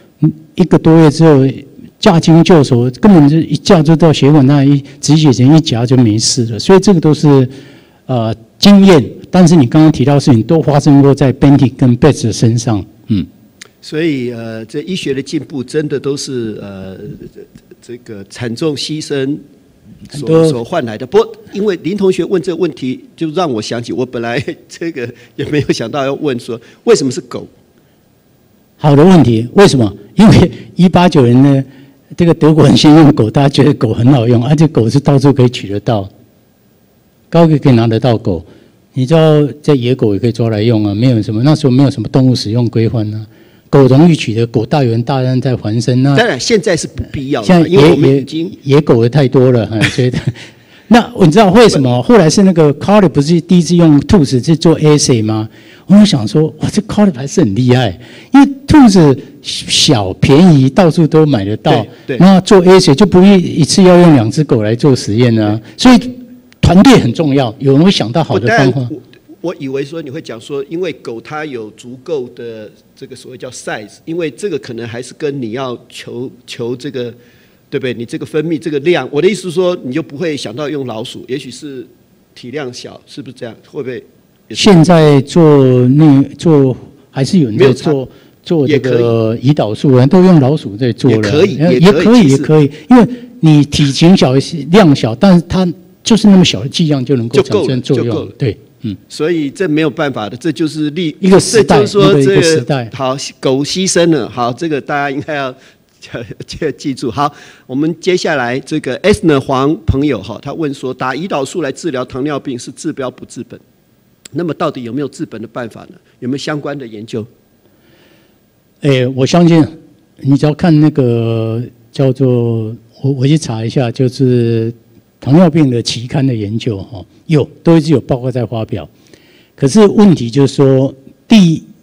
Speaker 3: 1个多月之后，驾轻就熟，根本就一架就到血管那止血钳一夹就没事了。所以这个都是经验，但是你刚刚提到的事情都发生过在 Benting 跟 Bess 身上，
Speaker 2: 所以这医学的进步真的都是这个惨重牺牲所换来的。不过，因为林同学问这个问题，就让我想起我本来这个也没有想到要问说，为什么是狗？
Speaker 3: 好的问题，为什么？因为189年呢，这个德国人先用狗，大家觉得狗很好用，而且狗是到处可以取得到，高可以拿得到狗。你知道，在野狗也可以抓来用啊，没有什么，那时候没有什么动物使用规范啊。狗容易取得，狗大有大量在还生。那
Speaker 2: 当然现在是不必要的，
Speaker 3: 现在
Speaker 2: 因为我们已经
Speaker 3: 野狗的太多了，所以那你知道为什么？后来是那个 Carter 不是第一次用兔子去做 assay 吗？我就想说，哇，这 Carter 还是很厉害，因为兔子小便宜，到处都买得到。
Speaker 2: 对。
Speaker 3: 然后做 assay 就不必一次要用2只狗来做实验啊，所以团队很重要，有人会想到好的方法。
Speaker 2: 我以为说你会讲说，因为狗它有足够的这个所谓叫 size， 因为这个可能还是跟你要求这个，对不对？你这个分泌这个量，我的意思是说，你就不会想到用老鼠，也许是体量小，是不是这样？会不会？
Speaker 3: 现在做还是有人在做这个胰岛素，人都用老鼠在做了，也可以，因为你体型小量小，但是它就是那么小的剂量就能够产生作用，对。
Speaker 2: 所以这没有办法的，这就是
Speaker 3: 一个时代，
Speaker 2: 这就是说这
Speaker 3: 个时代。
Speaker 2: 好，狗牺牲了，好，这个大家应该要记住。好，我们接下来这个 Esner 黄朋友他问说，打胰岛素来治疗糖尿病是治标不治本，那么到底有没有治本的办法呢？有没有相关的研究？
Speaker 3: 我相信你只要看那个叫做我去查一下，就是糖尿病的期刊的研究都一直有报告在发表。可是问题就是说，第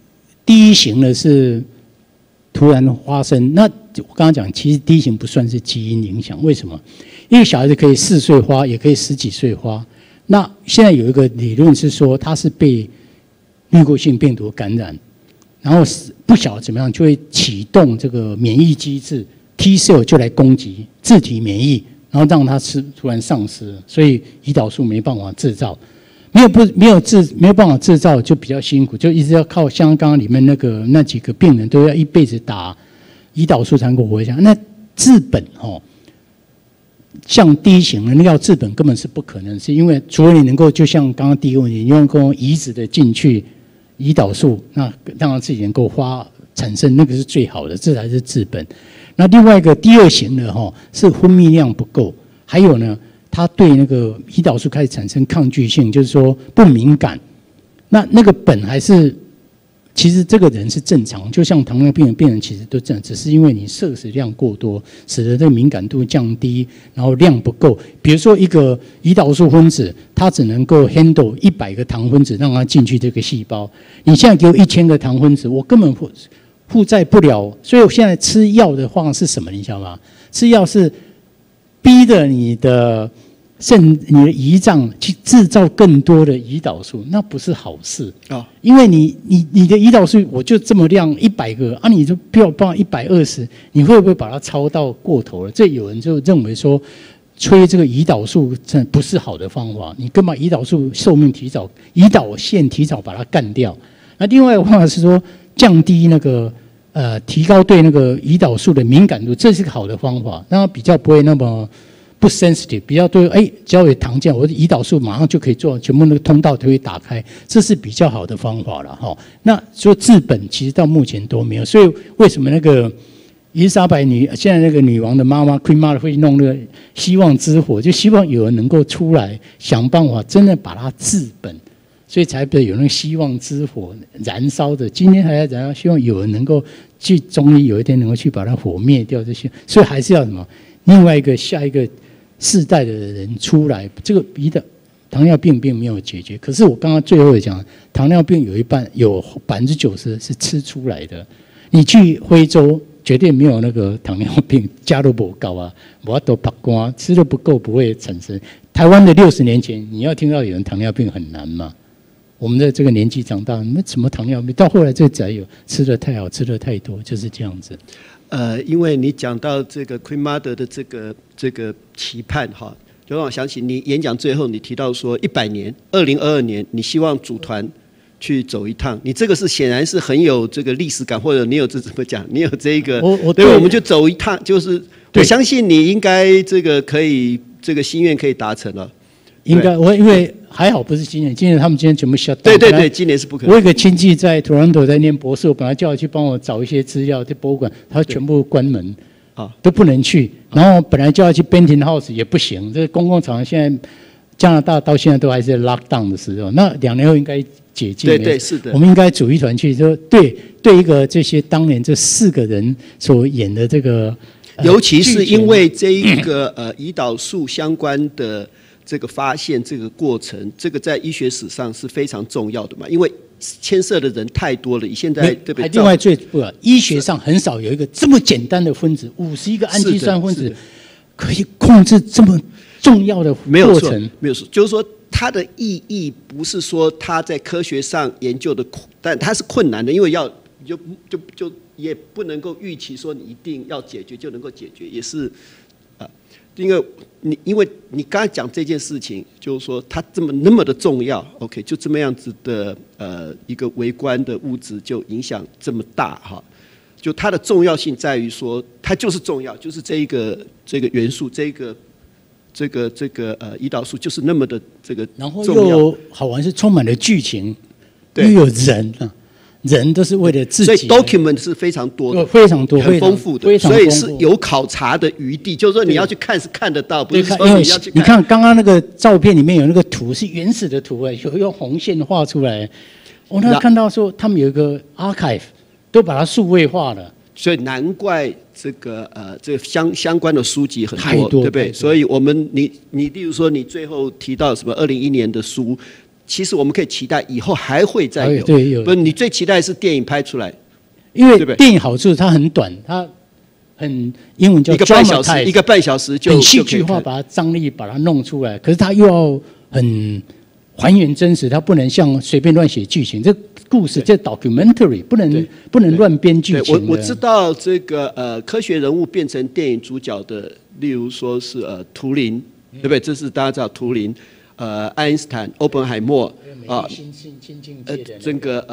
Speaker 3: 第一型的是突然发生。那我刚刚讲，其实第一型不算是基因影响，为什么？因为小孩子可以4岁发，也可以10几岁发。那现在有一个理论是说，他是被滤过性病毒感染，然后不晓得怎么样就会启动这个免疫机制 ，T cell 就来攻击自体免疫，然后让它突然丧失，所以胰岛素没办法制造，没有办法制造就比较辛苦，就一直要靠像刚刚里面那几个病人都要一辈子打胰岛素才能够活下来。那治本像第一型的要治本根本是不可能，是因为除了你能够就像刚刚第一个问题，你用移植的进去胰岛素，那让它自己能够产生，那个是最好的，这才是治本。那另外一个第二型的是分泌量不够，还有呢，它对那个胰岛素开始产生抗拒性，就是说不敏感。那个本还是。其实这个人是正常，就像糖尿病的病人其实都这样，只是因为你摄食量过多，使得这个敏感度降低，然后量不够。比如说一个胰岛素分子，它只能够 handle 100个糖分子让它进去这个细胞。你现在给我1000个糖分子，我根本负载不了。所以我现在吃药的话是什么？你知道吗？吃药是逼着你的胰脏去制造更多的胰岛素，那不是好事哦。因为你的胰岛素我就这么量100个啊，你就不要帮120，你会不会把它超到过头了？这有人就认为说，吹这个胰岛素真不是好的方法，你根本胰岛素寿命提早，胰岛腺提早把它干掉。那另外一个方法是说，降低那个提高对那个胰岛素的敏感度，这是个好的方法，让它比较不会那么。不 sensitive， 比较对，只要有糖浆，我的胰岛素马上就可以做，全部那个通道都会打开，这是比较好的方法了哈。那说治本其实到目前都没有，所以为什么那个伊丽莎白现在那个女王的妈妈 Queen Mother 会弄那个希望之火，就希望有人能够出来想办法，真的把它治本，所以才有那个希望之火燃烧的，今天还在燃烧，希望有人能够去，终于有一天能够去把它火灭掉这些，所以还是要什么？另外一个下一个。世代的人出来，这个糖尿病并没有解决。可是我刚刚最后讲，糖尿病有90%是吃出来的。你去非洲绝对没有那个糖尿病，加都不高啊，我都拔光，吃的不够不会产生。台湾的60年前，你要听到有人糖尿病很难嘛？我们的这个年纪长大，那什么糖尿病？到后来这才有，吃的太好，吃的太多，就是这样子。
Speaker 2: 因为你讲到这个 Queen Mother 的这个期盼哈，就让我想起你演讲最后你提到说100年，2022年你希望组团去走一趟，你这个是显然是很有这个历史感，或者你有这怎么讲？你有这个，对，我们就走一趟，就是我相信你应该这个可以，这个心愿可以达成了。
Speaker 3: 应该因为还好不是今年他们今天全部shut down。
Speaker 2: 对，今年是不可能。
Speaker 3: 我有个亲戚在 Toronto 在念博士，我本来叫他去帮我找一些资料，在博物馆，他全部关门，都不能去。然后本来叫他去 Benton House 也不行，这个公共场现在加拿大到现在都还是 lock down 的时候，那2年后应该解禁。
Speaker 2: 对，是的。
Speaker 3: 我们应该组一团去，就对一个这些当年这4个人所演的这个，
Speaker 2: 尤其是因为这一个胰岛素相关的。这个发现这个过程，这个在医学史上是非常重要的嘛，因为牵涉的人太多了。以现在对不对？
Speaker 3: 另外医学上很少有一个这么简单的分子，51个氨基酸分子可以控制这么重要的过程。
Speaker 2: 没有错，就是说它的意义不是说它在科学上研究的，但它是困难的，因为就也不能够预期说你一定要解决就能够解决，也是因为你刚才讲这件事情，就是说它那么的重要 ，OK， 就这么样子的一个微观的物质就影响这么大哈，就它的重要性在于说它就是重要，就是这个元素，这个胰岛素就是那么的这个重要，然后
Speaker 3: 又好玩是充满了剧情，又有人啊。人都是为了自己，
Speaker 2: 所以 document 是非常多的，
Speaker 3: 非常多，
Speaker 2: 很丰富的，所以是有考察的余地。就是说你要去看是看得到，不是说你要去看。
Speaker 3: 你看刚刚那个照片里面有那个图是原始的图有用红线画出来。我那看到说他们有一个 archive 都把它数位化了，
Speaker 2: 所以难怪这个相关的书籍很多，对不对？所以你例如说你最后提到什么2001年的书。 其实我们可以期待以后还会再有。
Speaker 3: 对，有。
Speaker 2: 不是你最期待是电影拍出来，
Speaker 3: 因为电影好处它很短，它很英文叫
Speaker 2: 一个半小时就
Speaker 3: 很戏剧化，把它张力把它弄出来。可是它又要很还原真实，它不能像随便乱写剧情。这故事这 documentary 不能乱编剧情。
Speaker 2: 我知道这个科学人物变成电影主角的，例如说是图灵，对不对？这是大家知道图灵。爱因斯坦、欧本海默啊，这个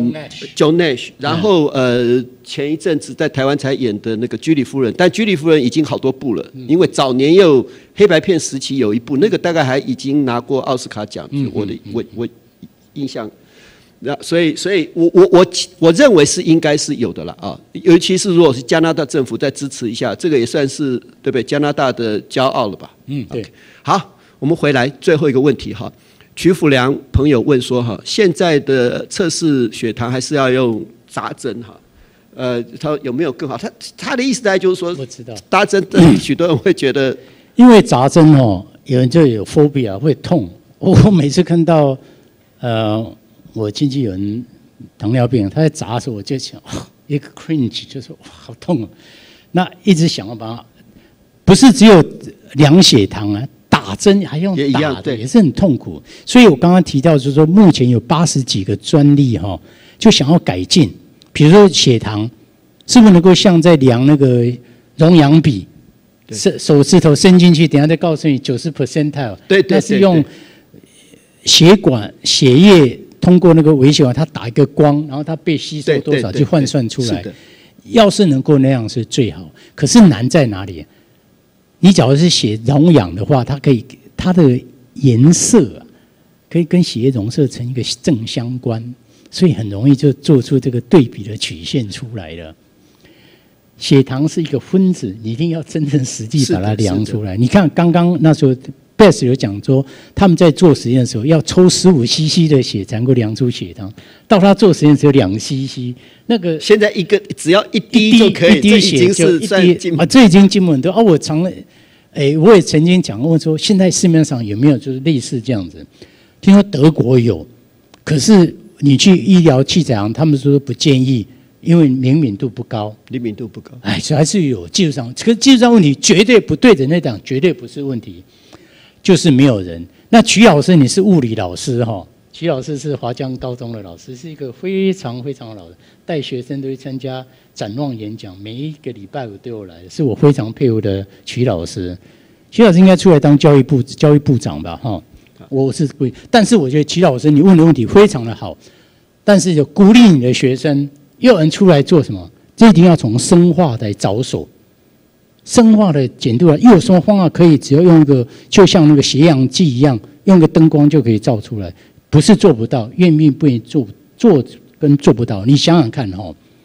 Speaker 2: John Nash， 然后前一阵子在台湾才演的那个居里夫人，但居里夫人已经好多部了，因为早年有黑白片时期有一部，那个大概还已经拿过奥斯卡奖，我印象。所以我认为是应该是有的了啊，尤其是如果是加拿大政府再支持一下，这个也算是对不对？加拿大的骄傲了吧？
Speaker 3: 对。
Speaker 2: Okay， 好。我们回来最后一个问题哈，曲福良朋友问说哈，现在的测试血糖还是要用扎针哈？他有没有更好？他的意思大概就是说，
Speaker 3: 我知道
Speaker 2: 扎针，许多人会觉得，
Speaker 3: 因为扎针有人就有 phobia 会痛。我每次看到我经纪人糖尿病他在扎的时候，我就想一个 cringe， 就说哇好痛啊！那一直想要把它，不是只有量血糖啊。打针还用打的，也是很痛苦。所以我刚刚提到，就是说目前有80几个专利就想要改进。比如说血糖，是不是能够像在量那个溶氧比，手指头伸进去，等一下再告诉你90 percentile， 那是用血管血液通过那个微血管，它打一个光，然后它被吸收多少去换算出来。要是能够那样是最好，可是难在哪里？你假如是血溶氧的话，它的颜色可以跟血液容色成一个正相关，所以很容易就做出这个对比的曲线出来了。血糖是一个分子，你一定要真正实际把它量出来。你看刚刚那时候 Beth 有讲说，他们在做实验的时候要抽15 cc 的血才能够量出血糖，到他做实验只有2 cc。那个
Speaker 2: 现在只要一滴就可以，
Speaker 3: 一滴血就一滴啊，这已经进步很多啊！我也曾经讲过说，现在市面上有没有就是类似这样子？听说德国有，可是你去医疗器材行，他们说不建议，因为灵敏度不高。还是有技术上，可是技术上问题绝对不对的那档，绝对不是问题，就是没有人。那曲老师你是物理老师哈？曲老师是华江高中的老师，是一个非常非常老的，带学生都去参加展望演讲，每一个礼拜5都有来，是我非常佩服的曲老师。曲老师应该出来当教育部长吧？哈，我是不，但是我觉得曲老师你问的问题非常的好，但是有鼓励你的学生，又有人出来做什么？这一定要从生化来着手。生化的简度又有什么方法可以？只要用一个，就像那个血氧计一样，用个灯光就可以照出来。不是做不到，愿意不愿意做跟做不到，你想想看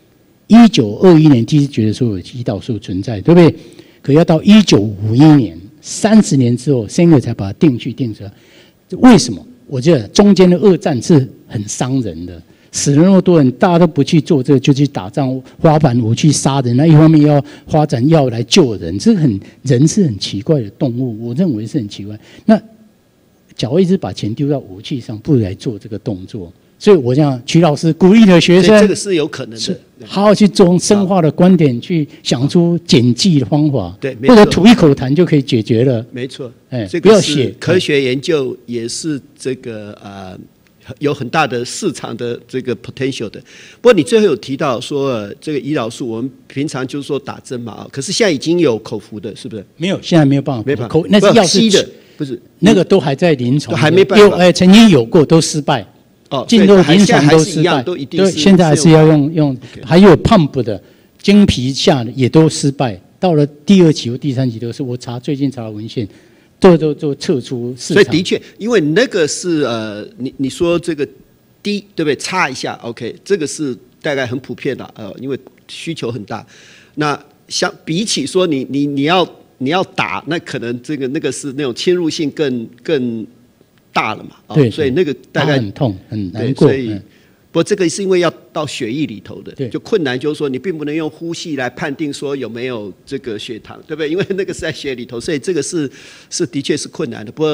Speaker 3: 1921年第一次觉得说有胰岛素存在，对不对？可要到1951年，30年之后，Sanger才把它定出来。为什么？我觉得中间的2战是很伤人的，死了那么多人，大家都不去做这个，就去打仗，发展武器杀人。那一方面要发展药来救人，人是很奇怪的动物，我认为是很奇怪。那假如一直把钱丢到武器上，不如来做这个动作。所以我讲，曲老师鼓励的学生，
Speaker 2: 这个是有可能的，
Speaker 3: 好好去从生化的观点去想出减剂的方法，
Speaker 2: 对，
Speaker 3: 或者吐一口痰就可以解决了。
Speaker 2: 没错，
Speaker 3: 不要写
Speaker 2: 科学研究也是这个有很大的市场的这个 potential 的。不过你最后有提到说，这个胰岛素我们平常就是说打针嘛，可是现在已经有口服的，是不是？
Speaker 3: 没有，现在没有办法，
Speaker 2: 没办法，
Speaker 3: 那是药是
Speaker 2: 的。不是
Speaker 3: 那个都还在临床，
Speaker 2: 还没办法。
Speaker 3: 曾经有过，都失败。进入临床都失败，对，现在还是要用。还有 pump 的经皮下的也都失败。到了第2期或第3期都是，我最近查了文献，都撤出市场。
Speaker 2: 所以的确，因为那个是你说这个低对不对？插一下 ，OK， 这个是大概很普遍的因为需求很大。那比起说你要打，那可能那个是那种侵入性更大了嘛，
Speaker 3: 对，
Speaker 2: 所以那个大概
Speaker 3: 很痛很难过。
Speaker 2: 不过这个是因为要到血液里头的，
Speaker 3: 对，
Speaker 2: 就困难就是说你并不能用呼吸来判定说有没有这个血糖，对不对？因为那个是在血里头，所以这个是的确是困难的。不过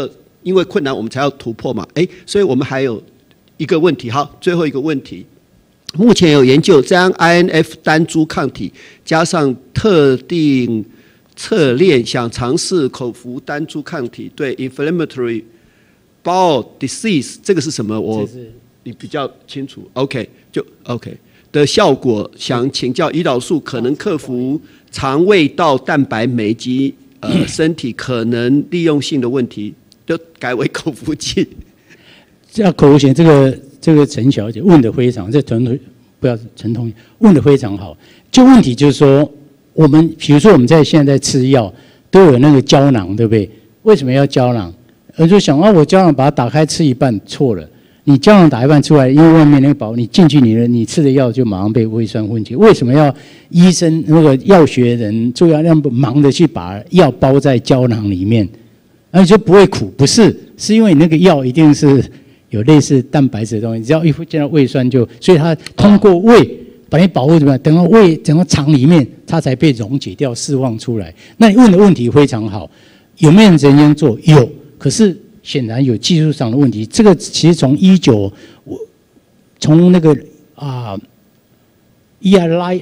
Speaker 2: 因为困难我们才要突破嘛。所以我们还有一个问题，好，最后一个问题，目前有研究将 INF 单株抗体加上特定侧链，想尝试口服单株抗体对 inflammatory bowel disease 这个是什么？你比较清楚 ，OK 就 OK 的效果，想请教胰岛素可能克服肠胃道蛋白酶及身体可能利用性的问题，就改为口服剂。
Speaker 3: 这口服剂，这个陈小姐问的非常，陈同学问的非常好。就问题就是说，我们比如说我们现在在吃药都有那个胶囊，对不对？为什么要胶囊？我就想我胶囊把它打开吃一半，错了。你胶囊打一半出来，因为外面那个保，你进去你吃的药就马上被胃酸分解。为什么要医生那个药学人就要那么忙的去把药包在胶囊里面？而且就不会苦？不是，是因为你那个药一定是有类似蛋白质的东西，只要一见到胃酸就，所以它通过胃把你保护怎么样？等到胃整个肠里面，它才被溶解掉、释放出来。那你问的问题非常好，有没有人这样做？有，可是显然有技术上的问题。这个其实从那个Eli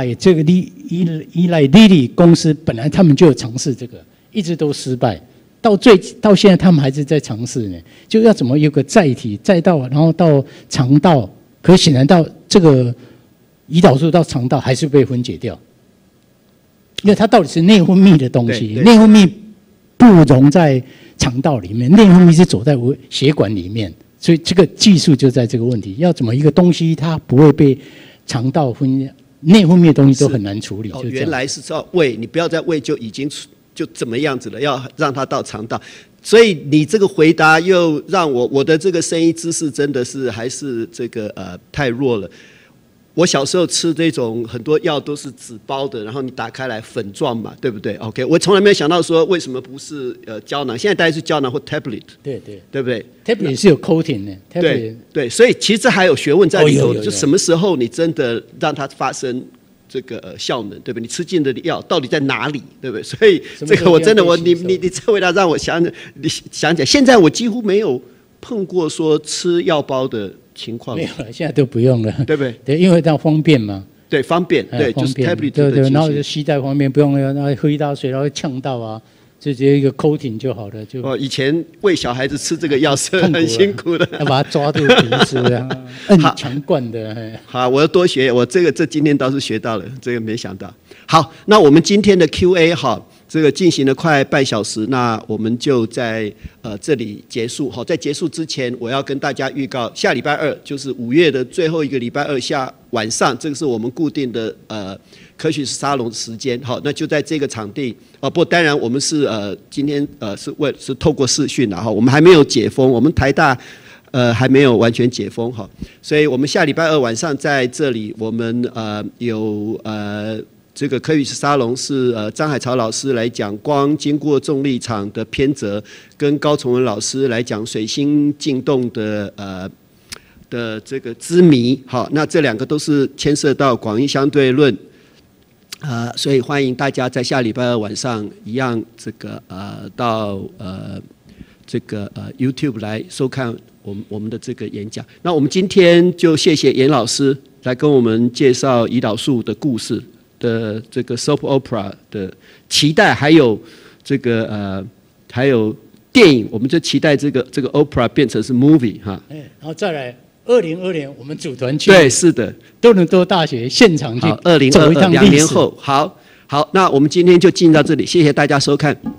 Speaker 3: Lilly 公司本来他们就有尝试这个，一直都失败。到现在他们还是在尝试呢，就要怎么有个载体载到，然后到肠道，可是显然到这个胰岛素到肠道还是被分解掉，因为它到底是内分泌的东西，内分泌不溶在肠道里面，内分泌是走在血管里面，所以这个技术就在这个问题，要怎么一个东西它不会被肠道内分泌的东西都很难处理。
Speaker 2: 原来是到胃，你不要在胃就已经就怎么样子了，要让它到肠道。所以你这个回答又让我的这个生医知识真的是还是这个太弱了。我小时候吃这种很多药都是纸包的，然后你打开来粉状嘛，对不对 ？OK， 我从来没有想到说为什么不是胶囊，现在大概是胶囊或 tablet， 对不对
Speaker 3: ？tablet 是有 coating
Speaker 2: 的，对，所以其实还有学问在里头，就什么时候你真的让它发生这个效能，对不对？你吃进的药到底在哪里，对不对？所以这个我真的你这回答让我想起来，现在我几乎没有碰过说吃药包的情况，
Speaker 3: 没有了，现在都不用了，
Speaker 2: 对不对？
Speaker 3: 对，因为它方便嘛。
Speaker 2: 对，方便，对，就是 tablet
Speaker 3: 对，然后就携带方便，不用然后喝一大水，然后呛到啊，就直接一个 coating 就好了。就
Speaker 2: 以前喂小孩子吃这个药是很辛苦的，
Speaker 3: 要把它抓住鼻子，摁强灌的。
Speaker 2: 好，我要多学，这今天倒是学到了，这个没想到。好，那我们今天的 Q&A 哈。这个进行了快半小时，那我们就在这里结束。好，在结束之前，我要跟大家预告，下礼拜二就是5月的最后一个礼拜二晚上，这个是我们固定的科学沙龙时间。好，那就在这个场地。不，当然我们是今天是透过视讯，然后我们还没有解封，我们台大还没有完全解封哈，所以我们下礼拜二晚上在这里，我们有这个科学沙龙是张海潮老师来讲光经过重力场的偏折，跟高崇文老师来讲水星进动的这个之谜。好，那这两个都是牵涉到广义相对论，所以欢迎大家在下礼拜二晚上一样这个到这个YouTube 来收看我们的这个演讲。那我们今天就谢谢严老师来跟我们介绍胰岛素的故事。的这个 soap opera 的期待，还有这个还有电影，我们就期待这个 opera 变成是 movie 哈。
Speaker 3: 然后再来2020年我们组团去，
Speaker 2: 对，是的，
Speaker 3: 多伦多大学现场去
Speaker 2: ，2022 2年后，好，那我们今天就进到这里，谢谢大家收看。